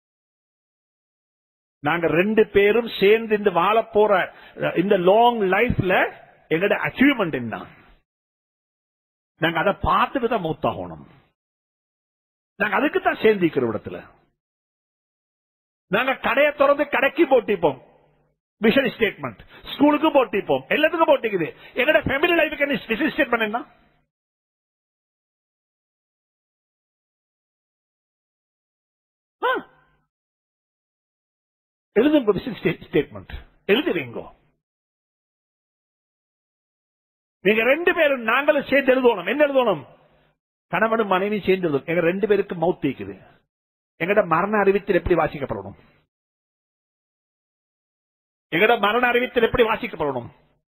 Speaker 1: நாங்க 2 பேரும் சேர்ந்து இந்த வாழ போற இந்த லாங் லைஃப்ல எங்களோட அச்சீவ்மெண்ட் என்ன? நாங்க அதை பார்த்துட்டு தான் மூத்தாகணும். நாங்க அதுக்கு தான் சேர்ந்திருக்கிற இடத்துல. நாங்க கடையை திறந்து கடைக்கு போட்டிப்போம், விஷன் ஸ்டேட்மெண்ட். ஸ்கூலுக்கு போட்டிப்போம், எல்லாத்துக்கும் போட்டிக்குது. எங்களோட ஃபேமிலி லைஃபுக்கு என்ன விஷன் ஸ்டேட்மெண்ட் என்ன? எழுதுங்க விஷன் ஸ்டேட்மெண்ட், எழுதுவீங்க. நீங்க 2 பேரும் நாங்களும் சேர்ந்து எழுதணும். என்ன எழுதணும்? கணவனும் மனைவி சேர்ந்து எழுதணும். எங்க 2 பேருக்கு மவுத் இருக்குது. எங்கட மரண அறிவித்தல் எப்படி வாசிக்கப்படணும்? எங்கட மரண அறிவித்தல் எப்படி வாசிக்கப்படணும்?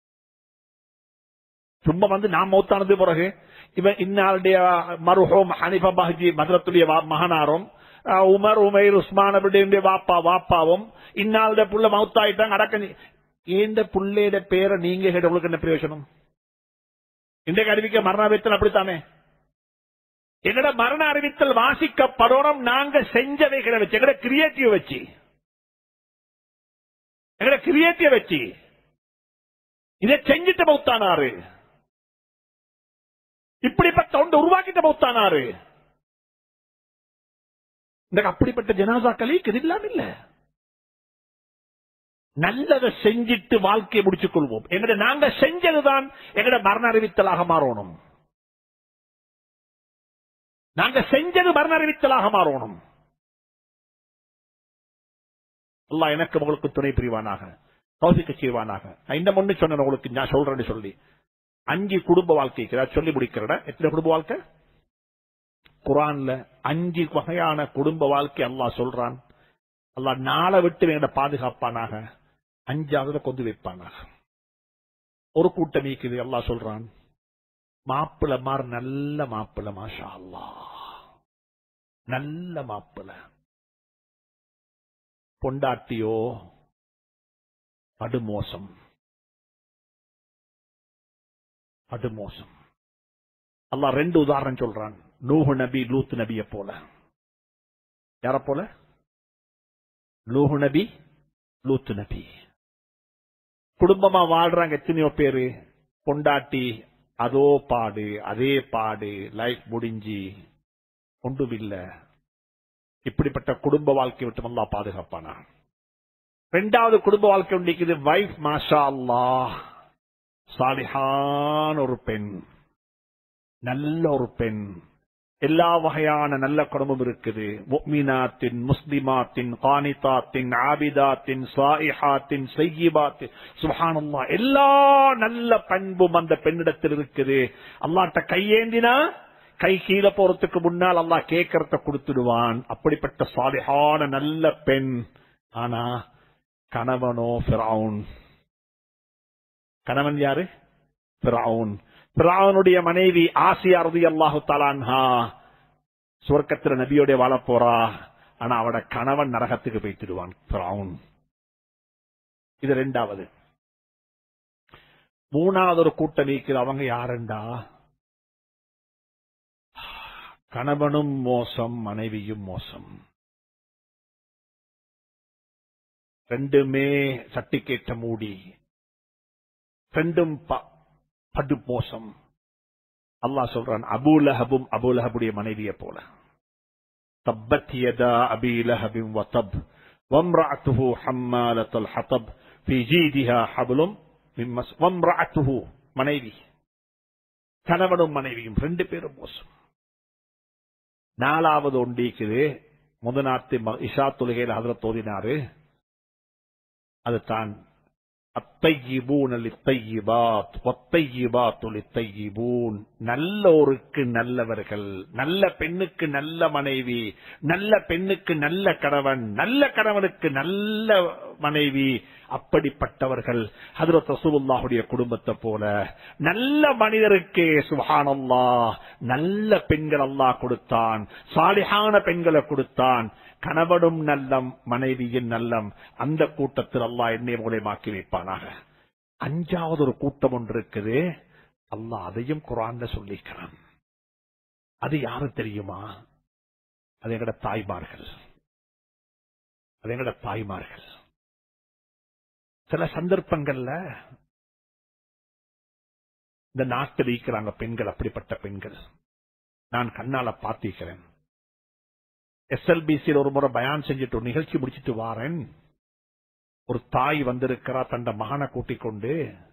Speaker 1: சும்மா நான் மௌத்தானது பிறகு இவன் இன்னாருடைய மருஹோம் ஹனிஃபா பஹ்ஜி மதரத்துடைய மகனாரும் உமர் உமைர் உஸ்மான் அப்படிய வாப்பாவும் இன்னாளுடைய புள்ள மௌத்தாயிட்டாங்க அடக்க. ஏந்த புள்ளையோட பேரை நீங்க கேட்ட உங்களுக்கு என்ன பிரயோஜனம்? இன்றைக்கு அறிவிக்க மரண அறிவித்தல் அப்படித்தானே. எங்கட மரண அறிவித்தல் வாசிக்கப்படணும் நாங்க செஞ்சவைகளை வச்சு, எங்கட கிரியேட்டிவ் வச்சு, எங்கட கிரியேட்டிவ் வச்சு இதை செஞ்சிட்ட மௌத்தானாரு, இப்படிப்பட்ட ஒன்று உருவாக்கிட்ட மௌத்தானாரு. இந்த அப்படிப்பட்ட ஜனாசாக்களை இல்லாம இல்ல. நல்லதை செஞ்சிட்டு வாழ்க்கையை முடிச்சுக் கொள்வோம். எங்கட நாங்க செஞ்சதுதான் எங்கட மரண அறிவித்தலாக மாறணும். நாங்க செஞ்சது மரண அறிவித்தலாக மாறணும். அல்லாஹ் எனக்கு உங்களுக்கு துணை புரிவானாக, தௌஃபீக் செய்வானாக. இந்த முன்னு சொன்ன உங்களுக்கு நான் சொல்றேன்னு சொல்லி 5 குடும்ப வாழ்க்கைக்கு சொல்லி முடிக்கிறேன். எத்தனை குடும்ப வாழ்க்கை? குர்ஆன்ல 5 வகையான குடும்ப வாழ்க்கை அல்லாஹ் சொல்றான். அல்லாஹ் நாளை விட்டு எங்களை பாதுகாப்பானாக, 5ஆவது கொண்டு வைப்பானாக. ஒரு கூட்டம் இருக்குது. அல்லாஹ் சொல்றான், மாப்பிள்ள மார் நல்ல மாப்பிள்ள, மாஷா அல்லாஹ், நல்ல மாப்பிள்ள. பொண்டாட்டியோ படுமோசம், படுமோசம். அல்லாஹ் 2 உதாரணம் சொல்றான். நூஹ் நபி லூத் நபியை போல. யார போல? நூஹ் நபி லூத் நபி. குடும்பமா வாழ்றாங்க எத்தனையோ பேரு, பொண்டாட்டி அதோ பாடு அதே பாடு, லைஃப் முடிஞ்சு ஒன்றுமில்ல. இப்படிப்பட்ட குடும்ப வாழ்க்கை விட்டு அல்லாஹ் பாதுகாப்பானா. இரண்டாவது குடும்ப வாழ்க்கை உண்டிக்குது. வைஃப் மாஷா அல்லாஹ் சாலிஹான ஒரு பெண், நல்ல ஒரு பெண், எல்லா வகையான நல்ல குடும்பம் இருக்குது. முஃமினாத்தின், முஸ்லிமாத்தின், கானிதாத்தின், ஆபிதாத்தின், சாயிஹாத்தின், ஸய்யிபாத்தின், சுப்ஹானல்லாஹ், எல்லா நல்ல பண்பும் அந்த பெண்ணிடத்தில் இருக்குது. அல்லாஹ்ட்ட கையேந்தினா கை கீழே போறதுக்கு முன்னால் அல்லாஹ் கேட்கறத கொடுத்துடுவான். அப்படிப்பட்ட சாலிஹான நல்ல பெண். ஆனா கணவனோ ஃபிரௌன். கணவன் யாரு? ஃபிரௌன். ஃபிரௌனுடைய மனைவி ஆசியா ரலியல்லாஹு தஆலா அன்ஹா சுவர்க்கத்தில் நபியோட வாழ போறா. ஆனா அவட கணவன் நரகத்துக்கு போய்த்திடுவான் ஃபிரௌன். இது இரண்டாவது. மூணாவது ஒரு கூட்டம் நீக்குது. அவங்க யாருண்டா? கணவனும் மோசம், மனைவியும் மோசம், ரெண்டுமே சட்டிக்கேட்ட மூடி, ரெண்டும் படு மோசம். அல்லாஹ் சொல்றான், அபூலஹபும் அபூலஹபுடைய மனைவியை போல. தப்பத் யதா அபீ லஹபின் வதப் வம்ரஅத்துஹு ஹம்மாலத்துல் ஹதப் ஃபீ ஜீதிஹா ஹப்லும் மின் மஸ். வம்ரஅத்துஹு மனைவி, கணவனும் மனைவியும் ரெண்டு பேரும் மோசம். நாலாவது ஒண்டிக்குது. முதநாத்து இஷா தொழுகையில் ஹஜ்ரத் ஓதினாரு. அதுதான் அத்தையிபூன் லித்தையிபாத் வத்தையிபாத் லித்தையிபூன். நல்லோருக்கு நல்லவர்கள், நல்ல பெண்ணுக்கு நல்ல மனைவி, நல்ல பெண்ணுக்கு நல்ல கணவன், நல்ல கணவனுக்கு நல்ல மனைவி. அப்படிப்பட்டவர்கள் ஹஜ்ரத் ரசூலுல்லாஹுடைய குடும்பத்தை போல. நல்ல மனிதருக்கு சுப்ஹானல்லாஹ் நல்ல பெண்கள் அல்லாஹ் கொடுத்தான், சாலிஹான பெண்களை கொடுத்தான். கணவனும் நல்லம், மனைவியின் நல்லம். அந்த கூட்டத்தில் அல்லாஹ் என்னை மூலமாக்கி வைப்பானாக. அஞ்சாவது ஒரு கூட்டம் ஒன்று இருக்குது. அல்லாஹ் அதையும் குர்ஆன்ல சொல்லிக்கிறான். அது யாரு தெரியுமா? அது எங்கட தாய்மார்கள். அது எங்கட தாய்மார்கள். சில சந்தர்ப்பங்கள்ல இந்த நாட்டில் இருக்கிறாங்க பெண்கள், அப்படிப்பட்ட பெண்கள் நான் கண்ணால பார்த்திருக்கிறேன். SLBC ஒரு முறை பயான் செஞ்சுட்டு நிகழ்ச்சி முடிச்சிட்டு வாரேன். ஒரு தாய் வந்திருக்கிறா தந்த மகனை கூட்டிக் கொண்டு.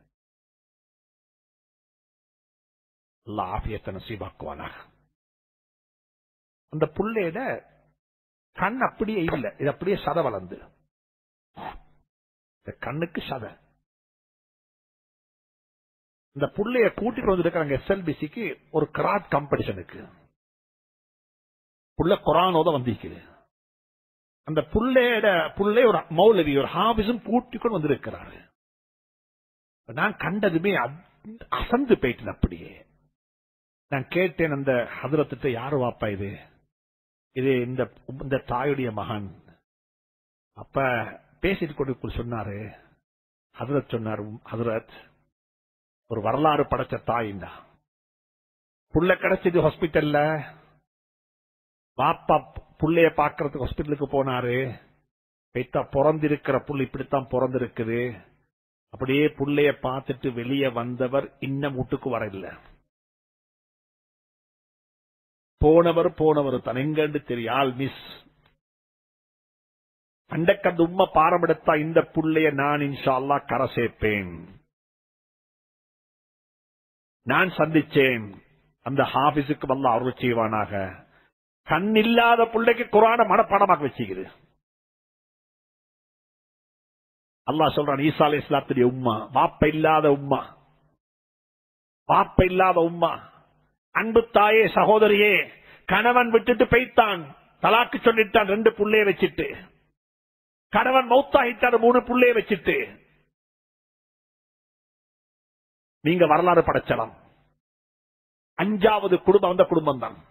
Speaker 1: அல்லாஹ் ஆஃபியத்தை நசீபாக்குவானாக. அந்த புள்ளையிட கண் அப்படியே இல்லை, இது அப்படியே சத வளர்ந்து, கண்ணுக்கு சத. இந்த புள்ளைய கூட்டிட்டு வந்துருக்காங்க SLBCக்கு ஒரு கிராட் காம்படிஷனுக்கு. புள்ள குர்ஆனோட வந்திருக்குது. அந்த புள்ளை ஒரு மௌலவி, ஒரு ஹாபிஸும் கூட்டிக்கொண்டு வந்திருக்கிறாரு. நான் கண்டதுமே அசந்து போயிட்டேன். அப்படியே நான் கேட்டேன் அந்த ஹதரத்திட்ட, யாரு வாப்பா இது? இது இந்த தாயுடைய மகன். அப்ப பேசிட்டு கொண்டு சொன்னாரு, ஹதரத் சொன்னார், ஹதரத் ஒரு வரலாறு படைச்ச தாயிண்டா. புள்ள கிடைச்சது ஹாஸ்பிட்டல்ல. பாப்பா புள்ளைய பாக்கிறதுக்கு ஹாஸ்பிட்டலுக்கு போனாரு. பிறந்திருக்கிற புள்ள இப்படித்தான் பிறந்திருக்குது. அப்படியே புள்ளைய பார்த்துட்டு வெளியே வந்தவர் இன்னும் வீட்டுக்கு வரல. போனவர் தான் எங்கன்னு தெரியால் மிஸ். அண்டக்கந்த உண்மை பாரம் எடுத்தா இந்த புள்ளைய நான் இன்ஷா அல்லாஹ் கரை சேர்ப்பேன். நான் சந்திச்சேன். அந்த ஹாபிஸுக்கு அல்லாஹ் அருள் செய்வானாக. கண் இல்லாத பிள்ளைக்கு குர்ஆனை மனப்பாடமாக வச்சுக்குது. அல்லாஹ் சொல்றான், ஈசா அலைஹிஸ்ஸலாத்துடைய உம்மா, வாப்ப இல்லாத உம்மா, வாப்ப இல்லாத உம்மா. அன்பு தாயே, சகோதரியே, கணவன் விட்டுட்டு போய்த்தான், தலாக்கு சொல்லிட்டான் 2 புள்ளைய வச்சிட்டு. கணவன் மௌத்தாகிட்டார் 3 புள்ளைய வச்சிட்டு. நீங்க வரலாறு படைச்சலாம். 5வது குடும்பம் அந்த குடும்பம் தான்.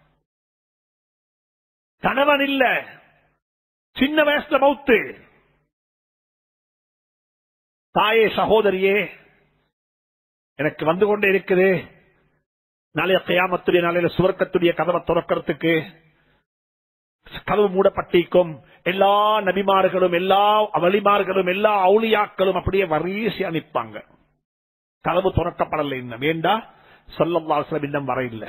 Speaker 1: கணவன் இல்ல, சின்ன வயசுல மௌத்து. தாயே, சகோதரியே, எனக்கு வந்து கொண்டே இருக்குது. நாளைய கியாமத்துடைய நாளையில சுவர்க்கத்துடைய கதவை திறக்கிறதுக்கு கதவு மூடப்பட்டிருக்கும். எல்லா நபிமார்களும் எல்லா வலிமார்களும் எல்லா அவுலியாக்களும் அப்படியே வரிசையா நிற்பாங்க. கதவு திறக்கப்படலை. இன்னும் வேண்டா ஸல்லல்லாஹு அலைஹி வஸல்லம் இன்னும் வர இல்லை.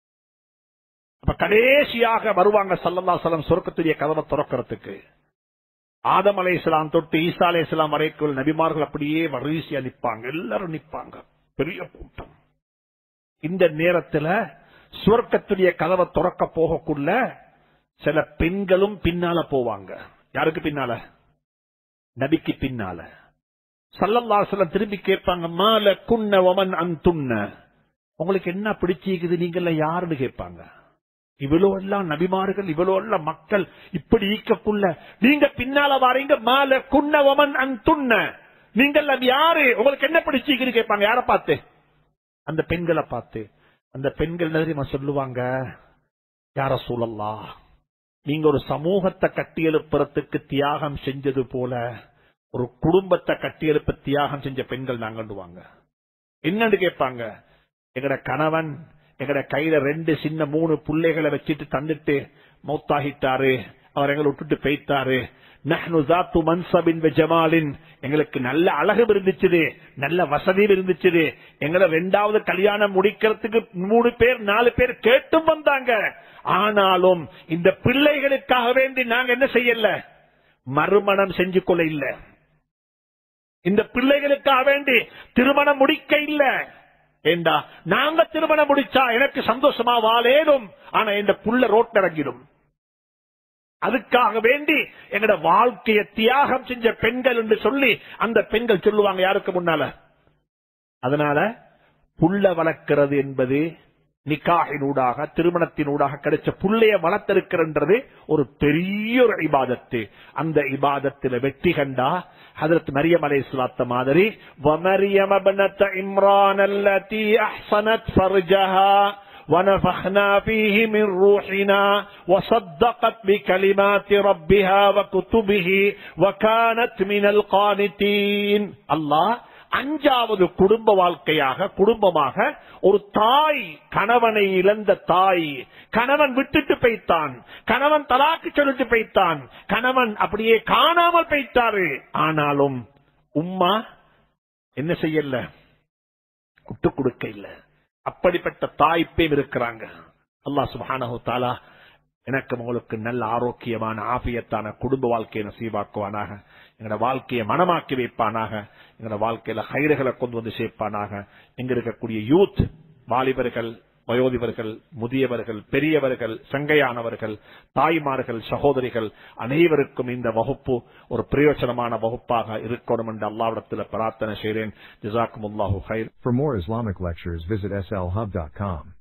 Speaker 1: அப்ப கடைசியாக வருவாங்க ஸல்லல்லாஹு அலைஹி வஸல்லம் சொர்க்கத்துடைய கதவை திறக்கிறதுக்கு. ஆதம் அலைஹிஸ்ஸலாம் தொட்டு ஈசா அலைஹிஸ்ஸலாம் வரைக்கும் நபிமார்கள் அப்படியே வரிசையா நிற்பாங்க. எல்லாரும் நிற்பாங்க, பெரிய கூட்டம். இந்த நேரத்தில் சொர்க்கத்துடைய கதவை திறக்க போகக்குள்ள சில பெண்களும் பின்னால போவாங்க. யாருக்கு பின்னால? நபிக்கு பின்னால. ஸல்லல்லாஹு அலைஹி வஸல்லம் திரும்பி கேட்பாங்க, மால குன்ன வமன் அன்துன்ன, உங்களுக்கு என்ன பிடிச்சிக்குது, நீங்க யாருன்னு கேட்பாங்க. இவ்வளோ எல்லாம் நபிமார்கள், இவ்வளோ எல்லாம் மக்கள் இப்படி ஈக்கக்குள்ள நீங்க பின்னால வாரீங்க. மால குன்ன வமன் அன்துன்ன, நீங்கள் யாரு, உங்களுக்கு என்ன பிடிச்சிக்குன்னு கேட்பாங்க. யாரை பார்த்து? அந்த பெண்களை பார்த்து. அந்த பெண்கள் தெரியுமா சொல்லுவாங்க, யா ரசூலல்லாஹ், நீங்க ஒரு சமூகத்தை கட்டியெழுப்புறதுக்கு தியாகம் செஞ்சது போல ஒரு குடும்பத்தை கட்டியெழுப்ப தியாகம் செஞ்ச பெண்கள் நாங்கண்டுவாங்க. என்னன்னு கேட்பாங்க. எங்கட கணவன் எங்கட கையில 2 சின்ன 3 பிள்ளைகளை வச்சுட்டு தந்துட்டு மௌத்தாகிட்டாரு, அவர் எங்களை விட்டுட்டு போயிட்டாரு. நஹ்னு ஸாத்து மன்ஸபின் வ ஜமாலின், எங்களுக்கு நல்ல அழகு இருந்துச்சு, நல்ல வசதி இருந்துச்சு. எங்களை 2வது கல்யாணம் முடிக்கிறதுக்கு 3 பேர் 4 பேர் கேட்டும் வந்தாங்க. ஆனாலும் இந்த பிள்ளைகளுக்காக வேண்டி நாங்க என்ன செய்யல, மறுமணம் செஞ்சு கொள்ள இல்ல. இந்த பிள்ளைகளுக்காக வேண்டி திருமணம் முடிக்க இல்ல. ஏண்டா நாங்க திருமணம் முடிச்சா எனக்கு சந்தோஷமா வாழேனும், ஆனா இந்த புள்ள ரோட் இறங்கிடும். அதுக்காக வேண்டி எங்கட வாழ்க்கையை தியாகம் செஞ்ச பெண்கள் என்று சொல்லி அந்த பெண்கள் சொல்லுவாங்க யாருக்கு முன்னால. அதனால புள்ள வளர்க்கிறது என்பது நிக்காஹினூடாக திருமணத்தினூடாக கிடைச்ச புள்ளைய வளர்த்திருக்கிறது ஒரு பெரிய ஒரு இபாதத்து. அந்த இபாதத்தில் வெற்றி கண்டா ஹஜ்ரத் மரியம் அலைஹிஸ்ஸலாத்து மாதிரி வமரியம் இப்னத் இம்ரான் அல்லதி அஹ்ஸனத் ஃபர்ஜஹா ونفخنا فيه من روحنا وصدقت بكلمات ربها وكتبه وكانت من القانتين. الله 5வது குடும்ப வாழ்க்கையாக குடும்பமாக ஒரு தாய், கணவனை இழந்த தாய், கணவன் விட்டுட்டு போய்த்தான், கணவன் தலாக்கு சொல்லிட்டு போய்த்தான், கணவன் அப்படியே காணாமல் போய்த்தாரு. ஆனாலும் உம்மா என்ன செய்யல, விட்டு கொடுக்க இல்ல. அப்படிப்பட்ட தாய்ப்பேம் இருக்கிறாங்க. அல்லாஹ் சுப்ஹானஹு வ தஆலா எனக்கு உங்களுக்கு நல்ல ஆரோக்கியமான ஆஃபியத்தான குடும்ப வாழ்க்கையை நசீபாக்குவானாக. எங்களோட வாழ்க்கையை மனமாக்கி வைப்பானாக. எங்களோட வாழ்க்கையில ஹைறுகளை கொண்டு வந்து சேர்ப்பானாக. எங்க இருக்கக்கூடிய யூத், வாலிபர்கள், வயோதிபர்கள், முதியவர்கள், பெரியவர்கள், சங்கையானவர்கள், தாய்மார்கள், சகோதரிகள் அனைவருக்கும் இந்த வகுப்பு ஒரு பிரயோஜனமான வகுப்பாக இருக்கணும் என்று அல்லாஹ்விடத்தில் பிரார்த்தனை செய்கிறேன். ஜஸாக்குமுல்லாஹு கைர்.
Speaker 2: For more Islamic lectures visit slhub.com.